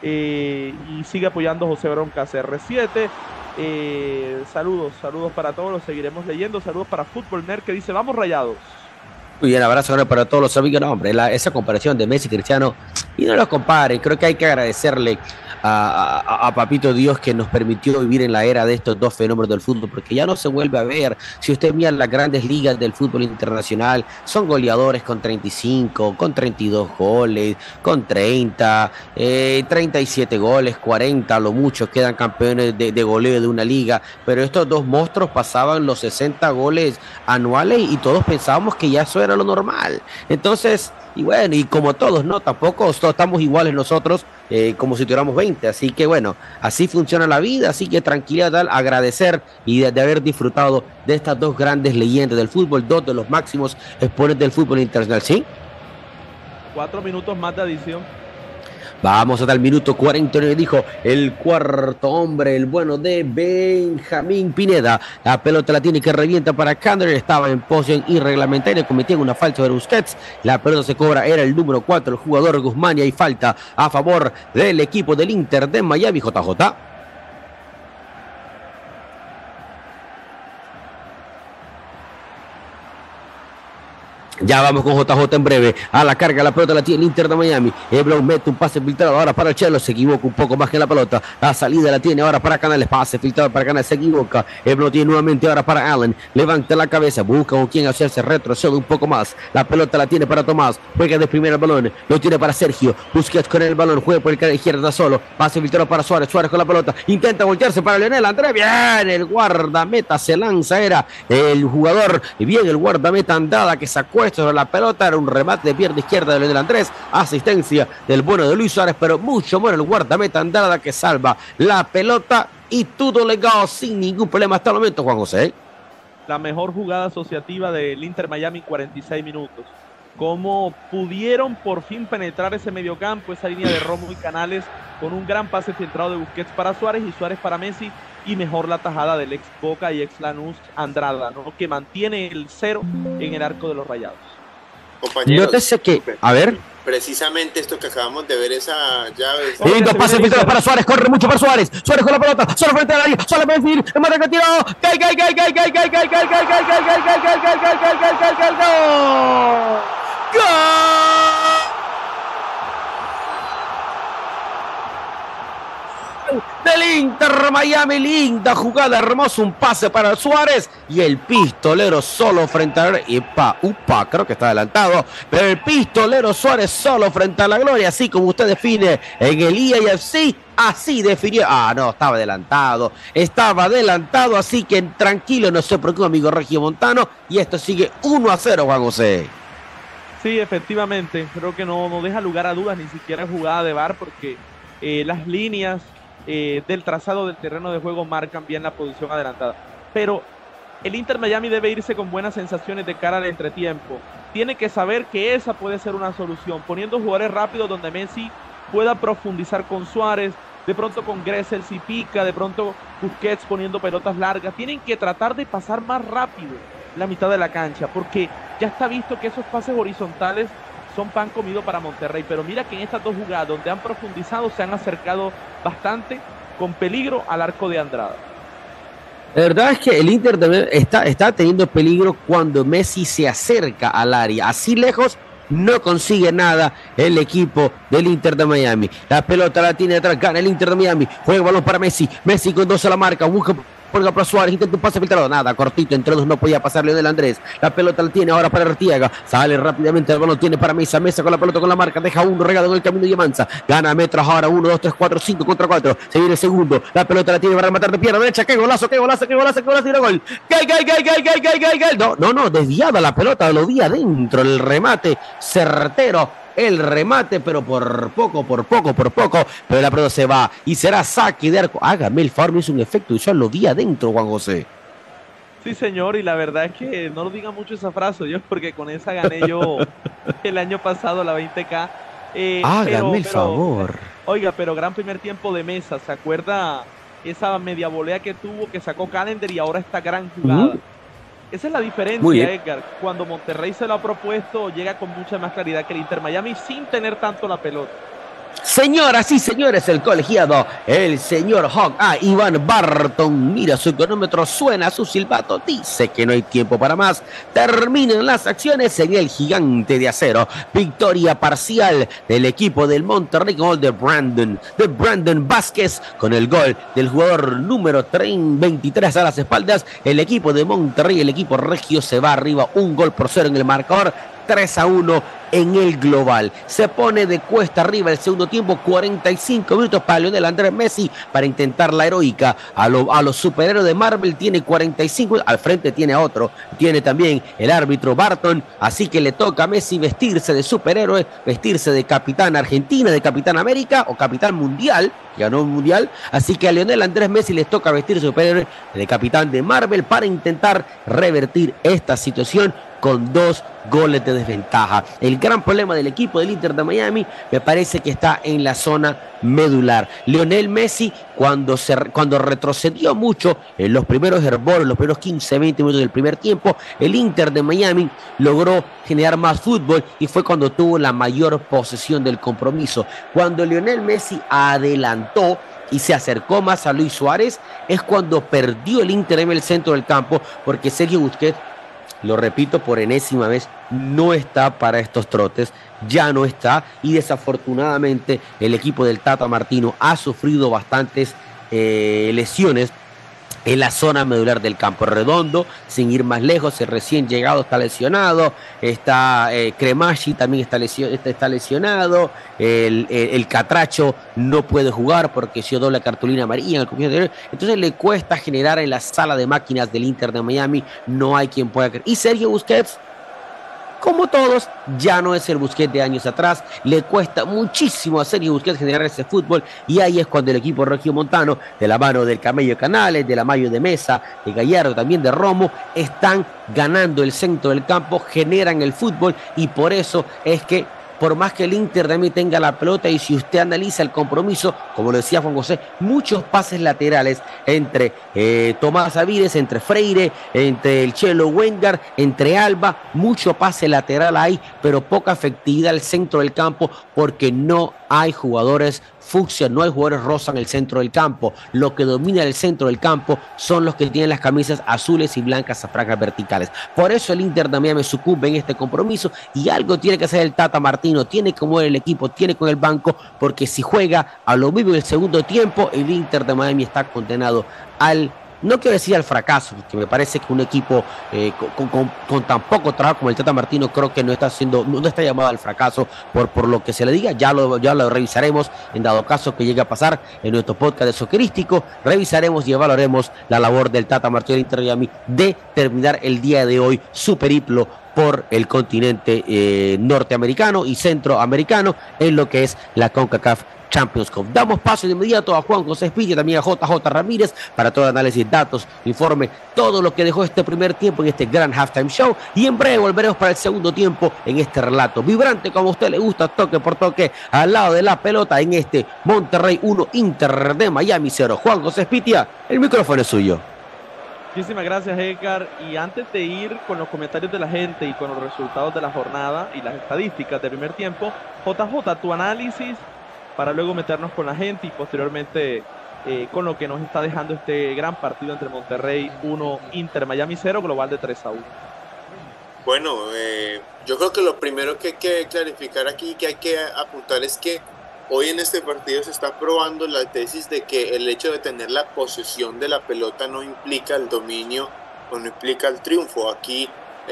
y sigue apoyando a José Bronca CR7. Saludos para todos, los seguiremos leyendo. Saludos para Fútbol Nerd, que dice: vamos Rayados. Muy bien, abrazo para todos los amigos. No, hombre, esa comparación de Messi y Cristiano, y no los comparen. Creo que hay que agradecerle a Papito Dios que nos permitió vivir en la era de estos dos fenómenos del fútbol, porque ya no se vuelve a ver. Si usted mira las grandes ligas del fútbol internacional, son goleadores con 35, con 32 goles, con 30, 37 goles, 40, a lo mucho quedan campeones de goleo de una liga, pero estos dos monstruos pasaban los 60 goles anuales y todos pensábamos que ya eso era lo normal. Entonces, y bueno, y como todos, ¿no? Tampoco estamos iguales nosotros, como si tuviéramos 20, así que bueno, así funciona la vida, así que tranquilidad, agradecer y de haber disfrutado de estas dos grandes leyendas del fútbol, dos de los máximos exponentes del fútbol internacional, ¿sí? 4 minutos más de adición. Vamos hasta el minuto 49, dijo el cuarto hombre, el bueno de Benjamín Pineda. La pelota la tiene que revienta para Kander, estaba en posición irreglamentaria, cometía una falta sobre Busquets. La pelota se cobra, era el número 4, el jugador Guzmán, y hay falta a favor del equipo del Inter de Miami, JJ. Ya vamos con JJ en breve. A la carga, la pelota la tiene el Inter de Miami. Ebron mete un pase filtrado ahora para el Chelo. Se equivoca un poco más que la pelota. La salida la tiene ahora para Canales. Pase filtrado para Canales. Se equivoca. Ebron tiene nuevamente ahora para Allen. Levanta la cabeza. Busca con quien hacerse. Retrocede un poco más. La pelota la tiene para Tomás. Juega de primera el balón. Lo tiene para Sergio. Busquets con el balón. Juega por el cara izquierda solo. Pase filtrado para Suárez. Suárez con la pelota. Intenta voltearse para Leonel Andrés. Bien. El guardameta se lanza. Era el jugador. Y bien el guardameta Andrada que sacó sobre la pelota, era un remate de pierna izquierda de Leonel Andrés, asistencia del bueno de Luis Suárez, pero mucho bueno el guardameta Andrada que salva la pelota y todo legado sin ningún problema hasta el momento, Juan José. La mejor jugada asociativa del Inter Miami, 46 minutos. Cómo pudieron por fin penetrar ese mediocampo, esa línea de Romo y Canales, con un gran pase filtrado de Busquets para Suárez y Suárez para Messi, y mejor la tajada del ex Boca y ex Lanús Andrada, ¿no? Que mantiene el 0 en el arco de los Rayados. Compañeros, nótese que, a ver, precisamente esto que acabamos de ver, esa llave. lindo pase filtrado para Suárez, corre mucho para Suárez, Suárez con la pelota, solo frente al área, solo para decir, el mata que tiró, del Inter Miami, linda jugada, hermoso, un pase para Suárez y el pistolero solo frente a creo que está adelantado, pero el pistolero Suárez solo frente a la gloria, así como usted define en el IAFC, así definió, no, estaba adelantado, así que tranquilo, no se preocupe amigo Regiomontano, y esto sigue 1-0, Juan José. Sí, efectivamente, creo que no deja lugar a dudas, ni siquiera jugada de VAR, porque las líneas del trazado del terreno de juego marcan bien la posición adelantada, pero el Inter Miami debe irse con buenas sensaciones de cara al entretiempo. Tiene que saber que esa puede ser una solución, poniendo jugadores rápidos donde Messi pueda profundizar con Suárez, de pronto con Gressel si pica, de pronto Busquets poniendo pelotas largas. Tienen que tratar de pasar más rápido la mitad de la cancha, porque ya está visto que esos pases horizontales son pan comido para Monterrey, pero mira que en estas dos jugadas donde han profundizado se han acercado bastante con peligro al arco de Andrada. La verdad es que el Inter también está teniendo peligro cuando Messi se acerca al área, así lejos no consigue nada el equipo del Inter de Miami. La pelota la tiene atrás, gana el Inter de Miami, juega el balón para Messi con dos a la marca, busca para Suárez, intenta un pase filtrado, nada, cortito, entre dos no podía pasar Leonel Andrés, la pelota la tiene ahora para Artiaga, sale rápidamente, el balón tiene para Mesa con la pelota con la marca, deja uno regado en el camino y avanza, gana metros ahora, 1, 2, 3, 4, 5 contra 4, se viene el segundo, la pelota la tiene para rematar de pierna derecha, qué golazo, y gol, no, desviada la pelota, lo vi adentro, el remate certero, el remate, pero por poco, pero la pelota se va y será saque de arco. Hágame el favor, me hizo un efecto y yo lo vi adentro, Juan José. Sí, señor, y la verdad es que no lo diga mucho esa frase, yo, porque con esa gané yo el año pasado la 20K. Hágame el favor. Oiga, pero gran primer tiempo de Mesa, ¿se acuerda esa media volea que tuvo, que sacó Calendar y ahora esta gran jugada? Esa es la diferencia, Edgar. Cuando Monterrey se lo ha propuesto, llega con mucha más claridad que el Inter Miami sin tener tanto la pelota. Señoras y señores, el colegiado, el señor Hawk, Iván Barton, mira su cronómetro, suena su silbato, dice que no hay tiempo para más. Terminan las acciones en el Gigante de Acero. Victoria parcial del equipo del Monterrey, gol de Brandon Vázquez, con el gol del jugador número 23 a las espaldas. El equipo de Monterrey, el equipo regio, se va arriba 1-0 en el marcador. 3-1 en el global. Se pone de cuesta arriba el segundo tiempo, 45 minutos para Lionel Andrés Messi para intentar la heroica. A los superhéroes de Marvel tiene 45, al frente tiene a otro, tiene también el árbitro Barton, así que le toca a Messi vestirse de superhéroe, vestirse de capitán Argentina, de capitán América o capitán mundial, ganó un mundial, así que a Lionel Andrés Messi les toca vestirse de superhéroe, de capitán de Marvel, para intentar revertir esta situación con 2 goles de desventaja. El gran problema del equipo del Inter de Miami me parece que está en la zona medular. Lionel Messi, cuando retrocedió mucho en los primeros herboros, los primeros 15-20 minutos del primer tiempo, el Inter de Miami logró generar más fútbol y fue cuando tuvo la mayor posesión del compromiso. Cuando Lionel Messi adelantó y se acercó más a Luis Suárez, es cuando perdió el Inter en el centro del campo, porque Sergio Busquets, lo repito por enésima vez, no está para estos trotes, ya no está, y desafortunadamente el equipo del Tata Martino ha sufrido bastantes lesiones en la zona medular del campo. Redondo, sin ir más lejos, el recién llegado está lesionado, está Cremaggi también está lesionado, el Catracho no puede jugar porque se dio doble cartulina amarilla en el comienzo anterior, entonces le cuesta generar en la sala de máquinas del Inter de Miami, no hay quien pueda creer. Y Sergio Busquets, como todos, ya no es el Busquets de años atrás, le cuesta muchísimo a Sergio Busquets generar ese fútbol, y ahí es cuando el equipo regiomontano, de la mano del Camello Canales, de la mano de Mesa, de Gallardo, también de Romo, están ganando el centro del campo, generan el fútbol, y por eso es que por más que el Inter también tenga la pelota, y si usted analiza el compromiso, como lo decía Juan José, muchos pases laterales entre Tomás Avires, entre Freire, entre el Chelo Wengar, entre Alba, mucho pase lateral ahí, pero poca efectividad al centro del campo, porque no hay jugadores fucsia, no hay jugadores rosa en el centro del campo. Lo que domina el centro del campo son los que tienen las camisas azules y blancas a franjas verticales. Por eso el Inter de Miami sucumbe en este compromiso, y algo tiene que hacer el Tata Martino, tiene que mover el equipo, tiene con el banco, porque si juega a lo vivo en el segundo tiempo, el Inter de Miami está condenado no quiero decir al fracaso, porque me parece que un equipo con tan poco trabajo como el Tata Martino, creo que no está llamado al fracaso por lo que se le diga. Ya lo revisaremos en dado caso que llegue a pasar en nuestro podcast de Soccerístico. Revisaremos y evaluaremos la labor del Tata Martino del Inter de Miami de terminar el día de hoy su periplo por el continente norteamericano y centroamericano en lo que es la CONCACAF Champions Cup. Damos paso de inmediato a Juan José Espilla, también a JJ Ramírez, para todo análisis, datos, informe, todo lo que dejó este primer tiempo en este gran halftime show, y en breve volveremos para el segundo tiempo en este relato vibrante, como a usted le gusta, toque por toque, al lado de la pelota, en este Monterrey 1, Inter de Miami 0. Juan José Espitia, el micrófono es suyo. Muchísimas gracias, Edgar. Y antes de ir con los comentarios de la gente y con los resultados de la jornada y las estadísticas del primer tiempo, JJ, tu análisis para luego meternos con la gente y posteriormente con lo que nos está dejando este gran partido entre Monterrey 1, Inter Miami 0, global de 3-1. Bueno, yo creo que lo primero que hay que clarificar aquí, que hay que apuntar, es que hoy en este partido se está probando la tesis de que el hecho de tener la posesión de la pelota no implica el dominio o no implica el triunfo. Aquí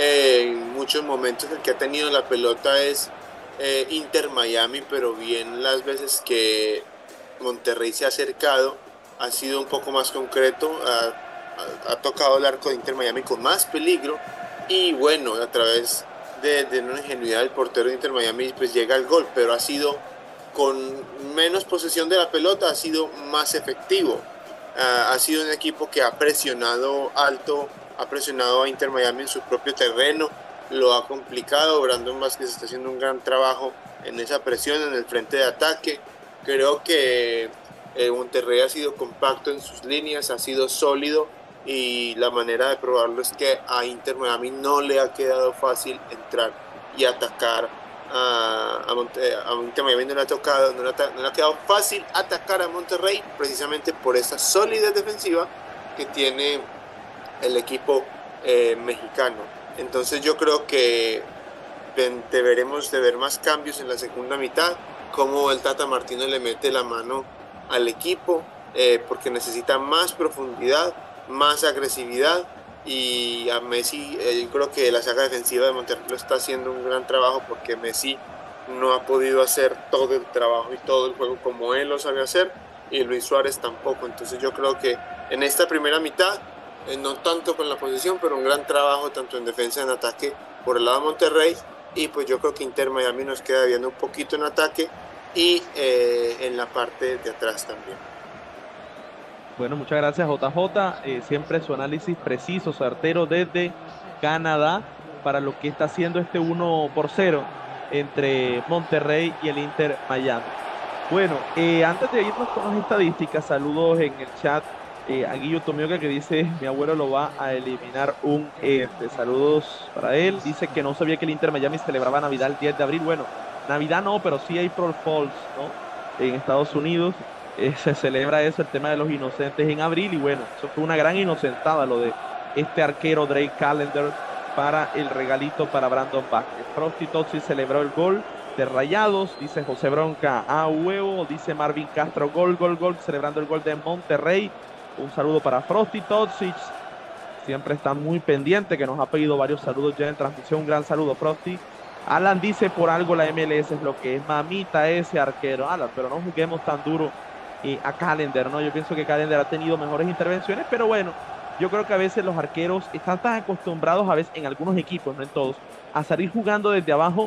en muchos momentos el que ha tenido la pelota es Inter Miami, pero bien las veces que Monterrey se ha acercado ha sido un poco más concreto, ha tocado el arco de Inter Miami con más peligro, y bueno, a través de una ingenuidad del portero de Inter Miami pues llega el gol, pero ha sido con menos posesión de la pelota, ha sido más efectivo. Ha sido un equipo que ha presionado alto, ha presionado a Inter Miami en su propio terreno, lo ha complicado. Brandon Vázquez está haciendo un gran trabajo en esa presión, en el frente de ataque. Creo que Monterrey ha sido compacto en sus líneas, ha sido sólido, y la manera de probarlo es que a Inter Miami no le ha quedado fácil entrar y atacar a Inter Miami no le ha tocado, no le ha quedado fácil atacar a Monterrey, precisamente por esa solidez defensiva que tiene el equipo mexicano. Entonces yo creo que deberemos de ver más cambios en la segunda mitad, como el Tata Martino le mete la mano al equipo, porque necesita más profundidad, más agresividad. Y a Messi, yo creo que la saga defensiva de Monterrey lo está haciendo un gran trabajo, porque Messi no ha podido hacer todo el trabajo y todo el juego como él lo sabe hacer, y Luis Suárez tampoco. Entonces yo creo que en esta primera mitad, no tanto con la posesión, pero un gran trabajo tanto en defensa y en ataque por el lado de Monterrey, y pues yo creo que Inter Miami nos queda viendo un poquito en ataque y en la parte de atrás también. Bueno, muchas gracias JJ, siempre su análisis preciso, certero desde Canadá para lo que está haciendo este 1-0 entre Monterrey y el Inter Miami. Bueno, antes de irnos con las estadísticas, saludos en el chat a Guillo Tomioka, que dice: mi abuelo lo va a eliminar un saludos para él. Dice que no sabía que el Inter Miami celebraba Navidad el 10 de abril. Bueno, Navidad no, pero sí April Fools, ¿no? En Estados Unidos se celebra eso, el tema de los inocentes, en abril. Y bueno, eso fue una gran inocentada lo de este arquero Drake Callender para el regalito para Brandon Vázquez. Frosty Tozzi celebró el gol de Rayados, dice José Bronca, a huevo. Dice Marvin Castro, gol, celebrando el gol de Monterrey. Un saludo para Frosty Tozzi, siempre está muy pendiente, que nos ha pedido varios saludos ya en transmisión. Un gran saludo, Frosty. Alan dice: por algo la MLS es lo que es, mamita ese arquero. Alan, pero no juguemos tan duro a Callender, ¿no? Yo pienso que Callender ha tenido mejores intervenciones, pero bueno, yo creo que a veces los arqueros están tan acostumbrados, a veces en algunos equipos, no en todos, a salir jugando desde abajo,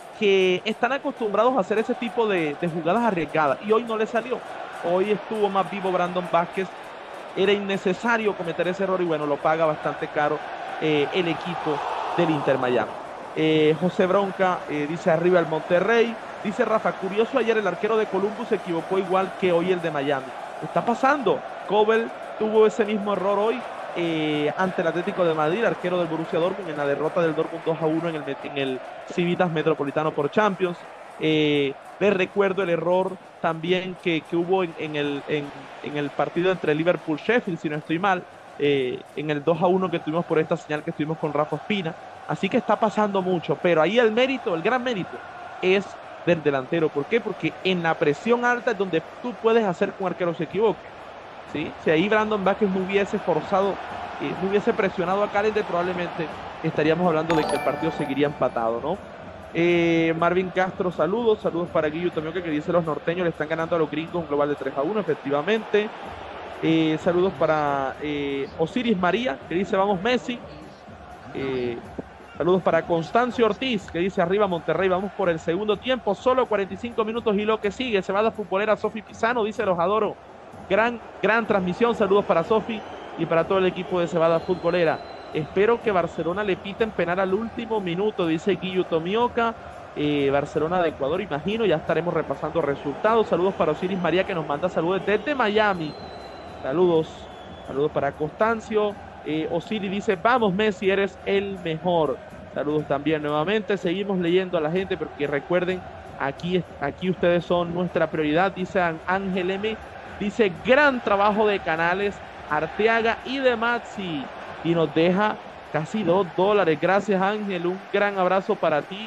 que están acostumbrados a hacer ese tipo de jugadas arriesgadas, y hoy no le salió. Hoy estuvo más vivo Brandon Vázquez, era innecesario cometer ese error, y bueno, lo paga bastante caro el equipo del Inter Miami. José Bronca dice: arriba el Monterrey. Dice Rafa: curioso, ayer el arquero de Columbus se equivocó igual que hoy el de Miami. Está pasando. Cobel tuvo ese mismo error hoy ante el Atlético de Madrid, arquero del Borussia Dortmund, en la derrota del Dortmund 2-1 en el Civitas Metropolitano por Champions. Les recuerdo el error también que hubo en el partido entre Liverpool-Sheffield, si no estoy mal, en el 2-1 que tuvimos por esta señal que estuvimos con Rafa Espina. Así que está pasando mucho, pero ahí el mérito, el gran mérito, es del delantero. ¿Por qué? Porque en la presión alta es donde tú puedes hacer que un arquero se equivoque, ¿sí? Si ahí Brandon Vázquez no hubiese forzado, no hubiese presionado a Callender, probablemente estaríamos hablando de que el partido seguiría empatado, ¿no? Marvin Castro, saludos para Guillo Tomioka, que dice: los norteños le están ganando a los gringos un global de 3-1, efectivamente. Saludos para Osiris María, que dice: vamos Messi. Saludos para Constancio Ortiz, que dice: arriba Monterrey, vamos por el segundo tiempo, solo 45 minutos y lo que sigue. Cebada futbolera Sofi Pisano, dice: los adoro. Gran transmisión, saludos para Sofi y para todo el equipo de Cebada Futbolera. Espero que Barcelona le piten penal al último minuto, dice Guillo Tomioka. Barcelona de Ecuador, imagino. Ya estaremos repasando resultados. Saludos para Osiris María, que nos manda saludos desde Miami. Saludos para Constancio. Osiris dice: vamos Messi, eres el mejor. Saludos también nuevamente. Seguimos leyendo a la gente, porque recuerden, aquí ustedes son nuestra prioridad. Dice Ángel M, dice: gran trabajo de Canales, Arteaga y de Maxi, y nos deja casi $2. Gracias, Ángel, un gran abrazo para ti.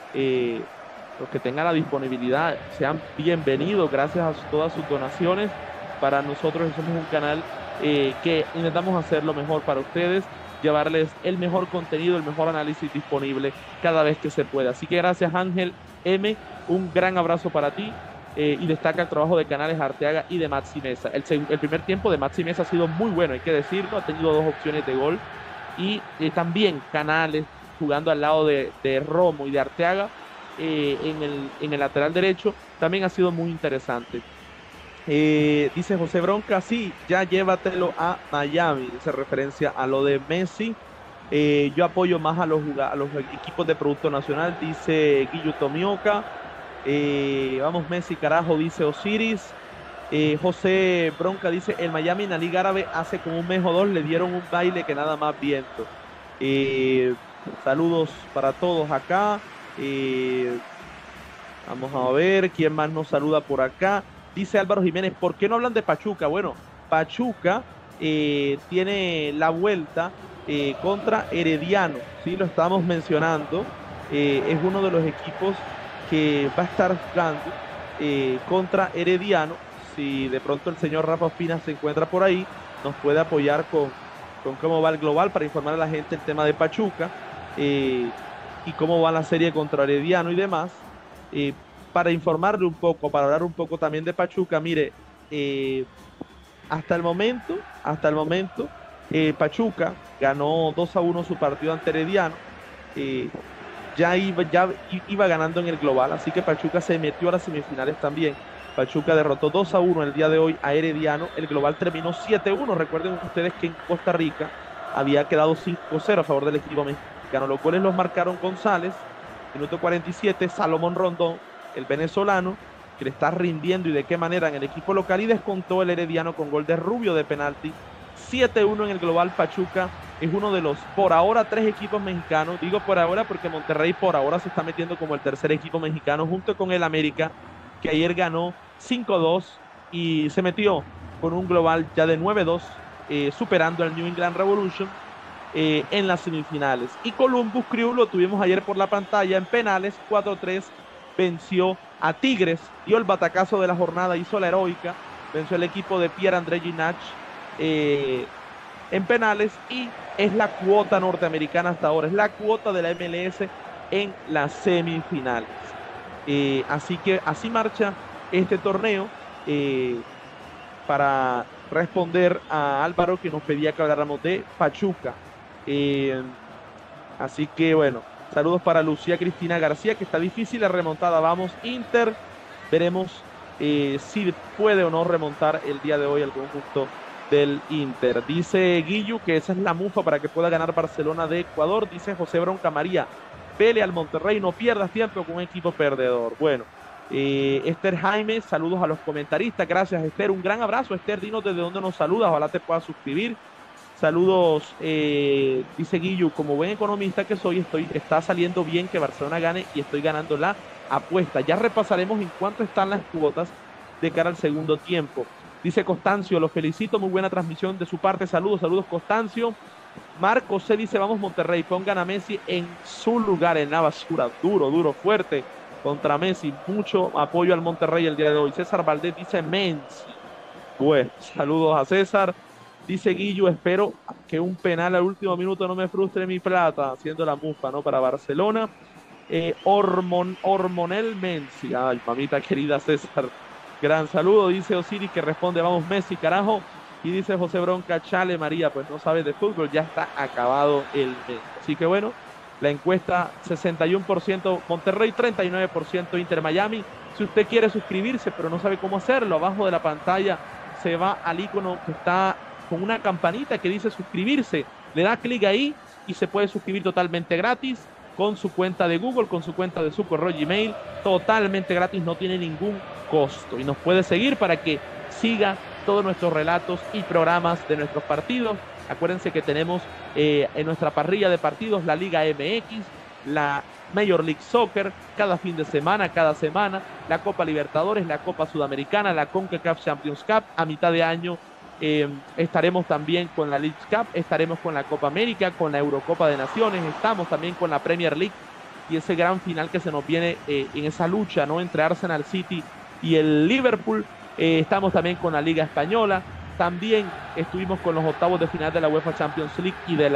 Los que tengan la disponibilidad sean bienvenidos. Gracias a todas sus donaciones. Para nosotros somos un canal que intentamos hacer lo mejor para ustedes, llevarles el mejor contenido, el mejor análisis disponible cada vez que se pueda. Así que gracias, Ángel M, un gran abrazo para ti. Y destaca el trabajo de Canales, Arteaga y de Maxi Meza. El primer tiempo de Maxi Meza ha sido muy bueno, hay que decirlo, ha tenido 2 opciones de gol, y también Canales jugando al lado de Romo y de Arteaga en el lateral derecho, también ha sido muy interesante. Dice José Bronca: sí, ya llévatelo a Miami, dice referencia a lo de Messi. Yo apoyo más a los equipos de Producto Nacional, dice Guillo Tomioka. Vamos Messi, carajo, dice Osiris. José Bronca dice: el Miami en la Liga Árabe hace como un mes o dos le dieron un baile que nada más viento. Saludos para todos acá. Vamos a ver quién más nos saluda por acá. Dice Álvaro Jiménez, ¿por qué no hablan de Pachuca? Bueno, Pachuca tiene la vuelta contra Herediano, ¿sí? Lo estábamos mencionando. Es uno de los equipos que va a estar jugando contra Herediano. Si de pronto el señor Rafa Ospina se encuentra por ahí, nos puede apoyar con cómo va el global para informar a la gente el tema de Pachuca y cómo va la serie contra Herediano y demás. Para informarle un poco, para hablar un poco también de Pachuca, mire, hasta el momento, Pachuca ganó 2-1 su partido ante Herediano, ya iba ganando en el global, así que Pachuca se metió a las semifinales también. Pachuca derrotó 2-1 el día de hoy a Herediano, el global terminó 7-1, recuerden ustedes que en Costa Rica había quedado 5-0 a favor del equipo mexicano. Los goles los marcaron González, minuto 47, Salomón Rondón, el venezolano, que le está rindiendo y de qué manera en el equipo local, y descontó el Herediano con gol de Rubio de penalti. 7-1 en el global. Pachuca es uno de los, por ahora, 3 equipos mexicanos. Digo por ahora porque Monterrey por ahora se está metiendo como el tercer equipo mexicano junto con el América, que ayer ganó 5-2 y se metió con un global ya de 9-2, superando al New England Revolution en las semifinales. Y Columbus Crew lo tuvimos ayer por la pantalla en penales, 4-3 venció a Tigres, dio el batacazo de la jornada, hizo la heroica, venció el equipo de Pierre-André Ginach en penales, y es la cuota norteamericana hasta ahora, es la cuota de la MLS en las semifinales. Así que así marcha este torneo. Para responder a Álvaro, que nos pedía que habláramos de Pachuca. Así que bueno, saludos para Lucía Cristina García, que está difícil la remontada. Vamos Inter, veremos si puede o no remontar el día de hoy el conjunto del Inter. Dice Guillu que esa es la mufa para que pueda ganar Barcelona de Ecuador. Dice José Bronca María, pele al Monterrey, no pierdas tiempo con un equipo perdedor. Bueno, Esther Jaime, saludos a los comentaristas. Gracias, Esther, un gran abrazo. Esther, dinos desde dónde nos saludas, ojalá te puedas suscribir. Saludos, dice Guillu, como buen economista que soy, está saliendo bien que Barcelona gane y estoy ganando la apuesta. Ya repasaremos en cuánto están las cuotas de cara al segundo tiempo. Dice Constancio, los felicito, muy buena transmisión de su parte. Saludos Constancio. Marcos se dice, vamos Monterrey, pongan a Messi en su lugar en la basura. Duro, fuerte contra Messi. Mucho apoyo al Monterrey el día de hoy. César Valdés dice Messi. Bueno, saludos a César. Dice Guillo, espero que un penal al último minuto no me frustre mi plata, haciendo la mufa, ¿no? Para Barcelona. Hormonel Messi. Ay, mamita querida César. Gran saludo, dice Osiris, que responde, vamos Messi, carajo. Y dice José Bronca, chale María, pues no sabes de fútbol, ya está acabado el mes. Así que bueno, la encuesta 61% Monterrey, 39% Inter Miami. Si usted quiere suscribirse pero no sabe cómo hacerlo, abajo de la pantalla se va al icono que está con una campanita que dice suscribirse. Le da clic ahí y se puede suscribir totalmente gratis con su cuenta de Google, con su cuenta de su correo Gmail, totalmente gratis, no tiene ningún costo. Y nos puede seguir para que siga todos nuestros relatos y programas de nuestros partidos. Acuérdense que tenemos en nuestra parrilla de partidos la Liga MX, la Major League Soccer, cada fin de semana, cada semana, la Copa Libertadores, la Copa Sudamericana, la CONCACAF Champions Cup. A mitad de año estaremos también con la League Cup, estaremos con la Copa América, con la Eurocopa de Naciones, estamos también con la Premier League y ese gran final que se nos viene en esa lucha, ¿no?, entre Arsenal City y el Liverpool. Estamos también con la Liga Española, también estuvimos con los octavos de final de la UEFA Champions League y de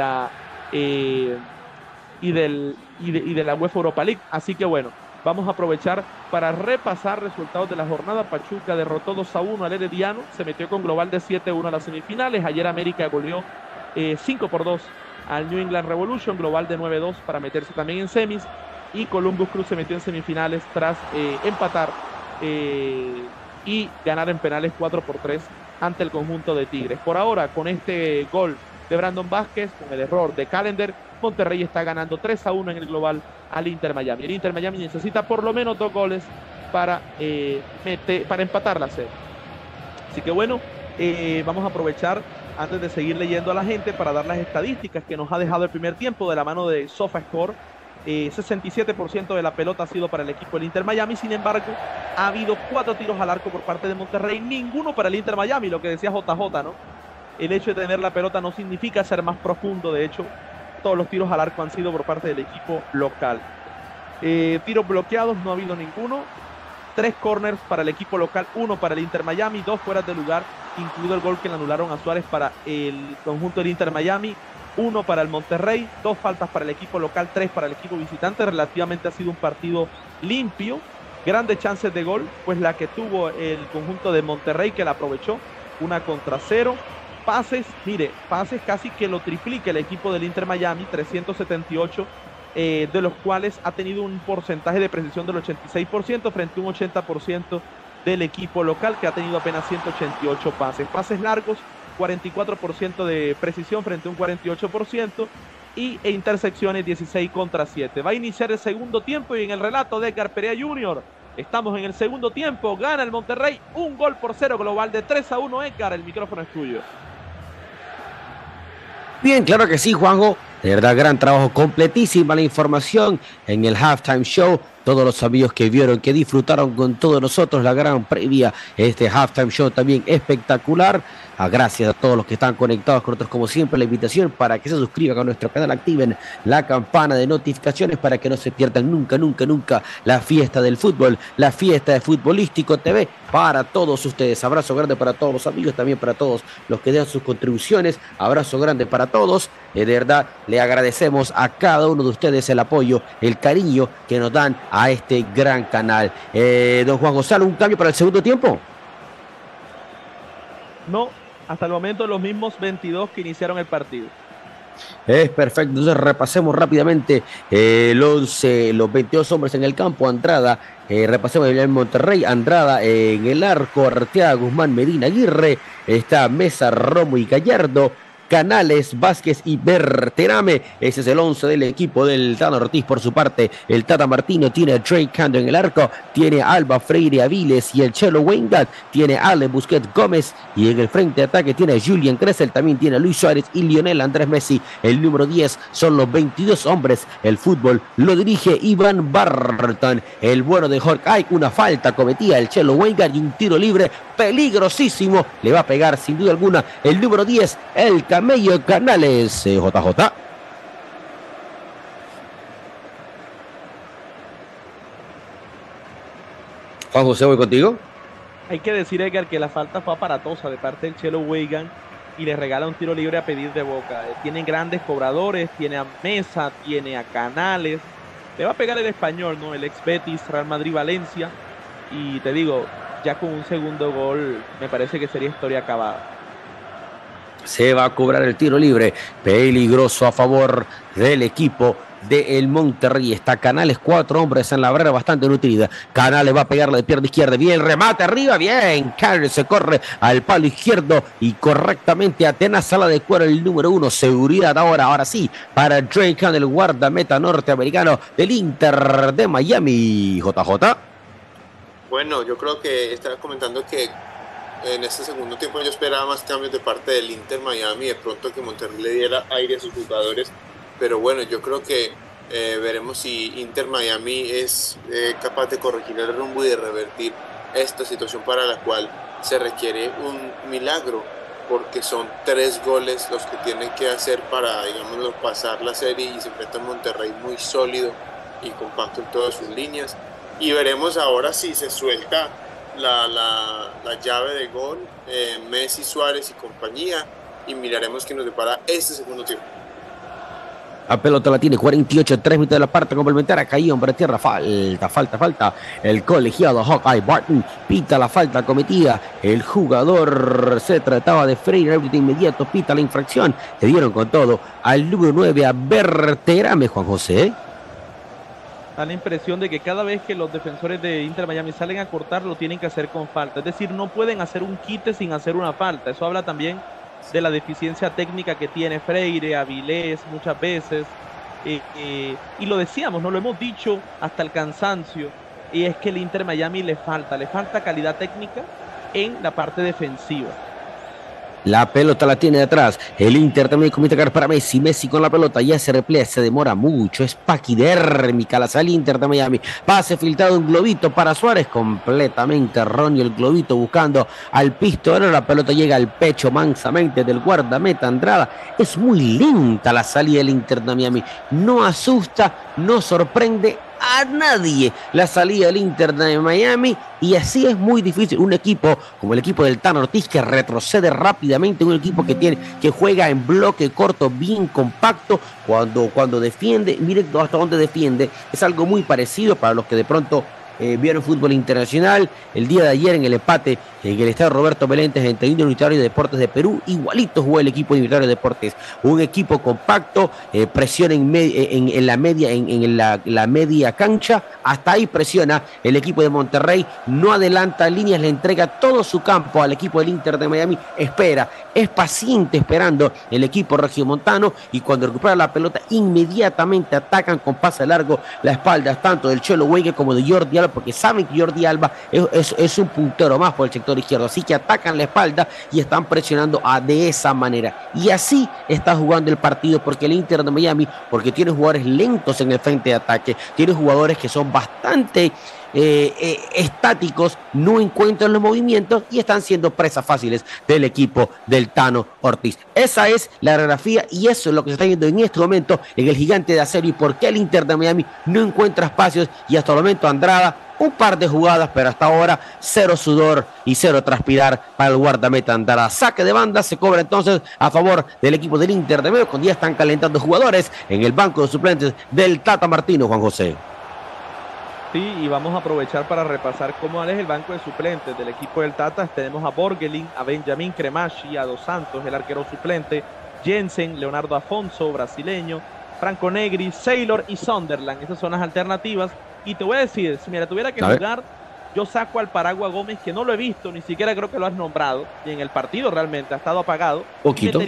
la UEFA Europa League. Así que bueno, vamos a aprovechar para repasar resultados de la jornada. Pachuca derrotó 2-1 al Herediano, se metió con global de 7-1 a las semifinales. Ayer América goleó 5-2 al New England Revolution, global de 9-2 para meterse también en semis. Y Columbus Crew se metió en semifinales tras empatar y ganar en penales 4-3 ante el conjunto de Tigres. Por ahora, con este gol de Brandon Vázquez, con el error de Callender, Monterrey está ganando 3-1 en el global al Inter Miami. El Inter Miami necesita por lo menos 2 goles para empatar la serie. Así que bueno, vamos a aprovechar antes de seguir leyendo a la gente para dar las estadísticas que nos ha dejado el primer tiempo de la mano de SofaScore. 67% de la pelota ha sido para el equipo del Inter Miami. Sin embargo, ha habido 4 tiros al arco por parte de Monterrey, ninguno para el Inter Miami, lo que decía JJ, ¿no? El hecho de tener la pelota no significa ser más profundo, de hecho, todos los tiros al arco han sido por parte del equipo local. Tiros bloqueados no ha habido ninguno. 3 corners para el equipo local, 1 para el Inter Miami, 2 fuera de lugar, incluido el gol que le anularon a Suárez para el conjunto del Inter Miami, 1 para el Monterrey, 2 faltas para el equipo local, 3 para el equipo visitante. Relativamente ha sido un partido limpio. Grandes chances de gol, pues la que tuvo el conjunto de Monterrey, que la aprovechó, 1 contra 0. Pases, mire, pases casi que lo triplica el equipo del Inter Miami, 378, de los cuales ha tenido un porcentaje de precisión del 86% frente a un 80% del equipo local, que ha tenido apenas 188 pases. Pases largos, 44% de precisión frente a un 48%, e intersecciones 16 contra 7. Va a iniciar el segundo tiempo y en el relato de Edgar Perea Jr. estamos en el segundo tiempo, gana el Monterrey 1-0 global de 3-1. Edgar, el micrófono es tuyo. Bien, claro que sí, Juanjo. De verdad, gran trabajo, completísima la información en el Halftime Show. Todos los amigos que vieron, que disfrutaron con todos nosotros la gran previa, este Halftime Show también espectacular. Gracias a todos los que están conectados con nosotros, como siempre, la invitación para que se suscriban a nuestro canal, activen la campana de notificaciones para que no se pierdan nunca la fiesta del fútbol, la fiesta de Futbolístico TV para todos ustedes. Abrazo grande para todos los amigos, también para todos los que dan sus contribuciones. Abrazo grande para todos. De verdad, le agradecemos a cada uno de ustedes el apoyo, el cariño que nos dan a este gran canal. Don Juan Gonzalo, ¿un cambio para el segundo tiempo? No, hasta el momento los mismos 22 que iniciaron el partido. Es perfecto, entonces repasemos rápidamente el 11, los 22 hombres en el campo. Andrada, repasemos el Monterrey. Andrada en el arco, Arteaga, Guzmán, Medina, Aguirre, está Mesa, Romo y Gallardo, Canales, Vázquez y Berterame. Ese es el 11 del equipo del Tano Ortiz. Por su parte, el Tata Martino tiene a Drake Cando en el arco, tiene a Alba, Freire, Aviles y el Chelo Weingart, tiene a Ale Busquets Gómez, y en el frente de ataque tiene a Julian Kressel, también tiene a Luis Suárez y Lionel Andrés Messi. El número 10 son los 22 hombres. El fútbol lo dirige Iván Barton, el bueno de Hawkeye. Una falta cometía el Chelo Weingart y un tiro libre peligrosísimo. Le va a pegar sin duda alguna el número 10, el Camello Canales. JJ. Juan José, voy contigo. Hay que decir, Edgar, que la falta fue aparatosa de parte del Chelo Weigand y le regala un tiro libre a pedir de boca. Tienen grandes cobradores, tiene a Mesa, tiene a Canales. Le va a pegar el español, ¿no? El ex Betis, Real Madrid, Valencia. Y te digo, ya con un segundo gol me parece que sería historia acabada. Se va a cobrar el tiro libre, peligroso a favor del equipo de el Monterrey. Está Canales, 4 hombres en la barrera, bastante nutrida. Canales va a pegarle de pierna izquierda, bien, remate arriba, bien. Canales se corre al palo izquierdo y correctamente atenaza la de cuero el número 1. Seguridad ahora sí, para Drake Cando, el guardameta norteamericano del Inter de Miami. JJ. Bueno, yo creo que estaba comentando que en este segundo tiempo yo esperaba más cambios de parte del Inter Miami, de pronto que Monterrey le diera aire a sus jugadores, pero bueno, yo creo que veremos si Inter Miami es capaz de corregir el rumbo y de revertir esta situación para la cual se requiere un milagro, porque son 3 goles los que tienen que hacer para, digamos, pasar la serie, y se enfrenta a un Monterrey muy sólido y compacto en todas sus líneas, y veremos ahora si se suelta la llave de gol, Messi, Suárez y compañía, y miraremos qué nos depara este segundo tiempo. La pelota la tiene 48, 3 minutos de la parte complementaria, caído hombre tierra, falta. El colegiado Hawkeye Barton pita la falta cometida. El jugador se trataba de Freire, de inmediato pita la infracción. Le dieron con todo al número 9, a Berterame, Juan José. Da la impresión de que cada vez que los defensores de Inter Miami salen a cortar, lo tienen que hacer con falta. Es decir, no pueden hacer un quite sin hacer una falta. Eso habla también de la deficiencia técnica que tiene Freire, Avilés muchas veces. Y lo decíamos, no lo hemos dicho hasta el cansancio. Y es que el Inter Miami le falta calidad técnica en la parte defensiva. La pelota la tiene de atrás. El Inter también comienza a cargar para Messi. Messi con la pelota. Ya se repliega. Se demora mucho. Es paquidérmica la sale Inter de Miami. Pase filtrado. Un globito para Suárez. Completamente erróneo el globito buscando al pistolero. La pelota llega al pecho mansamente del guardameta Andrada. Es muy lenta la salida del Inter de Miami. No asusta. No sorprende a nadie la salida del Inter de Miami, y así es muy difícil un equipo como el equipo del Tano Ortiz, que retrocede rápidamente, un equipo que juega en bloque corto, bien compacto, cuando defiende. Miren hasta dónde defiende. Es algo muy parecido para los que de pronto vieron fútbol internacional el día de ayer en el empate en el estadio Roberto Meléndez entre Indio Universitario de Deportes de Perú. Igualito jugó el equipo Universitario de Deportes, un equipo compacto, presiona en la media cancha, hasta ahí presiona el equipo de Monterrey, no adelanta líneas, le entrega todo su campo al equipo del Inter de Miami, espera, es paciente esperando el equipo regiomontano, y cuando recupera la pelota inmediatamente atacan con pase largo la espalda tanto del Chelo Huegue como de Jordi Alba, porque saben que Jordi Alba es un puntero más por el sector izquierdo, así que atacan la espalda y están presionando de esa manera, y así está jugando el partido, porque el Inter de Miami, porque tiene jugadores lentos en el frente de ataque, tiene jugadores que son bastante estáticos, no encuentran los movimientos y están siendo presas fáciles del equipo del Tano Ortiz. Esa es la radiografía y eso es lo que se está viendo en este momento en el Gigante de Acero, y por qué el Inter de Miami no encuentra espacios, y hasta el momento Andrada un par de jugadas, pero hasta ahora cero sudor y cero transpirar para el guardameta Andrada. Saque de banda, se cobra entonces a favor del equipo del Inter de Miami, cuando ya están calentando jugadores en el banco de suplentes del Tata Martino, Juan José. Sí, y vamos a aprovechar para repasar cómo es el banco de suplentes del equipo del Tata. Tenemos a Borgelin, a Benjamín Cremaschi, a Dos Santos, el arquero suplente, Jensen, Leonardo Afonso, brasileño, Franco Negri, Saylor y Sunderland. Esas son las alternativas. Y te voy a decir, si me tuviera que jugar, yo saco al Paragua Gómez, que no lo he visto, ni siquiera creo que lo has nombrado, y en el partido realmente ha estado apagado. Poquito.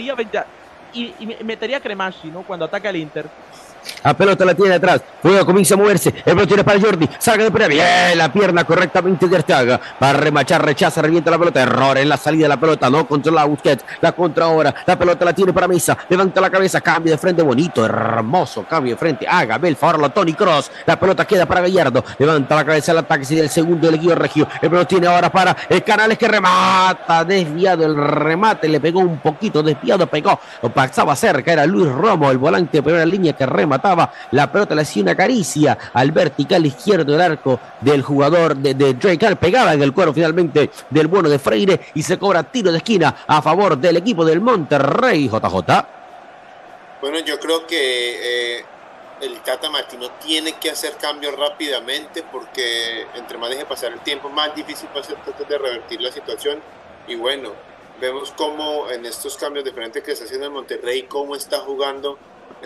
Y metería a Cremaschi, ¿no?, cuando ataca el Inter. La pelota la tiene atrás, juega, comienza a moverse, el pelota tiene para Jordi, saca de pelea, bien la pierna correctamente de Arteaga, va a remachar, rechaza, revienta la pelota, error en la salida de la pelota, no controla a Busquets, la contra ahora, la pelota la tiene para Mesa, levanta la cabeza, cambio de frente, bonito, hermoso cambio de frente, hágame el favor a Toni Kroos, la pelota queda para Gallardo, levanta la cabeza al ataque, sigue el segundo del equipo regio, el pelota tiene ahora para el Canales, que remata, desviado el remate, le pegó un poquito, desviado, pegó, lo pasaba cerca, era Luis Romo, el volante de primera línea que remataba, la pelota le hacía una caricia al vertical izquierdo del arco del jugador de Drake, pegaba en el cuero finalmente del bueno de Freire, y se cobra tiro de esquina a favor del equipo del Monterrey. JJ. Bueno, yo creo que el Tata Martino tiene que hacer cambios rápidamente, porque entre más deje pasar el tiempo, más difícil va a ser tratar de revertir la situación. Y bueno, vemos cómo en estos cambios diferentes que está haciendo el Monterrey, cómo está jugando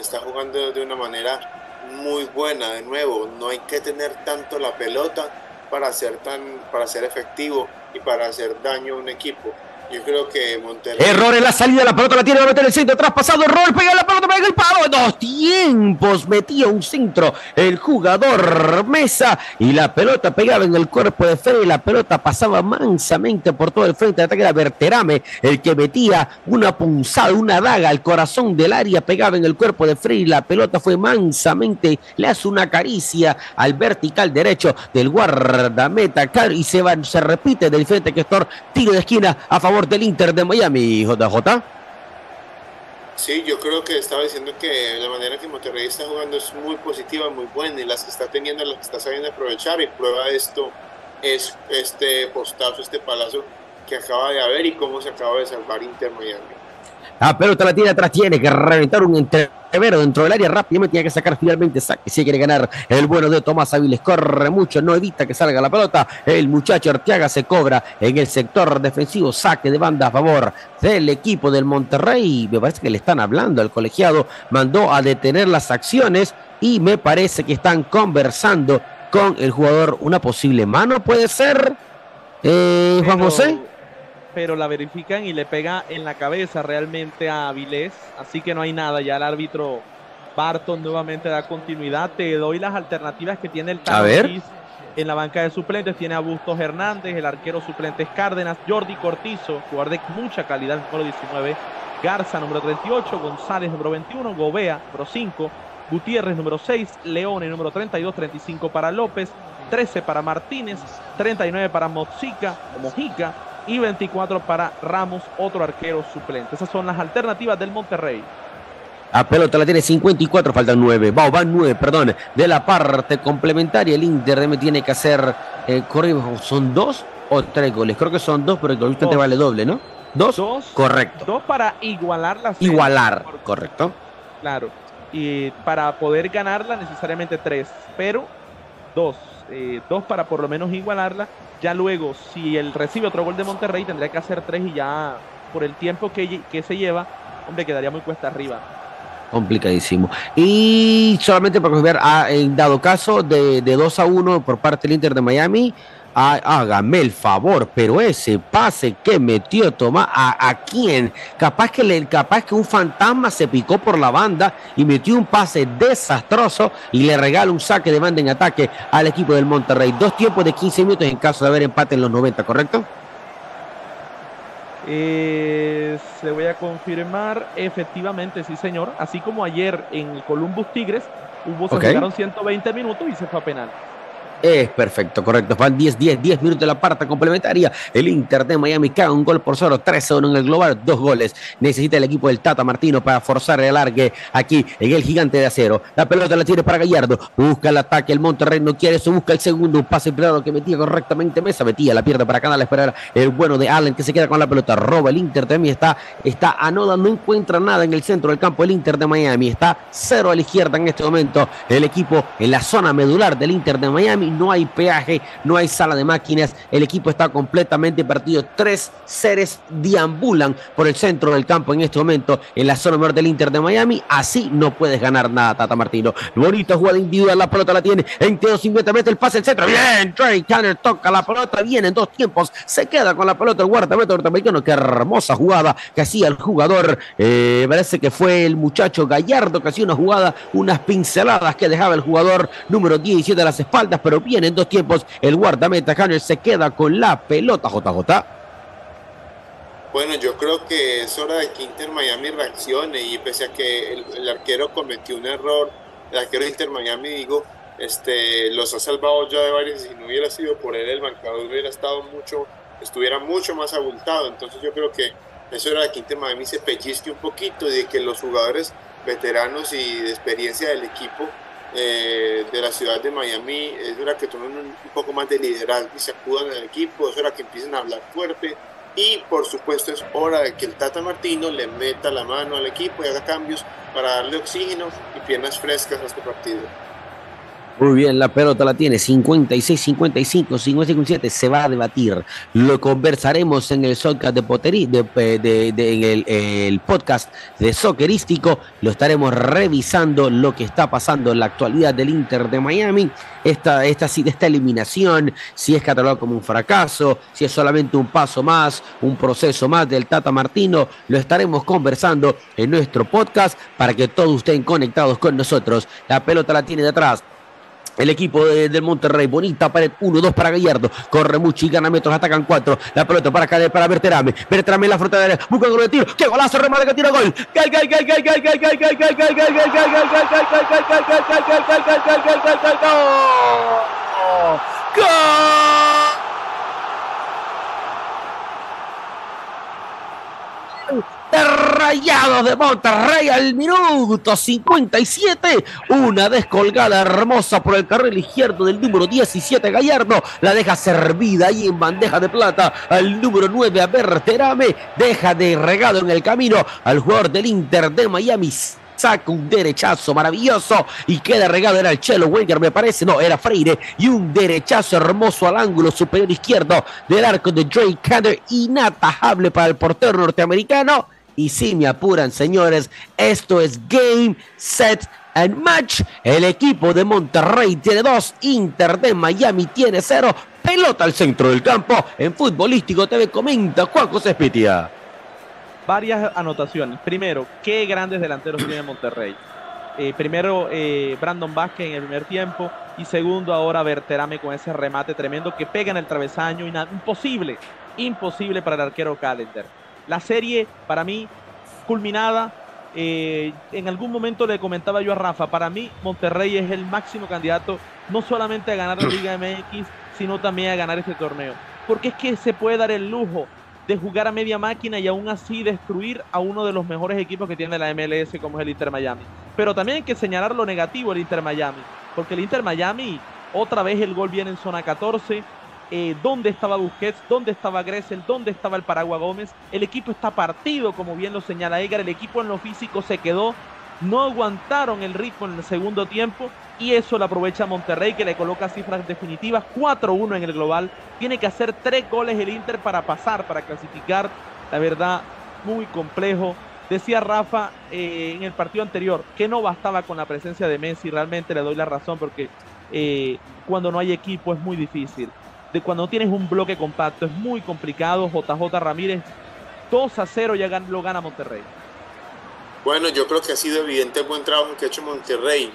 de una manera muy buena. De nuevo, no hay que tener tanto la pelota para ser efectivo y para hacer daño a un equipo. Yo creo que Monterrey... Error en la salida, la pelota la tiene, va a meter el centro, traspasado, error, pega la pelota, pega el palo, 2 tiempos, metía un centro el jugador Mesa, y la pelota pegaba en el cuerpo de Fede, la pelota pasaba mansamente por todo el frente de ataque, era Berterame el que metía una punzada, una daga al corazón del área, pegaba en el cuerpo de Fede, y la pelota fue mansamente, le hace una caricia al vertical derecho del guardameta, y se repite del frente sector, tiro de esquina a favor del Inter de Miami. JJ. Sí, yo creo que estaba diciendo que la manera que Monterrey está jugando es muy positiva, muy buena, y las que está teniendo, las que está sabiendo aprovechar, y prueba de esto es este postazo, este palazo que acaba de haber, y cómo se acaba de salvar Inter Miami. La pelota la tiene atrás, tiene que reventar un entrevero dentro del área, rápidamente tiene que sacar finalmente saque, si quiere ganar el bueno de Tomás Áviles, corre mucho, no evita que salga la pelota, el muchacho Arteaga se cobra en el sector defensivo, saque de banda a favor del equipo del Monterrey. Me parece que le están hablando al colegiado, mandó a detener las acciones, y me parece que están conversando con el jugador, una posible mano, puede ser, Juan José. Pero la verifican y le pega en la cabeza realmente a Avilés, así que no hay nada, ya el árbitro Barton nuevamente da continuidad. Te doy las alternativas que tiene el Tano A ver. Ortiz en la banca de suplentes. Tiene a Bustos Hernández, el arquero suplente es Cárdenas, Jordi Cortizo, jugador de mucha calidad, número 19, Garza, número 38, González, número 21, Gobea, número 5, Gutiérrez, número 6, Leone, número 32, 35 para López, 13 para Martínez, 39 para Mojica y 24 para Ramos, otro arquero suplente. Esas son las alternativas del Monterrey. La pelota la tiene 54, faltan 9. Van 9, perdón. De la parte complementaria, el Inter de tiene que hacer, ¿son 2 o 3 goles? Creo que son 2, pero el gol te vale doble, ¿no? ¿2? Correcto. 2 para igualar la serie. Igualar, correcto. Claro. Y para poder ganarla necesariamente 3, pero 2 para por lo menos igualarla. Ya luego, si él recibe otro gol de Monterrey, tendría que hacer 3 y ya por el tiempo que se lleva, hombre, quedaría muy cuesta arriba. Complicadísimo. Y solamente para ver, en dado caso de 2-1 por parte del Inter de Miami, hágame el favor, pero ese pase que metió Tomás, ¿a quién? Capaz que un fantasma se picó por la banda y metió un pase desastroso y le regala un saque de banda en ataque al equipo del Monterrey. 2 tiempos de 15 minutos en caso de haber empate en los 90, ¿correcto? Se voy a confirmar, efectivamente, sí señor, así como ayer en el Columbus Tigres se jugaron 120 minutos y se fue a penal. Es perfecto, correcto. Van 10 minutos de la parte complementaria. El Inter de Miami cae un gol por 0, 3-1 en el global, 2 goles. Necesita el equipo del Tata Martino para forzar el alargue aquí en el Gigante de Acero. La pelota la tiene para Gallardo. Busca el ataque. El Monterrey no quiere eso. Busca el segundo. Un pase privado que metía correctamente Mesa. Metía, la pierde para Canal. Esperar el bueno de Allen que se queda con la pelota. Roba el Inter de Miami. Está Anoda. No encuentra nada en el centro del campo. El Inter de Miami está 0 a la izquierda en este momento. El equipo en la zona medular del Inter de Miami. No hay peaje, no hay sala de máquinas, el equipo está completamente partido. 3 seres deambulan por el centro del campo en este momento en la zona menor del Inter de Miami. Así no puedes ganar nada, Tata Martino. Bonita jugada individual, la pelota la tiene en Teo 50, mete el pase al centro, bien, Trey Canner toca la pelota, viene en 2 tiempos, se queda con la pelota el guardameta norteamericano. Qué hermosa jugada que hacía el jugador, parece que fue el muchacho Gallardo que hacía una jugada, unas pinceladas que dejaba el jugador número 17 a las espaldas, pero viene en 2 tiempos, el guardameta Canner se queda con la pelota. JJ. Bueno, yo creo que es hora de que Inter Miami reaccione, y pese a que el arquero cometió un error, el arquero de Inter Miami, los ha salvado ya de varios, y si no hubiera sido por él, el marcador estuviera mucho más abultado. Entonces yo creo que es hora de que Inter Miami se pellizque un poquito y de que los jugadores veteranos y de experiencia del equipo de la ciudad de Miami, es hora que tomen un poco más de liderazgo y sacudan al equipo. Es hora que empiecen a hablar fuerte, y por supuesto es hora de que el Tata Martino le meta la mano al equipo y haga cambios para darle oxígeno y piernas frescas a este partido. Muy bien, la pelota la tiene 56-55, 55-7, se va a debatir. Lo conversaremos en el podcast en el podcast de Soccerístico. Lo estaremos revisando lo que está pasando en la actualidad del Inter de Miami. Esta eliminación, si es catalogado como un fracaso, si es solamente un paso más, un proceso más del Tata Martino, lo estaremos conversando en nuestro podcast para que todos estén conectados con nosotros. La pelota la tiene de atrás el equipo del Monterrey. Bonita pared, 1-2 para Gallardo, corre mucho y gana metros, atacan 4, la pelota para Berterame en la frontera, busca el gol de tiro, qué golazo, remate que tira gol, gol, de Rayados de Monterrey al minuto 57, una descolgada hermosa por el carril izquierdo del número 17 Gallardo, la deja servida ahí en bandeja de plata al número 9 a Berterame, deja de regado en el camino al jugador del Inter de Miami, saca un derechazo maravilloso y queda regado, era el Chelo Wenger me parece, no, era Freire, y un derechazo hermoso al ángulo superior izquierdo del arco de Drake Canner, inatajable para el portero norteamericano. Y si me apuran, señores, esto es game, set and match. El equipo de Monterrey tiene 2, Inter de Miami tiene 0. Pelota al centro del campo. En Futbolístico TV comenta Juan José Espitia. Varias anotaciones. Primero, qué grandes delanteros tiene Monterrey. Primero Brandon Vázquez en el primer tiempo y segundo ahora Berterame con ese remate tremendo que pega en el travesaño. Imposible para el arquero Callender. La serie para mí culminada. En algún momento le comentaba yo a Rafa, para mí Monterrey es el máximo candidato no solamente a ganar la Liga MX, sino también a ganar este torneo, porque es que se puede dar el lujo de jugar a media máquina y aún así destruir a uno de los mejores equipos que tiene la MLS, como es el Inter Miami. Pero también hay que señalar lo negativo del Inter Miami, porque el Inter Miami, otra vez el gol viene en zona 14. ¿Dónde estaba Busquets? ¿Dónde estaba Gressel? ¿Dónde estaba el Paragua Gómez? El equipo está partido, como bien lo señala Edgar. El equipo en lo físico se quedó, no aguantaron el ritmo en el segundo tiempo y eso lo aprovecha Monterrey, que le coloca cifras definitivas, 4-1 en el global. Tiene que hacer 3 goles el Inter para pasar, para clasificar. La verdad, muy complejo. Decía Rafa en el partido anterior que no bastaba con la presencia de Messi. Realmente le doy la razón, porque cuando no hay equipo es muy difícil. Cuando no tienes un bloque compacto es muy complicado. JJ Ramírez, 2-0 ya lo gana Monterrey. Bueno, yo creo que ha sido evidente el buen trabajo que ha hecho Monterrey.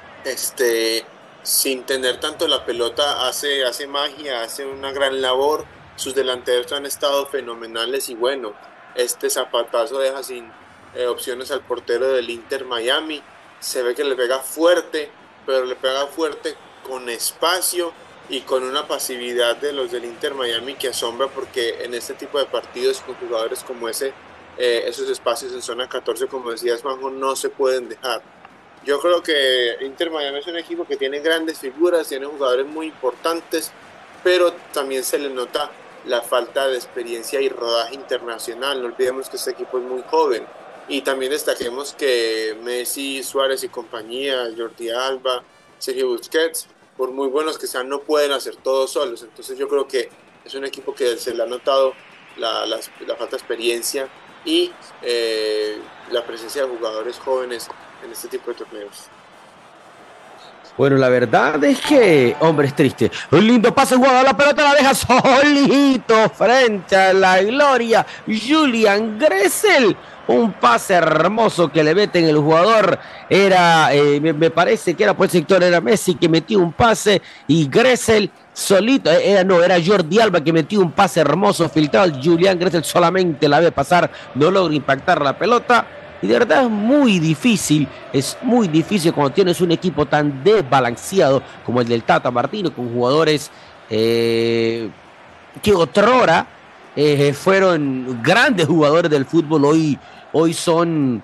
Sin tener tanto la pelota, hace magia, hace una gran labor. Sus delanteros han estado fenomenales y bueno, este zapatazo deja sin opciones al portero del Inter Miami. Se ve que le pega fuerte, pero le pega fuerte con espacio y con una pasividad de los del Inter Miami que asombra, porque en este tipo de partidos con jugadores como ese, esos espacios en zona 14, como decías Juanjo, no se pueden dejar. Yo creo que Inter Miami es un equipo que tiene grandes figuras, tiene jugadores muy importantes, pero también se le nota la falta de experiencia y rodaje internacional. No olvidemos que este equipo es muy joven, y también destaquemos que Messi, Suárez y compañía, Jordi Alba, Sergio Busquets, por muy buenos que sean, no pueden hacer todo solos. Entonces yo creo que es un equipo que se le ha notado la falta de experiencia y la presencia de jugadores jóvenes en este tipo de torneos. Bueno, la verdad es que, hombre, es triste. Un lindo pase jugado, la pelota la deja solito frente a la gloria. Julián Gressel, un pase hermoso que le mete en el jugador. Era, me parece que era por el sector, era Messi que metió un pase y Gressel solito, era Jordi Alba que metió un pase hermoso filtrado. Julián Gressel solamente la ve pasar, no logra impactar la pelota. Y de verdad es muy difícil cuando tienes un equipo tan desbalanceado como el del Tata Martino, con jugadores que otrora fueron grandes jugadores del fútbol, hoy son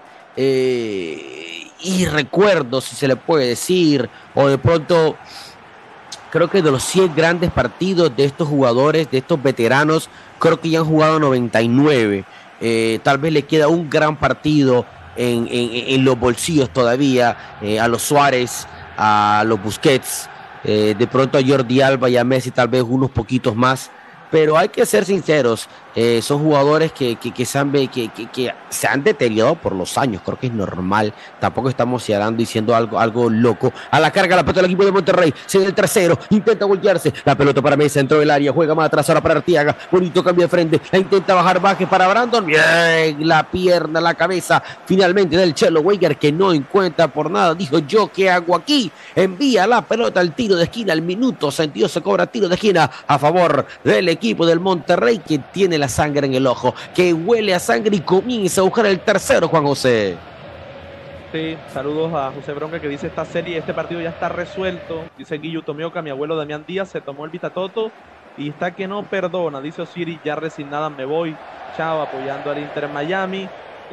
irrecuerdos, si se le puede decir, o de pronto creo que de los 100 grandes partidos de estos jugadores, de estos veteranos, creo que ya han jugado 99. Tal vez le queda un gran partido en los bolsillos todavía, a los Suárez, a los Busquets, de pronto a Jordi Alba y a Messi tal vez unos poquitos más, pero hay que ser sinceros, son jugadores que se han deteriorado por los años, creo que es normal, tampoco estamos señalando diciendo algo loco. A la carga la pelota del equipo de Monterrey, sigue el tercero, intenta voltearse, la pelota para Messi, entró del área, juega más atrás ahora para Arteaga, bonito cambio de frente, la intenta bajar Vázquez para Brandon, bien, la pierna, la cabeza, finalmente del Chelo Weiger, que no encuentra por nada, dijo yo qué hago aquí, envía la pelota al tiro de esquina, al minuto 62 se cobra tiro de esquina a favor del equipo del Monterrey, que tiene la sangre en el ojo, que huele a sangre y comienza a buscar el tercero, Juan José. Sí, saludos a José Bronca, que dice esta serie, este partido ya está resuelto. Dice Guillo Tomioka, mi abuelo Damián Díaz se tomó el Vitatoto y está que no perdona. Dice Osiris, ya resignada me voy. Chao, apoyando al Inter Miami.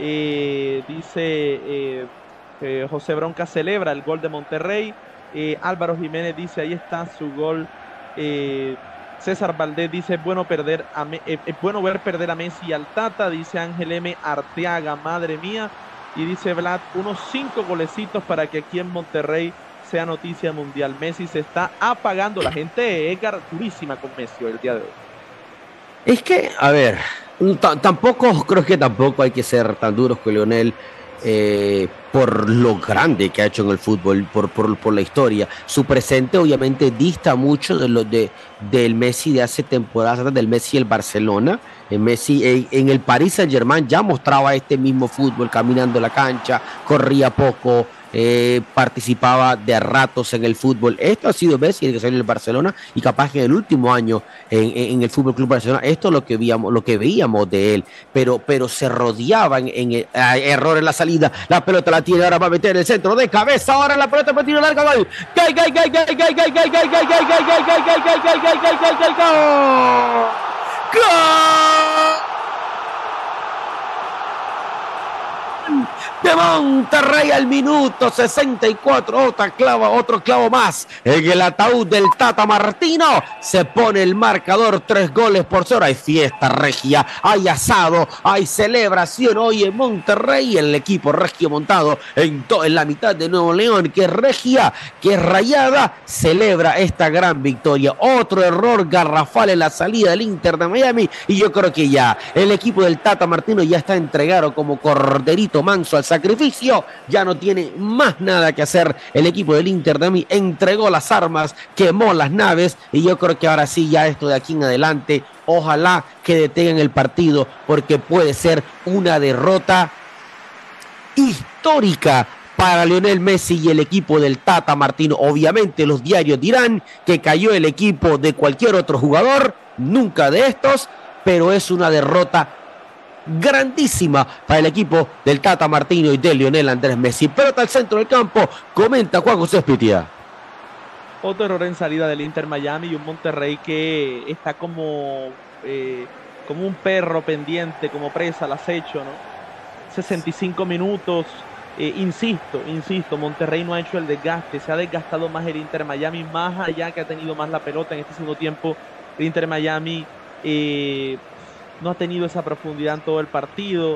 Dice José Bronca celebra el gol de Monterrey. Álvaro Jiménez dice, ahí está su gol. César Valdés dice, es bueno ver perder a Messi y al Tata. Dice Ángel M. Arteaga, madre mía. Y dice Vlad, unos 5 golecitos para que aquí en Monterrey sea noticia mundial. Messi se está apagando. La gente, Edgar, durísima con Messi el día de hoy. Es que, a ver, creo que tampoco hay que ser tan duros con Lionel. Por lo grande que ha hecho en el fútbol, por la historia. Su presente obviamente dista mucho del Messi de hace temporadas, del Messi del Barcelona. El Messi en el Paris Saint-Germain ya mostraba este mismo fútbol, caminando la cancha, corría poco, participaba de ratos en el fútbol. Esto ha sido Messi, el que salió del Barcelona, y capaz que en el último año en el Fútbol Club Barcelona, esto es lo que veíamos de él, pero se rodeaban error en la salida, la pelota la tiene, ahora va a meter el centro de cabeza, ahora la pelota para tiro larga, gol, de Monterrey al minuto 64, otro clavo más en el ataúd del Tata Martino. Se pone el marcador 3-0. Hay fiesta regia, hay asado, hay celebración hoy en Monterrey. El equipo regio montado en la mitad de Nuevo León, que es regia, que es rayada, celebra esta gran victoria. Otro error garrafal en la salida del Inter de Miami, y yo creo que ya el equipo del Tata Martino ya está entregado como corderito manso al sacrificio, ya no tiene más nada que hacer. El equipo del Inter de Miami entregó las armas, quemó las naves, y yo creo que ahora sí, ya esto de aquí en adelante, ojalá que detengan el partido, porque puede ser una derrota histórica para Lionel Messi y el equipo del Tata Martino. Obviamente los diarios dirán que cayó el equipo de cualquier otro jugador, nunca de estos, pero es una derrota grandísima para el equipo del Tata Martino y de Lionel Andrés Messi. Pelota al centro del campo, comenta Juan José Espitia. Otro error en salida del Inter Miami, y un Monterrey que está como un perro pendiente, como presa al acecho, ¿no? 65 minutos, insisto, Monterrey no ha hecho el desgaste, se ha desgastado más el Inter Miami, más allá que ha tenido más la pelota en este segundo tiempo. El Inter Miami no ha tenido esa profundidad en todo el partido,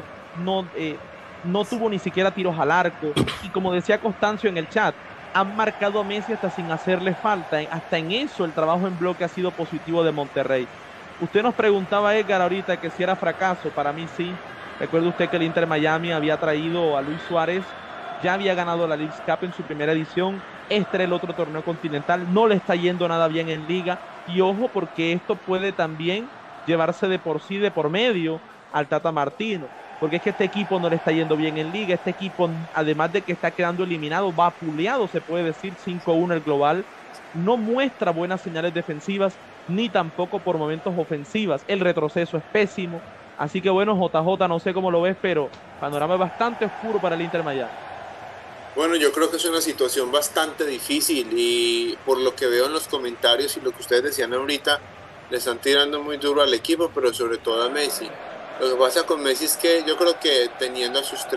no tuvo ni siquiera tiros al arco, y como decía Constancio en el chat, han marcado a Messi hasta sin hacerle falta. Hasta en eso el trabajo en bloque ha sido positivo de Monterrey. Usted nos preguntaba, Edgar, ahorita que si era fracaso. Para mí sí. Recuerde usted que el Inter Miami había traído a Luis Suárez, ya había ganado la Leagues Cup en su primera edición, este era el otro torneo continental, no le está yendo nada bien en liga, y ojo, porque esto puede también llevarse de por medio al Tata Martino, porque es que este equipo no le está yendo bien en liga. Este equipo, además de que está quedando eliminado, vapuleado, se puede decir, 5-1 el global, no muestra buenas señales defensivas, ni tampoco por momentos ofensivas. El retroceso es pésimo, así que bueno, JJ, no sé cómo lo ves, pero panorama bastante oscuro para el Inter Miami. Bueno, yo creo que es una situación bastante difícil, y por lo que veo en los comentarios y lo que ustedes decían ahorita, le están tirando muy duro al equipo, pero sobre todo a Messi. Lo que pasa con Messi es que yo creo que teniendo a sus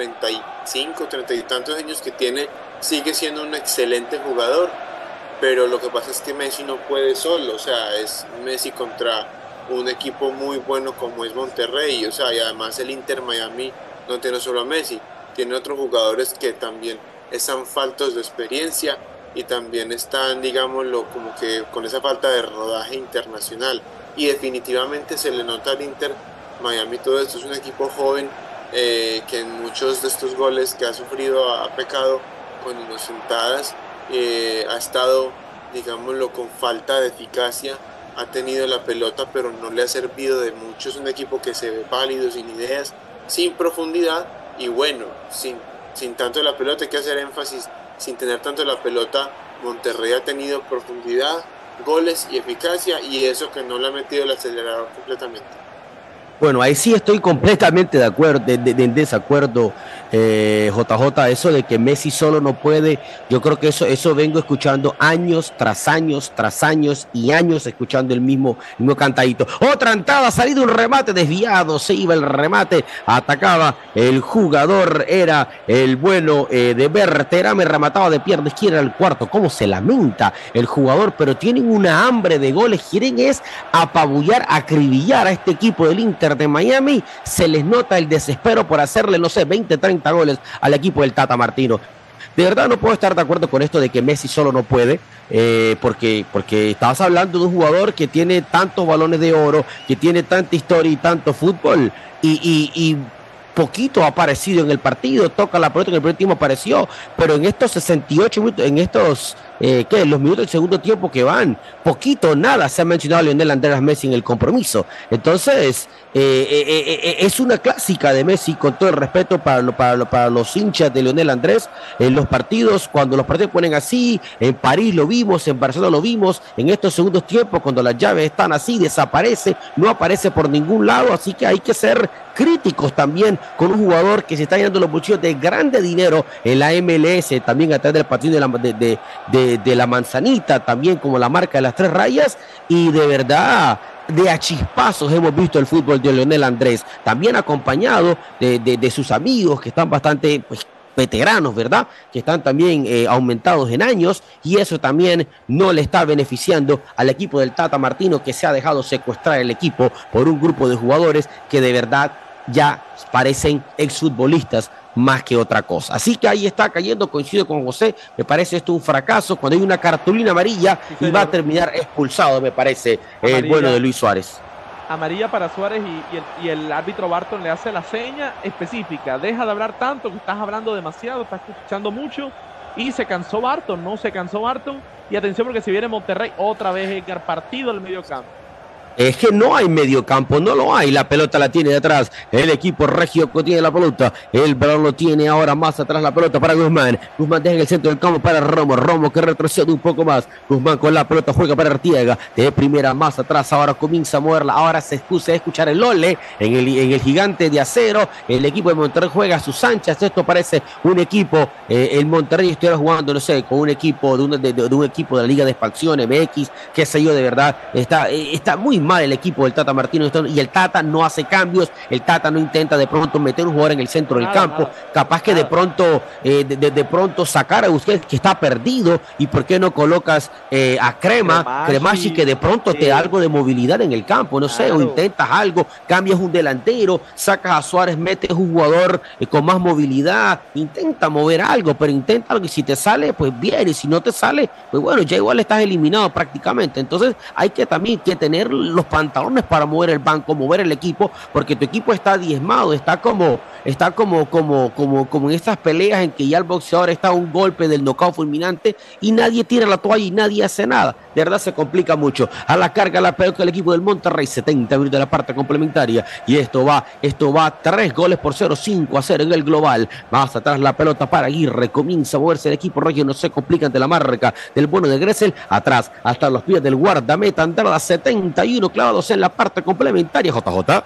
35, 30 y tantos años que tiene, sigue siendo un excelente jugador, pero lo que pasa es que Messi no puede solo, o sea, es Messi contra un equipo muy bueno como es Monterrey, o sea, y además el Inter Miami no tiene solo a Messi, tiene otros jugadores que también están faltos de experiencia y también están, digámoslo, como que con esa falta de rodaje internacional, y definitivamente se le nota al Inter Miami todo esto. Es un equipo joven que en muchos de estos goles que ha sufrido ha pecado con inocentadas, ha estado, digámoslo, con falta de eficacia, ha tenido la pelota pero no le ha servido de mucho. Es un equipo que se ve pálido, sin ideas, sin profundidad, y bueno, sin tanto de la pelota, hay que hacer énfasis, sin tener tanto de la pelota, Monterrey ha tenido profundidad, goles y eficacia, y eso que no le ha metido el acelerador completamente. Bueno, ahí sí estoy completamente de acuerdo, en desacuerdo, JJ, eso de que Messi solo no puede. Yo creo que eso vengo escuchando años tras años y años, escuchando el mismo cantadito. Otra entrada, ha salido un remate desviado, se iba el remate, atacaba el jugador, era el bueno de Berterame, remataba de pierna izquierda al cuarto. Cómo se lamenta el jugador, pero tienen una hambre de goles, quieren es apabullar, acribillar a este equipo del Inter de Miami. Se les nota el desespero por hacerle, no sé, 20, 30 goles al equipo del Tata Martino. De verdad no puedo estar de acuerdo con esto de que Messi solo no puede, porque estabas hablando de un jugador que tiene tantos balones de oro, que tiene tanta historia y tanto fútbol, y poquito ha aparecido en el partido, toca la pelota, en el primer tiempo apareció, pero en estos 68 minutos, en estos, los minutos del segundo tiempo que van, poquito, nada, se ha mencionado a Lionel Andrés Messi en el compromiso. Entonces, es una clásica de Messi, con todo el respeto para los hinchas de Lionel Andrés, en los partidos, cuando los partidos ponen así, en París lo vimos, en Barcelona lo vimos, en estos segundos tiempos, cuando las llaves están así, desaparece, no aparece por ningún lado, así que hay que ser críticos también con un jugador que se está llenando los bolsillos de grande dinero en la MLS, también a través del partido de la manzanita, también como la marca de las 3 rayas, y de verdad, de a chispazos hemos visto el fútbol de Lionel Andrés, también acompañado de sus amigos que están bastante, pues, veteranos, ¿verdad? Que están también aumentados en años, y eso también no le está beneficiando al equipo del Tata Martino, que se ha dejado secuestrar el equipo por un grupo de jugadores que de verdad ya parecen exfutbolistas más que otra cosa. Así que ahí está cayendo, coincido con José, me parece esto un fracaso, cuando hay una cartulina amarilla, sí, y va a terminar expulsado, me parece, el bueno de Luis Suárez. Amarilla para Suárez, y el árbitro Barton le hace la seña específica: deja de hablar tanto, que estás hablando demasiado, estás escuchando mucho, y se cansó Barton, y atención porque si viene Monterrey, otra vez Edgar, partido del medio campo. Es que no hay medio campo, no lo hay. La pelota la tiene de atrás el equipo regio, que tiene la pelota. El balón lo tiene ahora más atrás la pelota para Guzmán. Guzmán deja en el centro del campo para Romo que retrocede un poco más. Guzmán con la pelota juega para Artiaga. De primera más atrás, ahora comienza a moverla. Ahora se excusa de escuchar el ole en el gigante de acero. El equipo de Monterrey juega a sus anchas. Esto parece un equipo, el Monterrey estuviera jugando, no sé, con un equipo de un equipo de la Liga de Expansión, MX, qué sé yo, de verdad. Está muy mal el equipo del Tata Martino, y el Tata no hace cambios, el Tata no intenta de pronto meter un jugador en el centro del campo, capaz que de pronto sacar a Busquets, que está perdido, y por qué no colocas a Cremachi, que de pronto te da algo de movilidad en el campo, no sé, o intentas algo, cambias un delantero, sacas a Suárez, metes un jugador con más movilidad, intenta mover algo, pero intenta algo, y si te sale, pues bien, y si no te sale, pues bueno, ya igual estás eliminado prácticamente. Entonces hay que también tener los pantalones para mover el banco, mover el equipo, porque tu equipo está diezmado, está como en estas peleas en que ya el boxeador está a un golpe del knockout fulminante y nadie tira la toalla y nadie hace nada. De verdad se complica mucho. A la carga la pelota del equipo del Monterrey, 70 minutos de la parte complementaria, y esto va 3-0, 5-0 en el global. Más atrás la pelota para Aguirre, comienza a moverse el equipo regio, no se complica ante la marca del bueno de Gressel, atrás hasta los pies del guardameta Andrada, 71 clavados en la parte complementaria. JJ.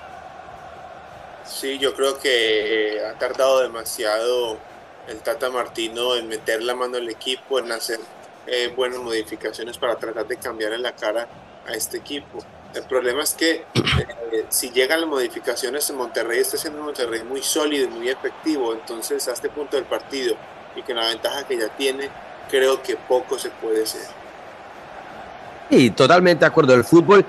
Sí, yo creo que ha tardado demasiado el Tata Martino en meter la mano al equipo, en hacer buenas modificaciones para tratar de cambiarle la cara a este equipo. El problema es que si llegan las modificaciones en Monterrey, está siendo un Monterrey muy sólido y muy efectivo. Entonces, a este punto del partido, y con la ventaja que ya tiene, creo que poco se puede hacer. Sí, totalmente de acuerdo. El fútbol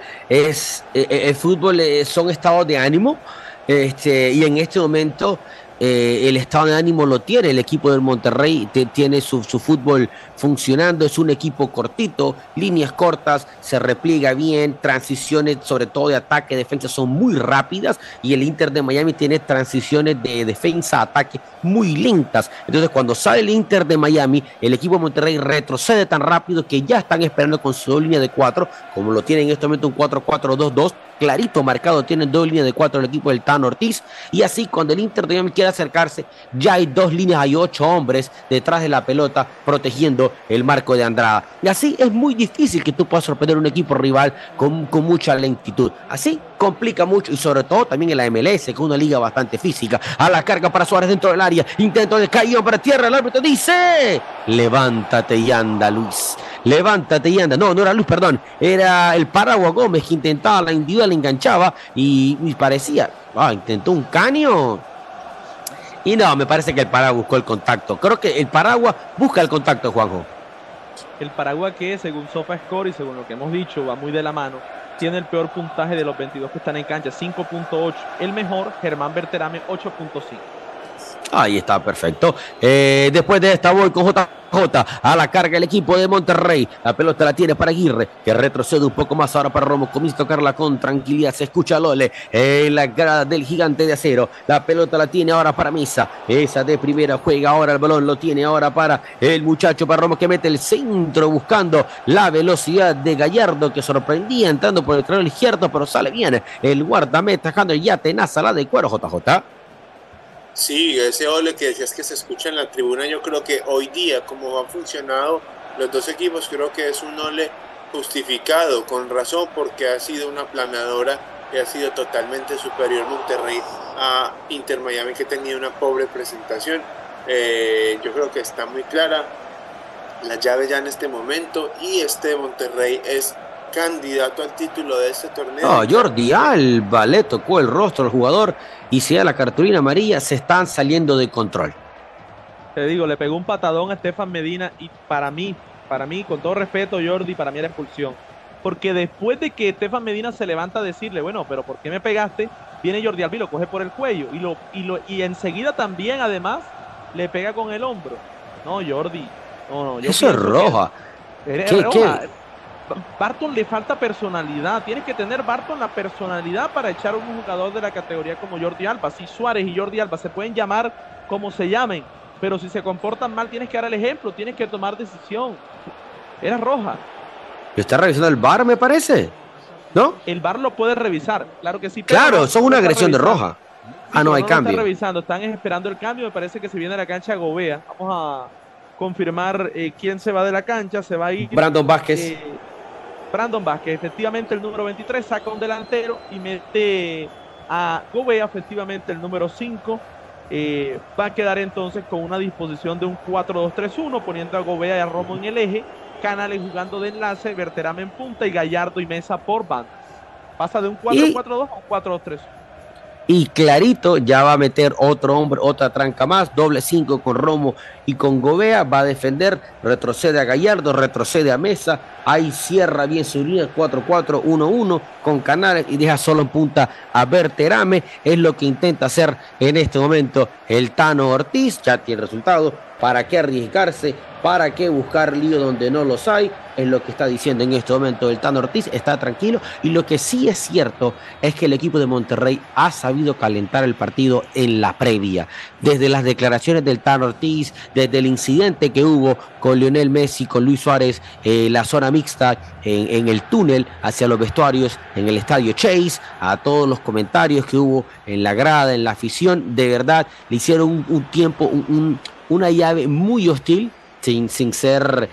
son estados de ánimo, y en este momento el estado de ánimo lo tiene el equipo del Monterrey, tiene su fútbol funcionando, es un equipo cortito, líneas cortas, se repliega bien, transiciones sobre todo de ataque, defensa son muy rápidas, y el Inter de Miami tiene transiciones de defensa a ataque muy lentas. Entonces cuando sale el Inter de Miami, el equipo de Monterrey retrocede tan rápido que ya están esperando con su línea de 4, como lo tiene en este momento un 4-4-2-2, clarito marcado, tienen 2 líneas de 4 el equipo del Tan Ortiz, y así cuando el Inter de Miami quiere acercarse, ya hay 2 líneas, hay 8 hombres detrás de la pelota protegiendo el marco de Andrada, y así es muy difícil que tú puedas sorprender un equipo rival con mucha lentitud. Así complica mucho, y sobre todo también en la MLS, que es una liga bastante física. A la carga para Suárez dentro del área, intento de caído para tierra, el árbitro dice: levántate y anda, Luis. Levántate y anda. No era Luis, perdón. Era el Paragua Gómez que intentaba la individual, le enganchaba y parecía, intentó un caño. Y no, me parece que el Paragua buscó el contacto. Creo que el Paragua busca el contacto, Juanjo. El Paragua, que según SofaScore y según lo que hemos dicho, va muy de la mano, tiene el peor puntaje de los 22 que están en cancha, 5.8. El mejor, Germán Berterame, 8.5. Ahí está, perfecto. Después de esta voy con JJ a la carga el equipo de Monterrey. La pelota la tiene para Aguirre, que retrocede un poco más ahora para Romo. Comienza a tocarla con tranquilidad. Se escucha Lole en la grada del Gigante de Acero. La pelota la tiene ahora para Mesa. Esa de primera juega ahora el balón. Lo tiene ahora para el muchacho, para Romo, que mete el centro buscando la velocidad de Gallardo, que sorprendía entrando por el carril izquierdo, pero sale bien el guardameta. Dejando ya tenaza la de cuero, JJ. Sí, ese ole que decías que se escucha en la tribuna, yo creo que hoy día, como han funcionado los dos equipos, creo que es un ole justificado, con razón, porque ha sido una planadora y ha sido totalmente superior Monterrey a Inter Miami, que tenía una pobre presentación. Yo creo que está muy clara la llave ya en este momento, y este Monterrey es candidato al título de este torneo. Jordi Alba le tocó el rostro al jugador y se da la cartulina amarilla. Se están saliendo de control. Te digo, le pegó un patadón a Estefan Medina y para mí, con todo respeto, Jordi, para mí era expulsión. Porque después de que Estefan Medina se levanta a decirle, bueno, pero ¿por qué me pegaste? Viene Jordi Alba y lo coge por el cuello y enseguida también, además, le pega con el hombro. No, Jordi, no. Eso es roja. ¿Qué? Barton le falta personalidad. Tienes que tener, Barton, la personalidad para echar a un jugador de la categoría como Jordi Alba. Si Suárez y Jordi Alba se pueden llamar como se llamen, pero si se comportan mal, tienes que dar el ejemplo, tienes que tomar decisión. Era roja. ¿Está revisando el VAR, me parece? ¿No? El VAR lo puede revisar, claro que sí. Claro, eso es una agresión de roja. Sí, no hay cambio. Están revisando, están esperando el cambio. Me parece que se viene a la cancha Gobea. Vamos a confirmar quién se va de la cancha. Se va a ir Brandon Vázquez. Brandon Vázquez, efectivamente el número 23, saca un delantero y mete a Gobea, efectivamente el número 5. Va a quedar entonces con una disposición de un 4-2-3-1, poniendo a Gobea y a Romo en el eje, Canales jugando de enlace, Berterame en punta y Gallardo y Mesa por bandas. Pasa de un 4-4-2 a un 4-2-3-1. Y clarito ya va a meter otro hombre, otra tranca más, doble 5 con Romo y con Gobea. Va a defender, retrocede a Gallardo, retrocede a Mesa, ahí cierra bien su línea 4-4-1-1 con Canales y deja solo en punta a Berterame. Es lo que intenta hacer en este momento el Tano Ortiz. Ya tiene resultado. ¿Para qué arriesgarse? ¿Para qué buscar lío donde no los hay? Es lo que está diciendo en este momento el Tano Ortiz. Está tranquilo, y lo que sí es cierto es que el equipo de Monterrey ha sabido calentar el partido en la previa. Desde las declaraciones del Tano Ortiz, desde el incidente que hubo con Lionel Messi, con Luis Suárez, la zona mixta en el túnel hacia los vestuarios en el estadio Chase, a todos los comentarios que hubo en la grada, en la afición, de verdad le hicieron un tiempo, una llave muy hostil, sin ser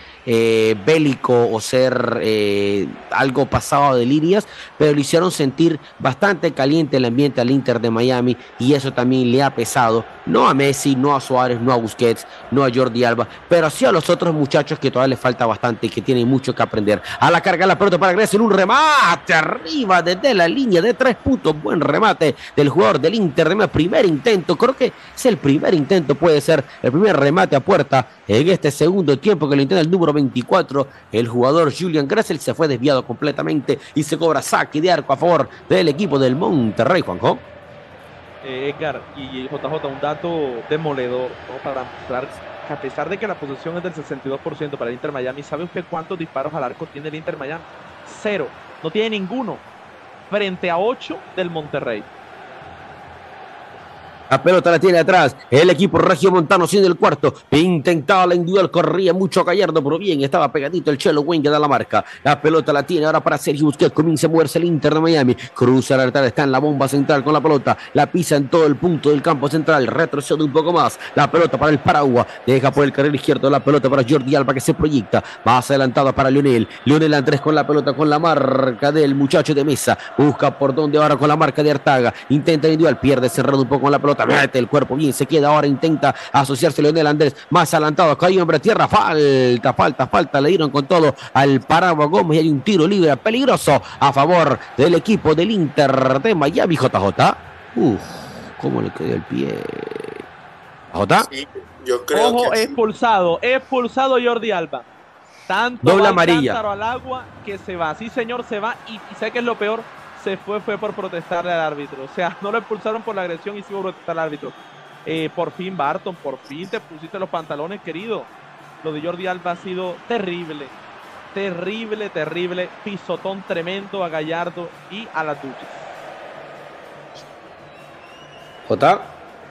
bélico o ser algo pasado de líneas, pero le hicieron sentir bastante caliente el ambiente al Inter de Miami, y eso también le ha pesado, no a Messi, no a Suárez, no a Busquets, no a Jordi Alba, pero sí a los otros muchachos que todavía les falta bastante y que tienen mucho que aprender. A la carga la pelota para Grecia, un remate arriba desde la línea de 3 puntos, buen remate del jugador del Inter de Miami, primer intento, creo que es el primer intento, puede ser el primer remate a puerta en este segundo tiempo que lo intenta el número 24, el jugador Julian Gressel. Se fue desviado completamente y se cobra saque de arco a favor del equipo del Monterrey, Juanjo. Edgar y JJ, un dato demoledor, ¿no? Para mostrar que a pesar de que la posesión es del 62% para el Inter Miami, ¿sabe usted cuántos disparos al arco tiene el Inter Miami? 0, no tiene ninguno, frente a 8 del Monterrey. La pelota la tiene atrás el equipo regiomontano, siendo el cuarto. Intentaba la individual, corría mucho Gallardo, pero bien, estaba pegadito el Chelo Wayne que da la marca. La pelota la tiene ahora para Sergio Busquets. Comienza a moverse el Inter de Miami. Cruza la lateral, está en la bomba central con la pelota. La pisa en todo el punto del campo central. Retrocede un poco más. La pelota para el Paraguay. Deja por el carril izquierdo la pelota para Jordi Alba, que se proyecta. Más adelantada para Lionel. Lionel Andrés con la pelota, con la marca del muchacho de Mesa. Busca por donde ahora con la marca de Artaga. Intenta individual, pierde cerrado un poco con la pelota. Mete el cuerpo bien, se queda ahora, intenta asociarse Leonel Andrés, más adelantado, acá hay hombre a tierra, falta, le dieron con todo al Paraguay Gómez y hay un tiro libre peligroso a favor del equipo del Inter de Miami. JJ, cómo le quedó el pie. ¿J? Sí, yo creo. Ojo, que expulsado Jordi Alba. Tanto doble va amarilla al agua que se va, sí señor, se va, y sé que es lo peor, fue por protestarle al árbitro. O sea, no lo expulsaron por la agresión y sí por protestar al árbitro. Por fin, Barton, por fin te pusiste los pantalones, querido. Lo de Jordi Alba ha sido terrible. Terrible, terrible. Pisotón tremendo a Gallardo y a las duchas. Jota.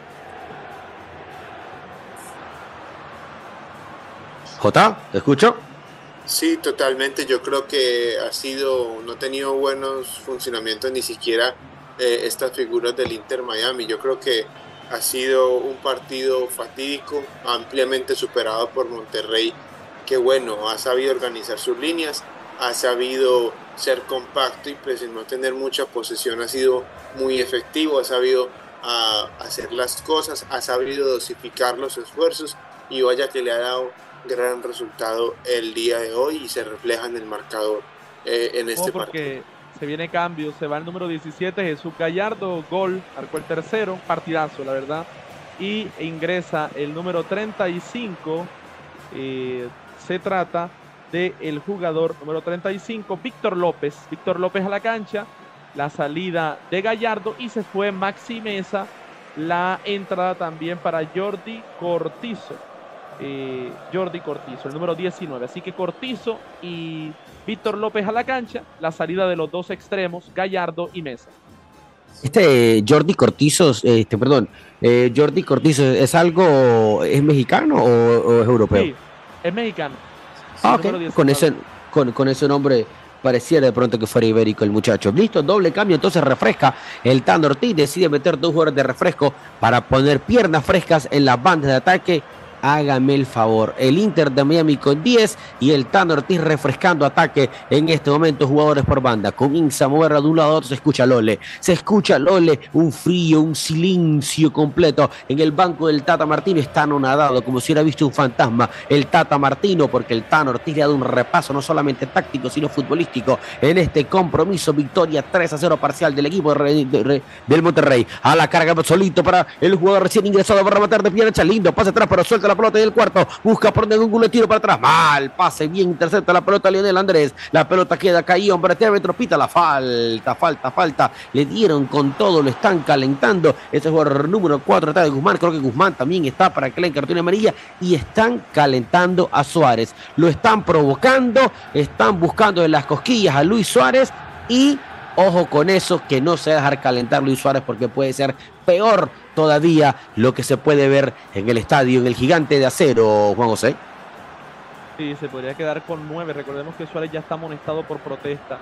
Jota, ¿te escucho? Sí, totalmente. Yo creo que no ha tenido buenos funcionamientos ni siquiera estas figuras del Inter Miami. Yo creo que ha sido un partido fatídico, ampliamente superado por Monterrey, que bueno, ha sabido organizar sus líneas, ha sabido ser compacto y pese a no tener mucha posesión, ha sido muy efectivo, ha sabido hacer las cosas, ha sabido dosificar los esfuerzos y vaya que le ha dado gran resultado el día de hoy y se refleja en el marcador en este partido. Se viene cambio, se va el número 17, Jesús Gallardo, gol, marcó el tercero, partidazo la verdad, y ingresa el número 35, se trata del jugador número 35, Víctor López a la cancha, la salida de Gallardo y se fue Maxi Meza, la entrada también para Jordi Cortizo, el número 19, así que Cortizo y Víctor López a la cancha, la salida de los dos extremos, Gallardo y Meza. Jordi Cortizo, Jordi Cortizo, ¿es mexicano o es europeo? Sí, es mexicano. Ok, con ese nombre pareciera de pronto que fuera ibérico el muchacho. Listo, doble cambio, entonces refresca el Tano Ortiz, decide meter 2 jugadores de refresco para poner piernas frescas en las bandas de ataque. Hágame el favor, el Inter de Miami con 10 y el Tano Ortiz refrescando ataque en este momento, jugadores por banda, comienza a mover de un lado a otro, se escucha Lole, un frío, un silencio completo en el banco del Tata Martino, está anonadado como si hubiera visto un fantasma el Tata Martino, porque el Tano Ortiz le ha dado un repaso no solamente táctico sino futbolístico en este compromiso, victoria 3-0 parcial del equipo del Monterrey, a la carga solito para el jugador recién ingresado para rematar de pierna, lindo, pase atrás pero suelta la pelota del cuarto, busca por ningún tiro para atrás, mal pase, bien intercepta la pelota Lionel Andrés, la pelota queda caída, hombre, te pita la falta, le dieron con todo, lo están calentando, ese jugador número 4 está de Guzmán, creo que Guzmán también está para que le den cartulina amarilla y están calentando a Suárez, lo están provocando, están buscando en las cosquillas a Luis Suárez y ojo con eso, que no se va a dejar calentar Luis Suárez porque puede ser peor todavía lo que se puede ver en el estadio, en el Gigante de Acero, Juan José. Sí, se podría quedar con 9. Recordemos que Suárez ya está amonestado por protesta.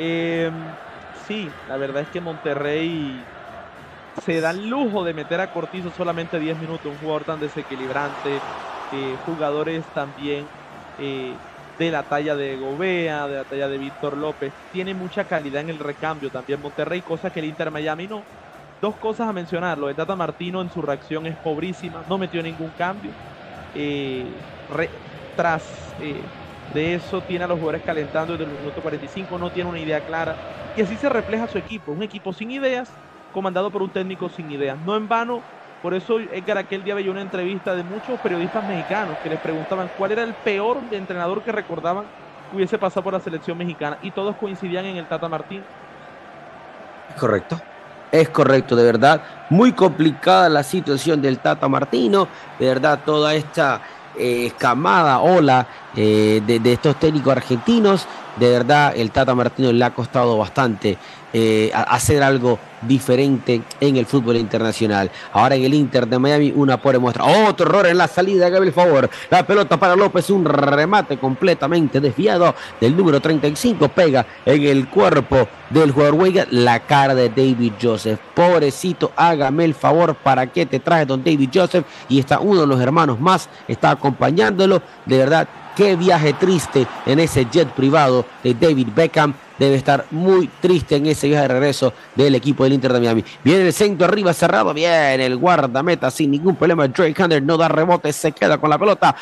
Sí, la verdad es que Monterrey se da el lujo de meter a Cortizo solamente 10 minutos, un jugador tan desequilibrante, jugadores también de la talla de Gobea, de la talla de Víctor López, tiene mucha calidad en el recambio también Monterrey, cosa que el Inter Miami no. 2 cosas a mencionar, lo de Tata Martino en su reacción es pobrísima, no metió ningún cambio, tras de eso tiene a los jugadores calentando desde el minuto 45, no tiene una idea clara, y así se refleja su equipo, un equipo sin ideas, comandado por un técnico sin ideas, no en vano. Por eso Edgar aquel día veía una entrevista de muchos periodistas mexicanos que les preguntaban cuál era el peor entrenador que recordaban que hubiese pasado por la selección mexicana y todos coincidían en el Tata Martino. Es correcto, de verdad, muy complicada la situación del Tata Martino, de verdad toda esta camada ola de estos técnicos argentinos, de verdad el Tata Martino le ha costado bastante hacer algo diferente en el fútbol internacional. Ahora en el Inter de Miami una pobre muestra, otro error en la salida, hágame el favor, la pelota para López, un remate completamente desviado del número 35, pega en el cuerpo del jugador Weiga, la cara de David Joseph, pobrecito, hágame el favor, ¿para qué te traje don David Joseph? Y está uno de los hermanos más, está acompañándolo, de verdad, qué viaje triste en ese jet privado de David Beckham. Debe estar muy triste en ese viaje de regreso del equipo del Inter de Miami. Viene el centro arriba cerrado, bien, el guardameta sin ningún problema. Drake Hunter no da rebote, se queda con la pelota.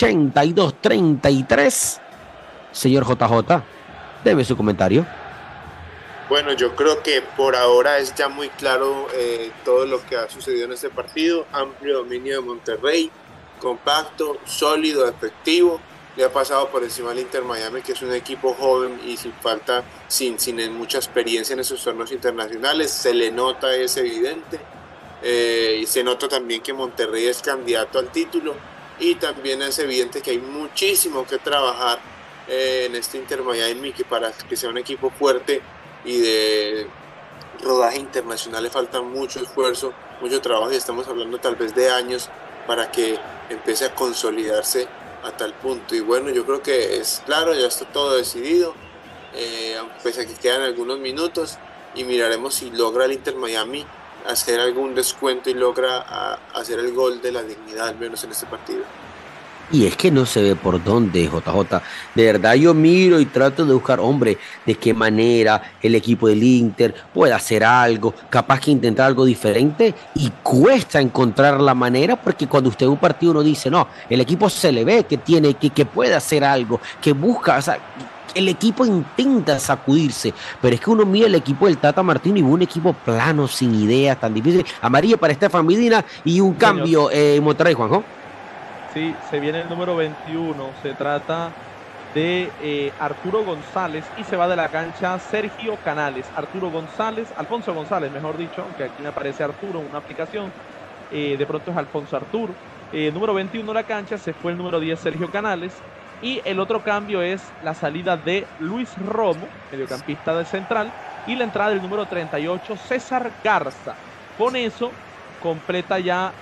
82-33. Señor JJ, deme su comentario. Bueno, yo creo que por ahora es ya muy claro todo lo que ha sucedido en este partido. Amplio dominio de Monterrey, compacto, sólido, efectivo. Le ha pasado por encima al Inter Miami, que es un equipo joven y sin mucha experiencia en esos torneos internacionales. Se le nota, es evidente. y se nota también que Monterrey es candidato al título, y también es evidente que hay muchísimo que trabajar en este Inter Miami, que para que sea un equipo fuerte y de rodaje internacional le falta mucho esfuerzo, mucho trabajo, y estamos hablando tal vez de años para que empiece a consolidarse a tal punto. Y bueno, yo creo que es claro, ya está todo decidido, pese a que quedan algunos minutos, y miraremos si logra el Inter Miami hacer algún descuento y logra hacer el gol de la dignidad, al menos en este partido. Y es que no se ve por dónde, JJ. De verdad yo miro y trato de buscar, hombre, de qué manera el equipo del Inter puede hacer algo, capaz que intentar algo diferente, y cuesta encontrar la manera, porque cuando usted ve un partido uno dice, no, el equipo se le ve que tiene, que puede hacer algo, que busca, o sea, el equipo intenta sacudirse, pero es que uno mira el equipo del Tata Martino y ve un equipo plano, sin ideas, tan difícil. Amarilla para Estefan Medina y un cambio en Monterrey, Juanjo. Sí, se viene el número 21, se trata de Arturo González, y se va de la cancha Sergio Canales. Alfonso González, mejor dicho, aunque aquí me aparece Arturo en una aplicación, de pronto es Alfonso Arturo. Número 21 la cancha, se fue el número 10 Sergio Canales, y el otro cambio es la salida de Luis Romo, mediocampista de central, y la entrada del número 38 César Garza. Con eso completa ya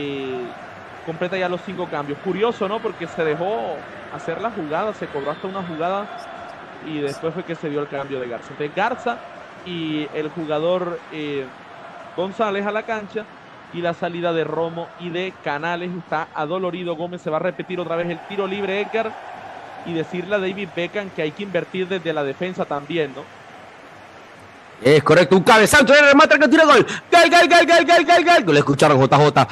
los 5 cambios. Curioso, ¿no? Porque se dejó hacer la jugada, se cobró hasta una jugada y después fue que se dio el cambio de Garza. Entonces Garza y el jugador González a la cancha, y la salida de Romo y de Canales. Está adolorido Gómez, se va a repetir otra vez el tiro libre, Edgar, y decirle a David Beckham que hay que invertir desde la defensa también, ¿no? Es correcto, un cabezazo, el remate que tira gol. Gol. Lo escucharon, JJ. ¡Gol!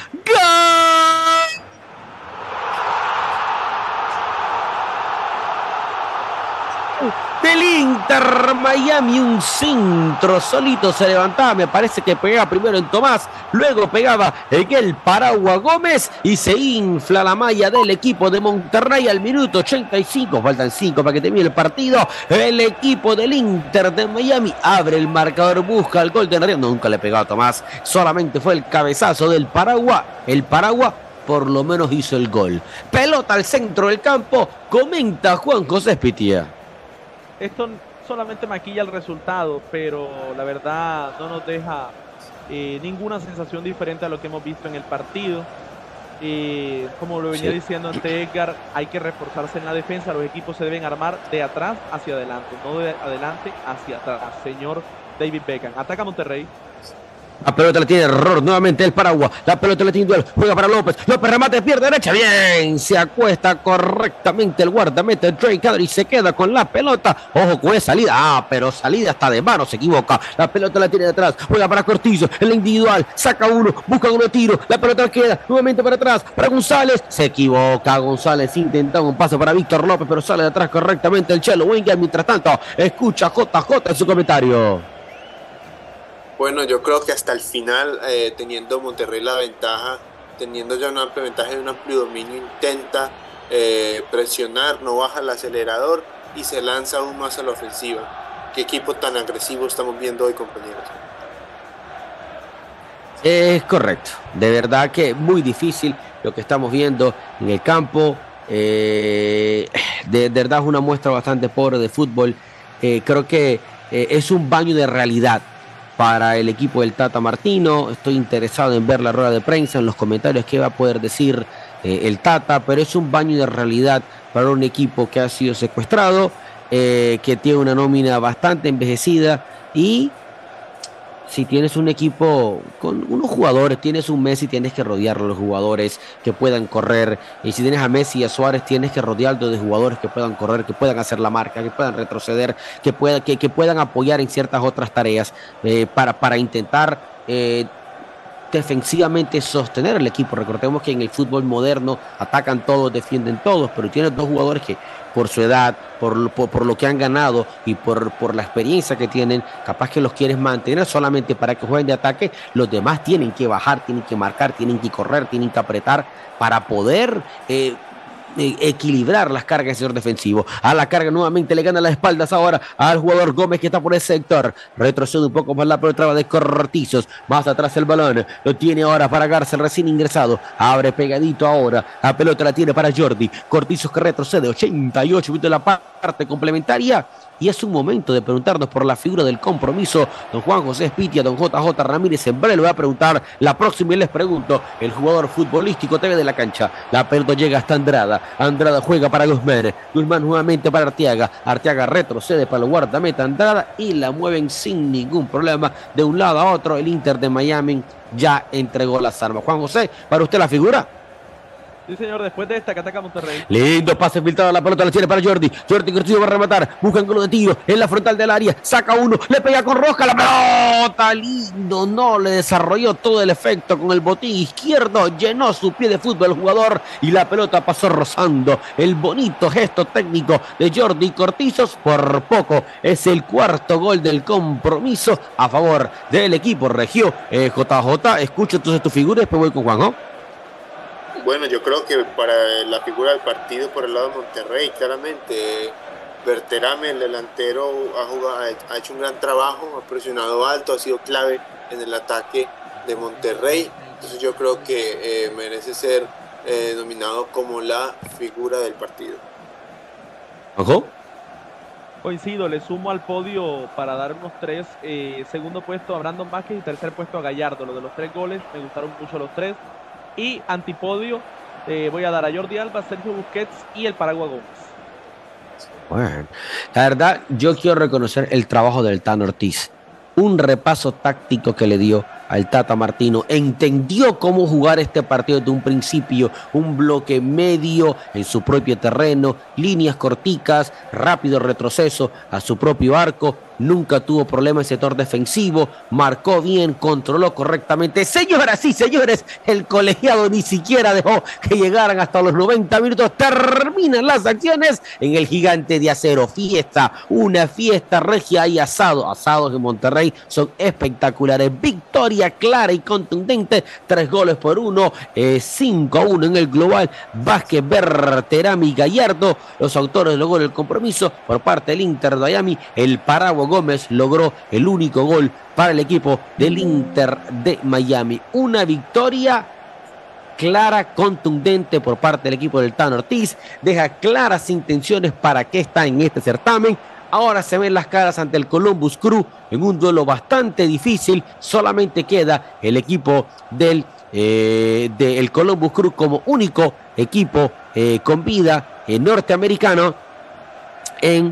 Del Inter Miami, un centro solito se levantaba, me parece que pegaba primero en Tomás, luego pegaba en el paraguas Gómez, y se infla la malla del equipo de Monterrey al minuto 85, faltan 5 para que termine el partido. El equipo del Inter de Miami abre el marcador, busca el gol de Enrique, nunca le pegó a Tomás, solamente fue el cabezazo del paraguas, el paraguas por lo menos hizo el gol. Pelota al centro del campo, comenta Juan José Spitia. Esto solamente maquilla el resultado, pero la verdad no nos deja ninguna sensación diferente a lo que hemos visto en el partido. Como lo venía diciendo ante Edgar, hay que reforzarse en la defensa. Los equipos se deben armar de atrás hacia adelante, no de adelante hacia atrás. Señor David Beckham. Ataca Monterrey. La pelota la tiene error nuevamente el paraguas. La pelota la tiene duelo. Juega para López. López remate, pierde derecha. Bien. Se acuesta correctamente el guardameta Drake Adler y se queda con la pelota. Ojo con esa salida. Pero salida hasta de mano. Se equivoca. La pelota la tiene de atrás. Juega para Cortizo. En la individual. Saca uno. Busca uno tiro. La pelota queda nuevamente para atrás. Para González. Se equivoca González. Intenta un pase para Víctor López, pero sale de atrás correctamente el Chelo Wenger. Mientras tanto, escucha JJ en su comentario. Bueno, yo creo que hasta el final, teniendo Monterrey la ventaja, teniendo ya una amplia ventaja y un amplio dominio, intenta presionar, no baja el acelerador y se lanza aún más a la ofensiva. ¿Qué equipo tan agresivo estamos viendo hoy, compañeros? Es correcto, de verdad que muy difícil lo que estamos viendo en el campo. De verdad es una muestra bastante pobre de fútbol. Creo que es un baño de realidad para el equipo del Tata Martino. Estoy interesado en ver la rueda de prensa, en los comentarios que va a poder decir el Tata, pero es un baño de realidad para un equipo que ha sido secuestrado, que tiene una nómina bastante envejecida, y si tienes un equipo con unos jugadores, tienes un Messi, tienes que rodearlo de los jugadores que puedan correr. Y si tienes a Messi y a Suárez, tienes que rodearlo de jugadores que puedan correr, que puedan hacer la marca, que puedan retroceder, que puedan apoyar en ciertas otras tareas para intentar defensivamente sostener el equipo. Recordemos que en el fútbol moderno atacan todos, defienden todos, pero tienes dos jugadores que por su edad, por lo que han ganado y por la experiencia que tienen, capaz que los quieres mantener solamente para que jueguen de ataque. Los demás tienen que bajar, tienen que marcar, tienen que correr, tienen que apretar para poder equilibrar las cargas del sector defensivo. A la carga nuevamente le gana las espaldas ahora al jugador Gómez que está por ese sector. Retrocede un poco más la pelota de Cortizos. Más atrás el balón. Lo tiene ahora para Garza, recién ingresado. Abre pegadito ahora. La pelota la tiene para Jordi. Cortizos que retrocede. 88 minutos de la parte complementaria. Y es un momento de preguntarnos por la figura del compromiso. Don Juan José Espitia, don JJ Ramírez, en breve le voy a preguntar la próxima y les pregunto, el jugador futbolístico TV de la cancha. La pelota llega hasta Andrada. Andrada juega para Guzmán. Guzmán nuevamente para Arteaga. Arteaga retrocede para el guardameta Andrada y la mueven sin ningún problema de un lado a otro. El Inter de Miami ya entregó las armas. Juan José, ¿para usted la figura? Sí, señor, después de esta que ataca Monterrey. Lindo pase filtrado, la pelota la tiene para Jordi. Jordi Cortillo va a rematar, busca ángulo de tiro en la frontal del área, saca uno, le pega con rosca, la pelota, lindo, no le desarrolló todo el efecto con el botín izquierdo, llenó su pie de fútbol el jugador y la pelota pasó rozando. El bonito gesto técnico de Jordi Cortizos, por poco es el cuarto gol del compromiso a favor del equipo regio. JJ, escucho entonces tu figura y después voy con Juanjo. Bueno, yo creo que para la figura del partido por el lado de Monterrey, claramente, Berterame, el delantero, ha hecho un gran trabajo, ha presionado alto, ha sido clave en el ataque de Monterrey. Entonces yo creo que merece ser nominado como la figura del partido. ¿Ojo? Coincido, le sumo al podio para dar unos tres. Segundo puesto a Brandon Vázquez y tercer puesto a Gallardo. Lo de los 3 goles, me gustaron mucho los 3. Y antipodio voy a dar a Jordi Alba, Sergio Busquets y el Paragua Gómez. Bueno, la verdad, yo quiero reconocer el trabajo del Tano Ortiz. Un repaso táctico que le dio al Tata Martino. Entendió cómo jugar este partido desde un principio. Un bloque medio en su propio terreno, líneas corticas, rápido retroceso a su propio arco. Nunca tuvo problema en sector defensivo, marcó bien, controló correctamente. Señoras y señores, el colegiado ni siquiera dejó que llegaran hasta los 90 minutos. Terminan las acciones en el Gigante de Acero. Fiesta, una fiesta regia y asados en Monterrey son espectaculares. Victoria clara y contundente, 3-1, 5-1 en el global. Vázquez, Berterame y Gallardo, los autores del gol del compromiso por parte del Inter de Miami. El Paragua Gómez logró el único gol para el equipo del Inter de Miami. Una victoria clara, contundente por parte del equipo del Tano Ortiz. Deja claras intenciones para qué está en este certamen. Ahora se ven las caras ante el Columbus Crew en un duelo bastante difícil. Solamente queda el equipo del Columbus Crew como único equipo con vida norteamericano en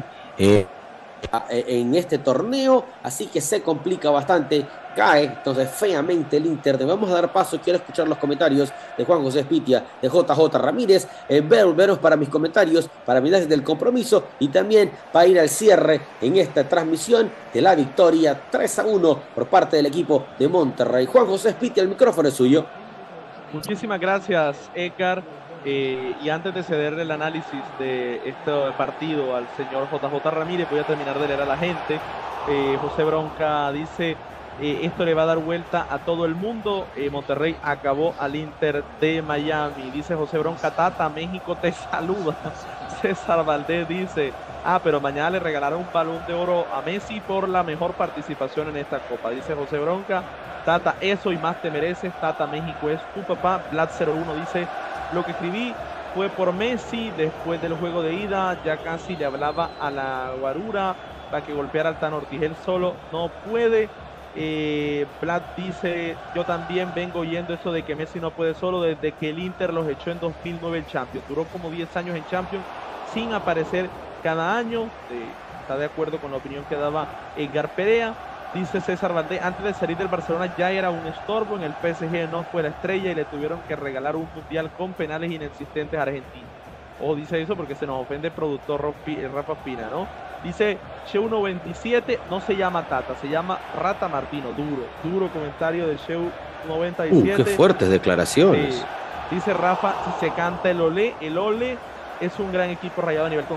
este torneo, así que se complica bastante, cae entonces feamente el Inter. Vamos a dar paso, quiero escuchar los comentarios de Juan José Espitia, de JJ Ramírez, veros para mis comentarios, para mi análisis del compromiso y también para ir al cierre en esta transmisión de la victoria 3-1 por parte del equipo de Monterrey. Juan José Espitia, el micrófono es suyo. Muchísimas gracias, Edgar. Y antes de cederle el análisis de este partido al señor JJ Ramírez, voy a terminar de leer a la gente. José Bronca dice, esto le va a dar vuelta a todo el mundo. Monterrey acabó al Inter de Miami. Dice José Bronca, Tata, México te saluda. César Valdés dice, pero mañana le regalaron un balón de oro a Messi por la mejor participación en esta copa. Dice José Bronca, Tata, eso y más te mereces. Tata, México es tu papá. Vlad01 dice, lo que escribí fue por Messi después del juego de ida, ya casi le hablaba a la guarura para que golpeara al Tano Ortiz, él solo no puede. Vlad dice, yo también vengo oyendo eso de que Messi no puede solo desde que el Inter los echó en 2009 el Champions, duró como 10 años en Champions sin aparecer cada año. Está de acuerdo con la opinión que daba Edgar Perea. Dice César Valdés, antes de salir del Barcelona ya era un estorbo, en el PSG no fue la estrella y le tuvieron que regalar un mundial con penales inexistentes a Argentina. Dice eso porque se nos ofende el productor Rafa Pina, ¿no? Dice Sheu97, no se llama Tata, se llama Rata Martino. Duro comentario de Sheu97. Qué fuertes declaraciones. Dice Rafa, si se canta el ole es un gran equipo Rayado a nivel CONCACAF.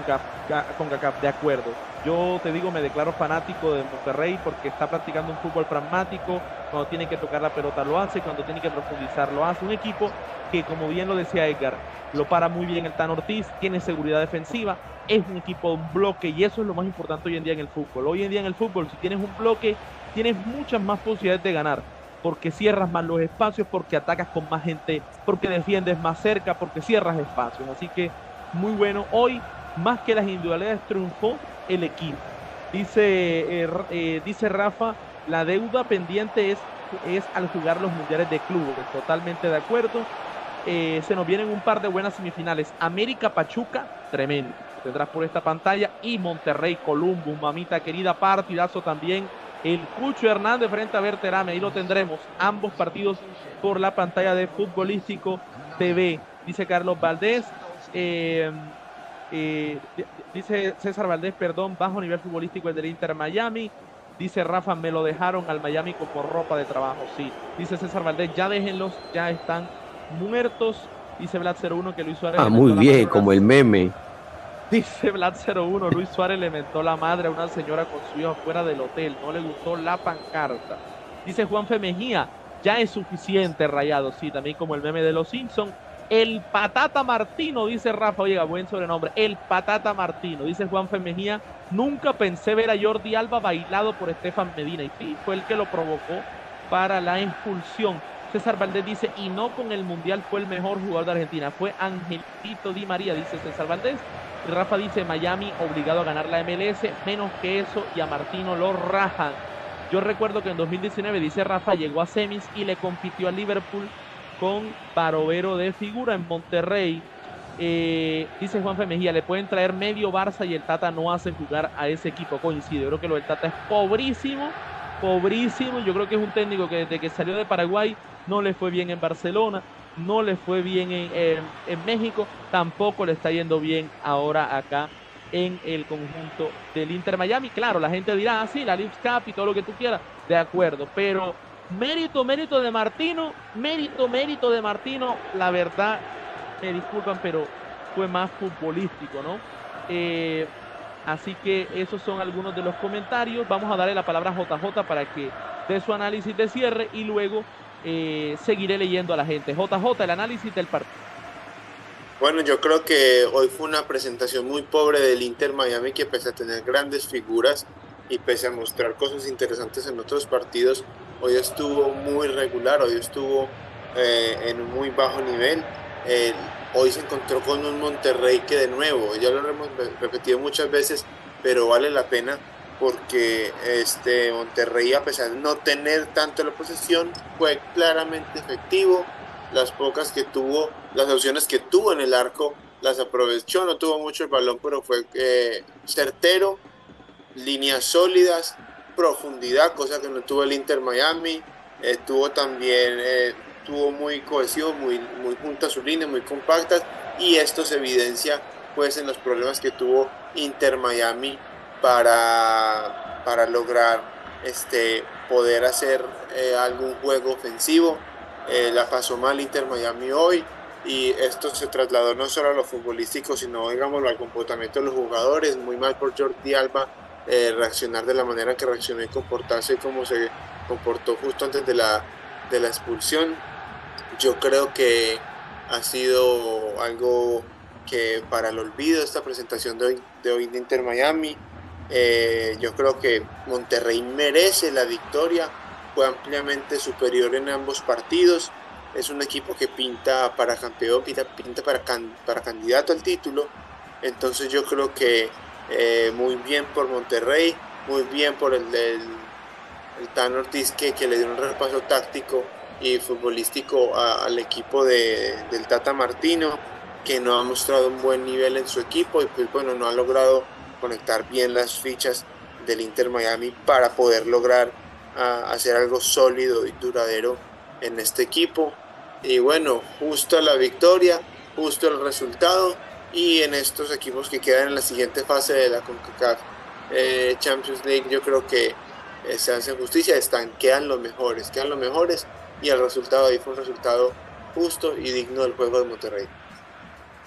CONCACAF, de acuerdo. Yo te digo, me declaro fanático de Monterrey porque está practicando un fútbol pragmático. Cuando tiene que tocar la pelota lo hace, cuando tiene que profundizar lo hace. Un equipo que, como bien lo decía Edgar, lo para muy bien el Tan Ortiz, tiene seguridad defensiva, es un equipo de un bloque, y eso es lo más importante hoy en día en el fútbol. Hoy en día en el fútbol, si tienes un bloque, tienes muchas más posibilidades de ganar, porque cierras más los espacios, porque atacas con más gente, porque defiendes más cerca, porque cierras espacios. Así que muy bueno. Hoy, más que las individualidades, triunfó el equipo. Dice Rafa, la deuda pendiente es al jugar los mundiales de clubes. Totalmente de acuerdo. Se nos vienen un par de buenas semifinales. América Pachuca, tremendo. Tendrás por esta pantalla. Y Monterrey Columbus, mamita querida, partidazo también. El Cucho Hernández frente a Berterame. Ahí lo tendremos. Ambos partidos por la pantalla de Futbolístico TV. Dice Carlos Valdés. Dice César Valdés, perdón, bajo nivel futbolístico el del Inter Miami. Dice Rafa, me lo dejaron al Miami como ropa de trabajo. Sí, dice César Valdés, ya déjenlos, ya están muertos. Dice Vlad 01 que Luis Suárez. Muy bien, como el meme. Dice Vlad 01, Luis Suárez le mentó la madre a una señora con su hijo fuera del hotel. No le gustó la pancarta. Dice Juanfe Mejía, ya es suficiente, Rayado. Sí, también como el meme de los Simpsons. El Patata Martino, dice Rafa, oiga, buen sobrenombre, el Patata Martino, dice Juanfe Mejía, nunca pensé ver a Jordi Alba bailado por Estefan Medina, y sí, fue el que lo provocó para la expulsión. César Valdés dice, y no con el Mundial fue el mejor jugador de Argentina, fue Angelito Di María, dice César Valdés. Y Rafa dice, Miami obligado a ganar la MLS, menos que eso, y a Martino lo rajan. Yo recuerdo que en 2019, dice Rafa, llegó a semis y le compitió al Liverpool con Barovero de figura en Monterrey. Dice Juanfe Mejía, le pueden traer medio Barça y el Tata no hace jugar a ese equipo. Coincido, yo creo que lo del Tata es pobrísimo. Yo creo que es un técnico que desde que salió de Paraguay no le fue bien en Barcelona, no le fue bien en México, tampoco le está yendo bien ahora acá en el conjunto del Inter Miami. Claro, la gente dirá, sí, la Leagues Cup y todo lo que tú quieras, de acuerdo, pero mérito de Martino, mérito de Martino, la verdad, me disculpan, pero fue más futbolístico, ¿no? Así que esos son algunos de los comentarios. Vamos a darle la palabra a JJ para que dé su análisis de cierre y luego seguiré leyendo a la gente. JJ, el análisis del partido. Bueno, yo creo que hoy fue una presentación muy pobre del Inter Miami, que pese a tener grandes figuras y pese a mostrar cosas interesantes en otros partidos, hoy estuvo muy regular, hoy estuvo en un muy bajo nivel. Hoy se encontró con un Monterrey que, de nuevo, ya lo hemos repetido muchas veces, pero vale la pena porque Monterrey, a pesar de no tener tanto la posesión, fue claramente efectivo. Las pocas que tuvo, las opciones que tuvo en el arco, las aprovechó. No tuvo mucho el balón, pero fue certero, líneas sólidas, profundidad, cosa que no tuvo el Inter Miami. Tuvo también, tuvo muy cohesivo, muy juntas sus líneas, muy compactas, y esto se evidencia pues en los problemas que tuvo Inter Miami para lograr poder hacer algún juego ofensivo. La pasó mal Inter Miami hoy, y esto se trasladó no solo a lo futbolístico, sino, digámoslo, al comportamiento de los jugadores. Muy mal por Jordi Alba reaccionar de la manera que reaccionó y comportarse como se comportó justo antes de la expulsión. Yo creo que ha sido algo que para el olvido esta presentación de hoy de Inter Miami. Yo creo que Monterrey merece la victoria, fue ampliamente superior en ambos partidos. Es un equipo que pinta para campeón, pinta para candidato al título. Entonces yo creo que muy bien por Monterrey, muy bien por el Tan Ortiz, que le dio un repaso táctico y futbolístico al equipo del Tata Martino, que no ha mostrado un buen nivel en su equipo y pues bueno, no ha logrado conectar bien las fichas del Inter Miami para poder lograr hacer algo sólido y duradero en este equipo. Y bueno, justo la victoria, justo el resultado, y en estos equipos que quedan en la siguiente fase de la CONCACAF Champions League, yo creo que se hace justicia, quedan los mejores, y el resultado ahí fue un resultado justo y digno del juego de Monterrey.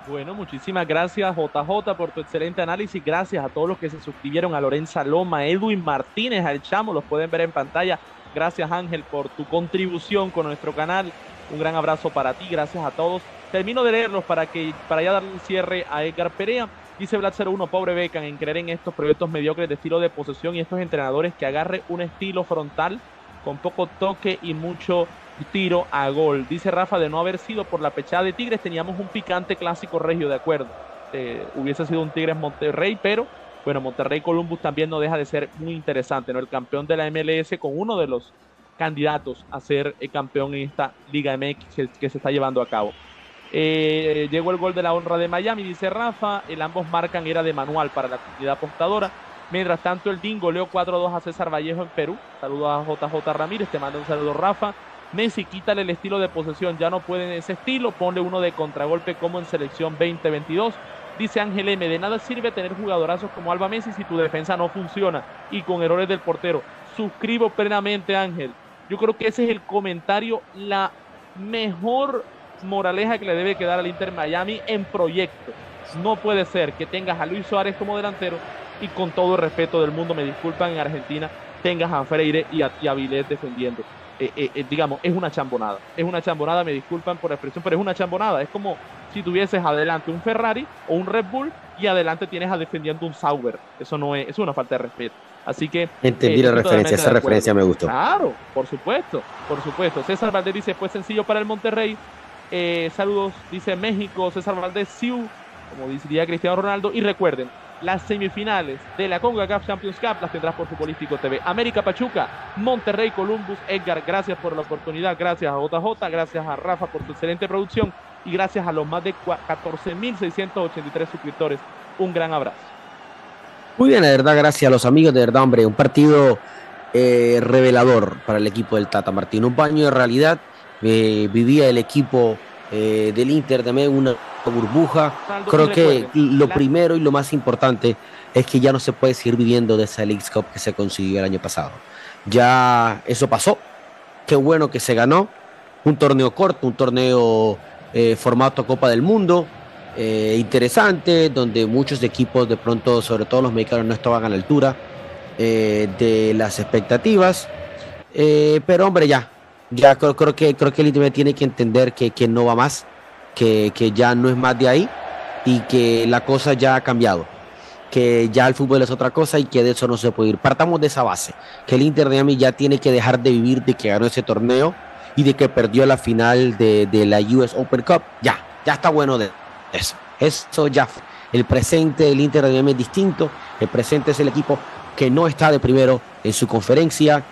Bueno, muchísimas gracias JJ por tu excelente análisis. Gracias a todos los que se suscribieron, a Lorenza Loma, Edwin Martínez, al Chamo, los pueden ver en pantalla. Gracias Ángel por tu contribución con nuestro canal. Un gran abrazo para ti, gracias a todos. Termino de leerlos para ya darle un cierre a Edgar Perea. Dice Vlad 01, pobre Beckham en creer en estos proyectos mediocres de estilo de posesión y estos entrenadores que agarre un estilo frontal con poco toque y mucho tiro a gol. Dice Rafa, de no haber sido por la pechada de Tigres, teníamos un picante clásico regio, de acuerdo. Hubiese sido un Tigres Monterrey, pero bueno, Monterrey Columbus también no deja de ser muy interesante, ¿no? El campeón de la MLS con uno de los candidatos a ser el campeón en esta Liga MX que se está llevando a cabo. Llegó el gol de la honra de Miami, dice Rafa. Ambos marcan, era de manual para la comunidad apostadora. Mientras tanto, el DIN goleó 4-2 a César Vallejo en Perú. Saludos a JJ Ramírez, te mando un saludo Rafa. Messi, quítale el estilo de posesión, ya no puede en ese estilo, ponle uno de contragolpe como en selección 2022. Dice Ángel M, de nada sirve tener jugadorazos como Alba Messi si tu defensa no funciona y con errores del portero. Suscribo plenamente, Ángel. Yo creo que ese es el comentario, la mejor moraleja que le debe quedar al Inter Miami en proyecto. No puede ser que tengas a Luis Suárez como delantero y, con todo el respeto del mundo, me disculpan, en Argentina tengas a Freire y a Vilés defendiendo. Digamos, es una chambonada, me disculpan por la expresión, pero es una chambonada. Es como si tuvieses adelante un Ferrari o un Red Bull y adelante tienes a defendiendo un Sauber. Eso no es, es una falta de respeto. Así que entendí la referencia, esa referencia me gustó. Claro, por supuesto. César Valdés dice, fue sencillo para el Monterrey. Saludos, dice México, César Valdés, Siu, como diría Cristiano Ronaldo. Y recuerden, las semifinales de la CONCACAF Champions Cup las tendrás por Futbolístico TV. América Pachuca, Monterrey Columbus. Edgar, gracias por la oportunidad, gracias a JJ, gracias a Rafa por su excelente producción y gracias a los más de 14.683 suscriptores. Un gran abrazo. Muy bien, de verdad, gracias a los amigos, de verdad, hombre, un partido revelador para el equipo del Tata Martino, un baño de realidad. Vivía el equipo del Inter también una burbuja. Creo que lo primero y lo más importante es que ya no se puede seguir viviendo de esa Leagues Cup que se consiguió el año pasado. Ya eso pasó, qué bueno que se ganó, un torneo corto, un torneo formato Copa del Mundo, interesante, donde muchos equipos de pronto, sobre todo los mexicanos, no estaban a la altura de las expectativas, pero hombre, ya creo que el Inter tiene que entender que no va más, que ya no es más de ahí y que la cosa ya ha cambiado, que ya el fútbol es otra cosa y que de eso no se puede ir. Partamos de esa base, que el Inter de Miami ya tiene que dejar de vivir de que ganó ese torneo y de que perdió la final de la US Open Cup. Ya está bueno de eso ya fue. El presente del Inter de Miami es distinto. El presente es el equipo que no está de primero en su conferencia,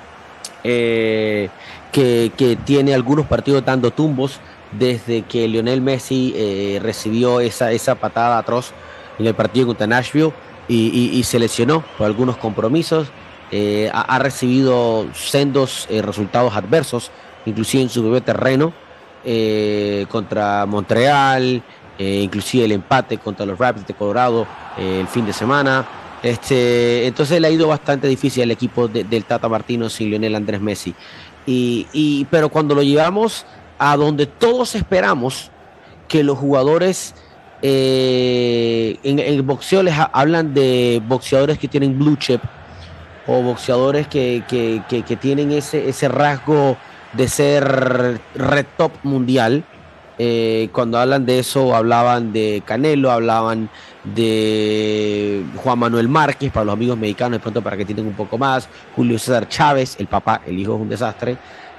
que tiene algunos partidos dando tumbos desde que Lionel Messi recibió esa patada atroz en el partido contra Nashville y se lesionó por algunos compromisos. Ha recibido sendos resultados adversos, inclusive en su propio terreno, contra Montreal, inclusive el empate contra los Rapids de Colorado el fin de semana. Entonces le ha ido bastante difícil al equipo del Tata Martino sin Lionel Andrés Messi. Pero cuando lo llevamos a donde todos esperamos que los jugadores en el boxeo les hablan de boxeadores que tienen blue chip o boxeadores que tienen ese rasgo de ser red top mundial. Cuando hablan de eso, hablaban de Canelo, hablaban de Juan Manuel Márquez, para los amigos mexicanos, de pronto para que entiendan un poco más, Julio César Chávez, el papá, el hijo es un desastre,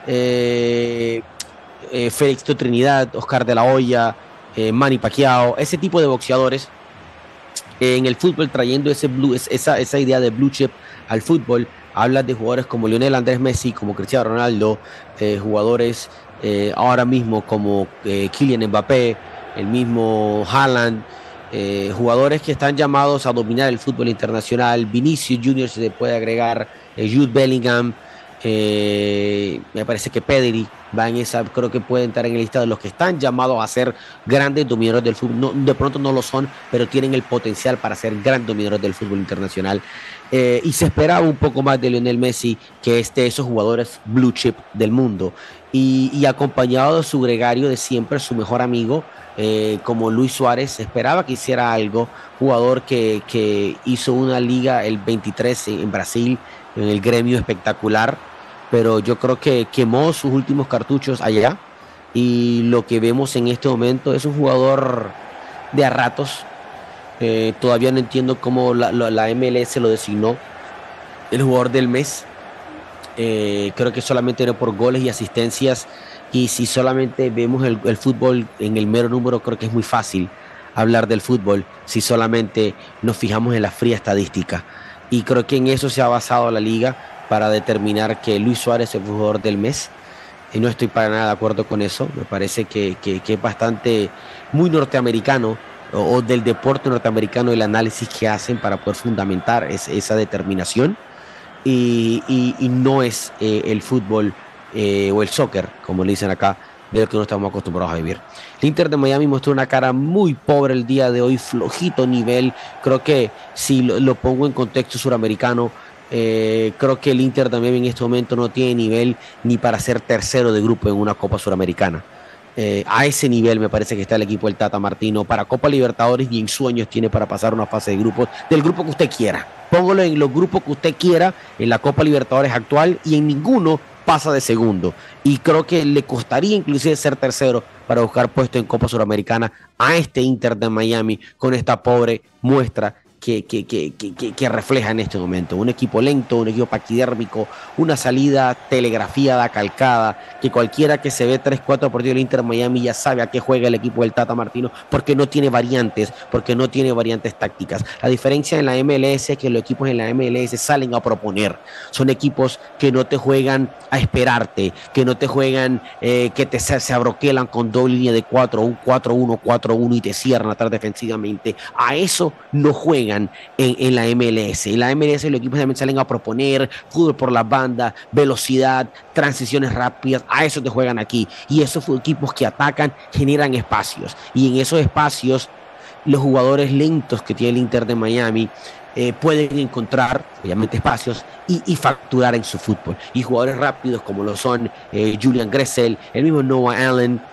Félix Trinidad, Oscar de la Hoya, Manny Pacquiao, ese tipo de boxeadores en el fútbol, trayendo esa idea de blue chip al fútbol. Hablan de jugadores como Lionel Andrés Messi, como Cristiano Ronaldo, jugadores ahora mismo como Kylian Mbappé, el mismo Haaland, jugadores que están llamados a dominar el fútbol internacional. Vinicius Junior se le puede agregar, Jude Bellingham, me parece que Pedri va en esa, creo que puede entrar en el listado de los que están llamados a ser grandes dominadores del fútbol. No, de pronto no lo son, pero tienen el potencial para ser grandes dominadores del fútbol internacional. Y se esperaba un poco más de Lionel Messi, que esos jugadores blue chip del mundo, y acompañado de su gregario de siempre, su mejor amigo, como Luis Suárez. Se esperaba que hiciera algo, jugador que hizo una liga el 23 en Brasil, en el Gremio, espectacular, pero yo creo que quemó sus últimos cartuchos allá, y lo que vemos en este momento es un jugador de a ratos. Todavía no entiendo cómo la MLS lo designó el jugador del mes. Creo que solamente era por goles y asistencias, y si solamente vemos el fútbol en el mero número, creo que es muy fácil hablar del fútbol si solamente nos fijamos en la fría estadística, y creo que en eso se ha basado la liga para determinar que Luis Suárez es el jugador del mes. Y no estoy para nada de acuerdo con eso. Me parece que es bastante muy norteamericano, o del deporte norteamericano, el análisis que hacen para poder fundamentar esa determinación, y no es el fútbol o el soccer, como le dicen acá, de lo que no estamos acostumbrados a vivir. El Inter de Miami mostró una cara muy pobre el día de hoy, flojito nivel. Creo que si lo pongo en contexto suramericano, creo que el Inter de Miami en este momento no tiene nivel ni para ser tercero de grupo en una Copa Suramericana. A ese nivel me parece que está el equipo del Tata Martino. Para Copa Libertadores y en sueños tiene para pasar una fase de grupos, del grupo que usted quiera. Póngalo en los grupos que usted quiera en la Copa Libertadores actual, y en ninguno pasa de segundo. Y creo que le costaría inclusive ser tercero para buscar puesto en Copa Suramericana a este Inter de Miami, con esta pobre muestra que refleja en este momento. Un equipo lento, un equipo paquidérmico, una salida telegrafiada, calcada, que cualquiera que se ve 3-4 partidos del Inter Miami ya sabe a qué juega el equipo del Tata Martino, porque no tiene variantes tácticas. La diferencia en la MLS es que los equipos en la MLS salen a proponer. Son equipos que no te juegan a esperarte, que no te juegan que se abroquelan con doble línea de 4, un 4-1 y te cierran atrás defensivamente. A eso no juegan en la MLS. En la MLS los equipos también salen a proponer fútbol por las bandas, velocidad, transiciones rápidas. A eso te juegan aquí. Y esos equipos que atacan generan espacios. Y en esos espacios los jugadores lentos que tiene el Inter de Miami pueden encontrar, obviamente, espacios y facturar en su fútbol. Y jugadores rápidos como lo son Julian Gressel, el mismo Noah Allen,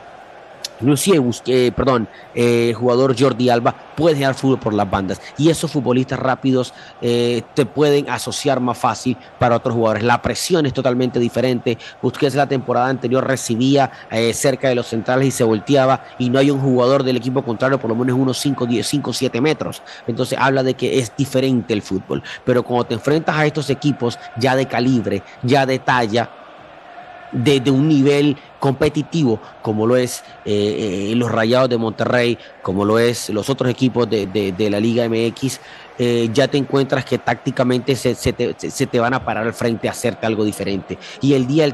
jugador Jordi Alba, puede jugar fútbol por las bandas, y esos futbolistas rápidos te pueden asociar más fácil para otros jugadores. La presión es totalmente diferente. Busquets la temporada anterior recibía cerca de los centrales y se volteaba, y no hay un jugador del equipo contrario por lo menos unos 5-7 metros. Entonces habla de que es diferente el fútbol, pero cuando te enfrentas a estos equipos ya de calibre, ya de talla, de un nivel competitivo, como lo es los Rayados de Monterrey, como lo es los otros equipos de la Liga MX, ya te encuentras que tácticamente se te van a parar al frente a hacerte algo diferente. Y el día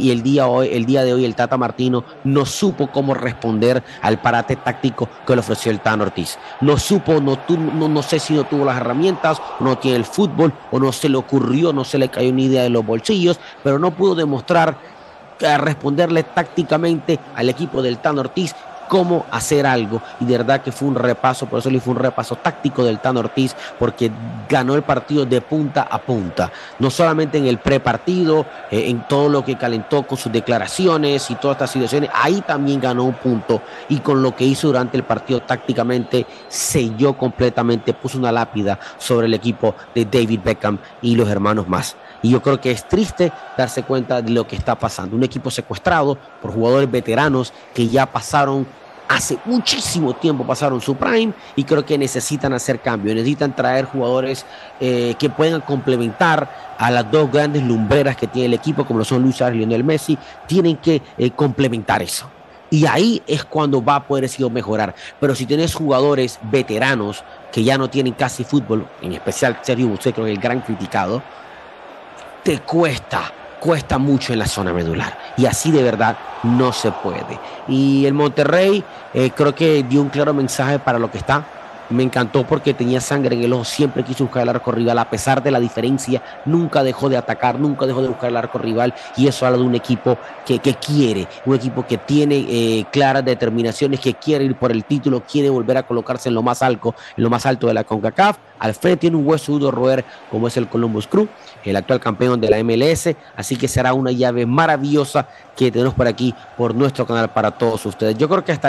de hoy el Tata Martino no supo cómo responder al parate táctico que le ofreció el Tan Ortiz. No sé si no tuvo las herramientas, no tiene el fútbol, o no se le ocurrió, no se le cayó una idea de los bolsillos, pero no pudo demostrar a responderle tácticamente al equipo del Tan Ortiz cómo hacer algo. Y de verdad que fue un repaso, por eso le fue un repaso táctico del Tan Ortiz, porque ganó el partido de punta a punta, no solamente en el prepartido, en todo lo que calentó con sus declaraciones y todas estas situaciones. Ahí también ganó un punto, y con lo que hizo durante el partido tácticamente selló completamente, puso una lápida sobre el equipo de David Beckham y los hermanos más. Y yo creo que es triste darse cuenta de lo que está pasando. Un equipo secuestrado por jugadores veteranos que ya pasaron, hace muchísimo tiempo pasaron su prime, y creo que necesitan hacer cambios. Necesitan traer jugadores que puedan complementar a las dos grandes lumbreras que tiene el equipo, como lo son Luis Suárez y Lionel Messi. Tienen que complementar eso. Y ahí es cuando va a poder mejorar. Pero si tienes jugadores veteranos que ya no tienen casi fútbol, en especial Sergio Busquets, creo que es el gran criticado, te cuesta mucho en la zona medular, y así de verdad no se puede. Y el Monterrey creo que dio un claro mensaje para lo que está. Me encantó porque tenía sangre en el ojo, siempre quiso buscar el arco rival, a pesar de la diferencia, nunca dejó de atacar, nunca dejó de buscar el arco rival, y eso habla de un equipo que quiere, un equipo que tiene claras determinaciones, que quiere ir por el título, quiere volver a colocarse en lo más alto de la CONCACAF. Al frente tiene un hueso duro roer, como es el Columbus Crew, el actual campeón de la MLS, así que será una llave maravillosa que tenemos por aquí, por nuestro canal, para todos ustedes. Yo creo que hasta ahí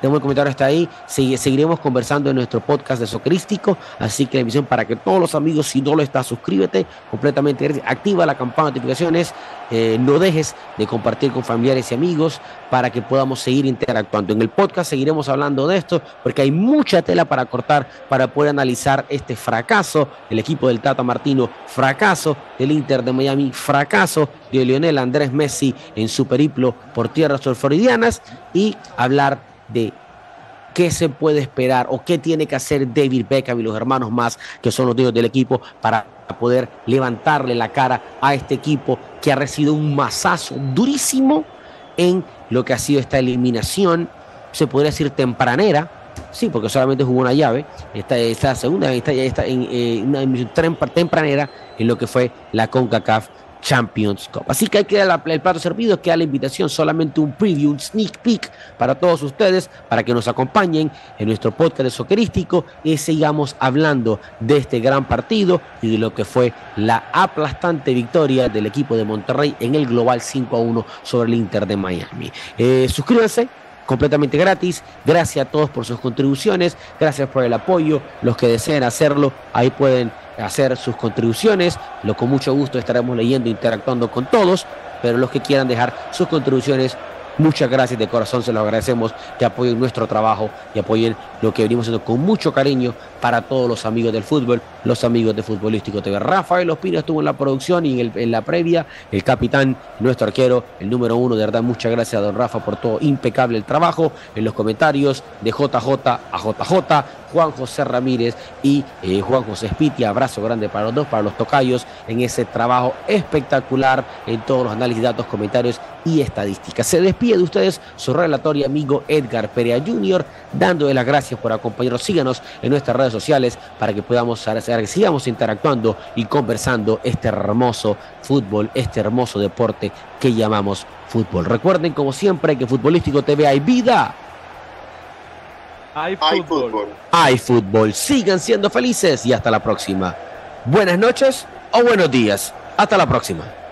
tenemos el comentario hasta ahí. Seguiremos conversando en nuestro podcast de Soccerístico, así que la invitación para que todos los amigos, si no lo estás, suscríbete completamente gratis, activa la campana de notificaciones, no dejes de compartir con familiares y amigos para que podamos seguir interactuando. En el podcast seguiremos hablando de esto porque hay mucha tela para cortar para poder analizar este fracaso del equipo del Tata Martino, fracaso del Inter de Miami, fracaso de Lionel Andrés Messi en su periplo por tierras surfloridianas y hablar de qué se puede esperar o qué tiene que hacer David Beckham y los hermanos más, que son los dueños del equipo, para poder levantarle la cara a este equipo que ha recibido un mazazo durísimo en lo que ha sido esta eliminación, se podría decir tempranera, sí, porque solamente jugó una llave, esta segunda, está en una eliminación tempranera en lo que fue la CONCACAF Champions Cup. Así que hay que dar el plato servido, queda la invitación, solamente un preview, un sneak peek para todos ustedes, para que nos acompañen en nuestro podcast de Soccerístico y sigamos hablando de este gran partido y de lo que fue la aplastante victoria del equipo de Monterrey en el global 5-1 sobre el Inter de Miami. Suscríbanse, completamente gratis. Gracias a todos por sus contribuciones, gracias por el apoyo. Los que deseen hacerlo, ahí pueden hacer sus contribuciones, con mucho gusto estaremos leyendo, interactuando con todos, pero los que quieran dejar sus contribuciones, muchas gracias de corazón, se los agradecemos, que apoyen nuestro trabajo y apoyen lo que venimos haciendo con mucho cariño para todos los amigos del fútbol, los amigos de Futbolístico TV. Rafael Ospina estuvo en la producción y en la previa, el capitán, nuestro arquero, el número 1, de verdad, muchas gracias a don Rafa por todo, impecable el trabajo, en los comentarios de JJ a JJ, Juan José Ramírez y Juan José Spitia, abrazo grande para los dos, para los tocayos, en ese trabajo espectacular en todos los análisis, datos, comentarios y estadísticas. Se despide de ustedes su relator y amigo Edgar Perea Jr., dándole las gracias por acompañarnos. Síganos en nuestras redes sociales para que podamos que sigamos interactuando y conversando este hermoso fútbol, este hermoso deporte que llamamos fútbol. Recuerden, como siempre, que Futbolístico TV hay vida. Hay fútbol. Hay fútbol. Sigan siendo felices y hasta la próxima. Buenas noches o buenos días. Hasta la próxima.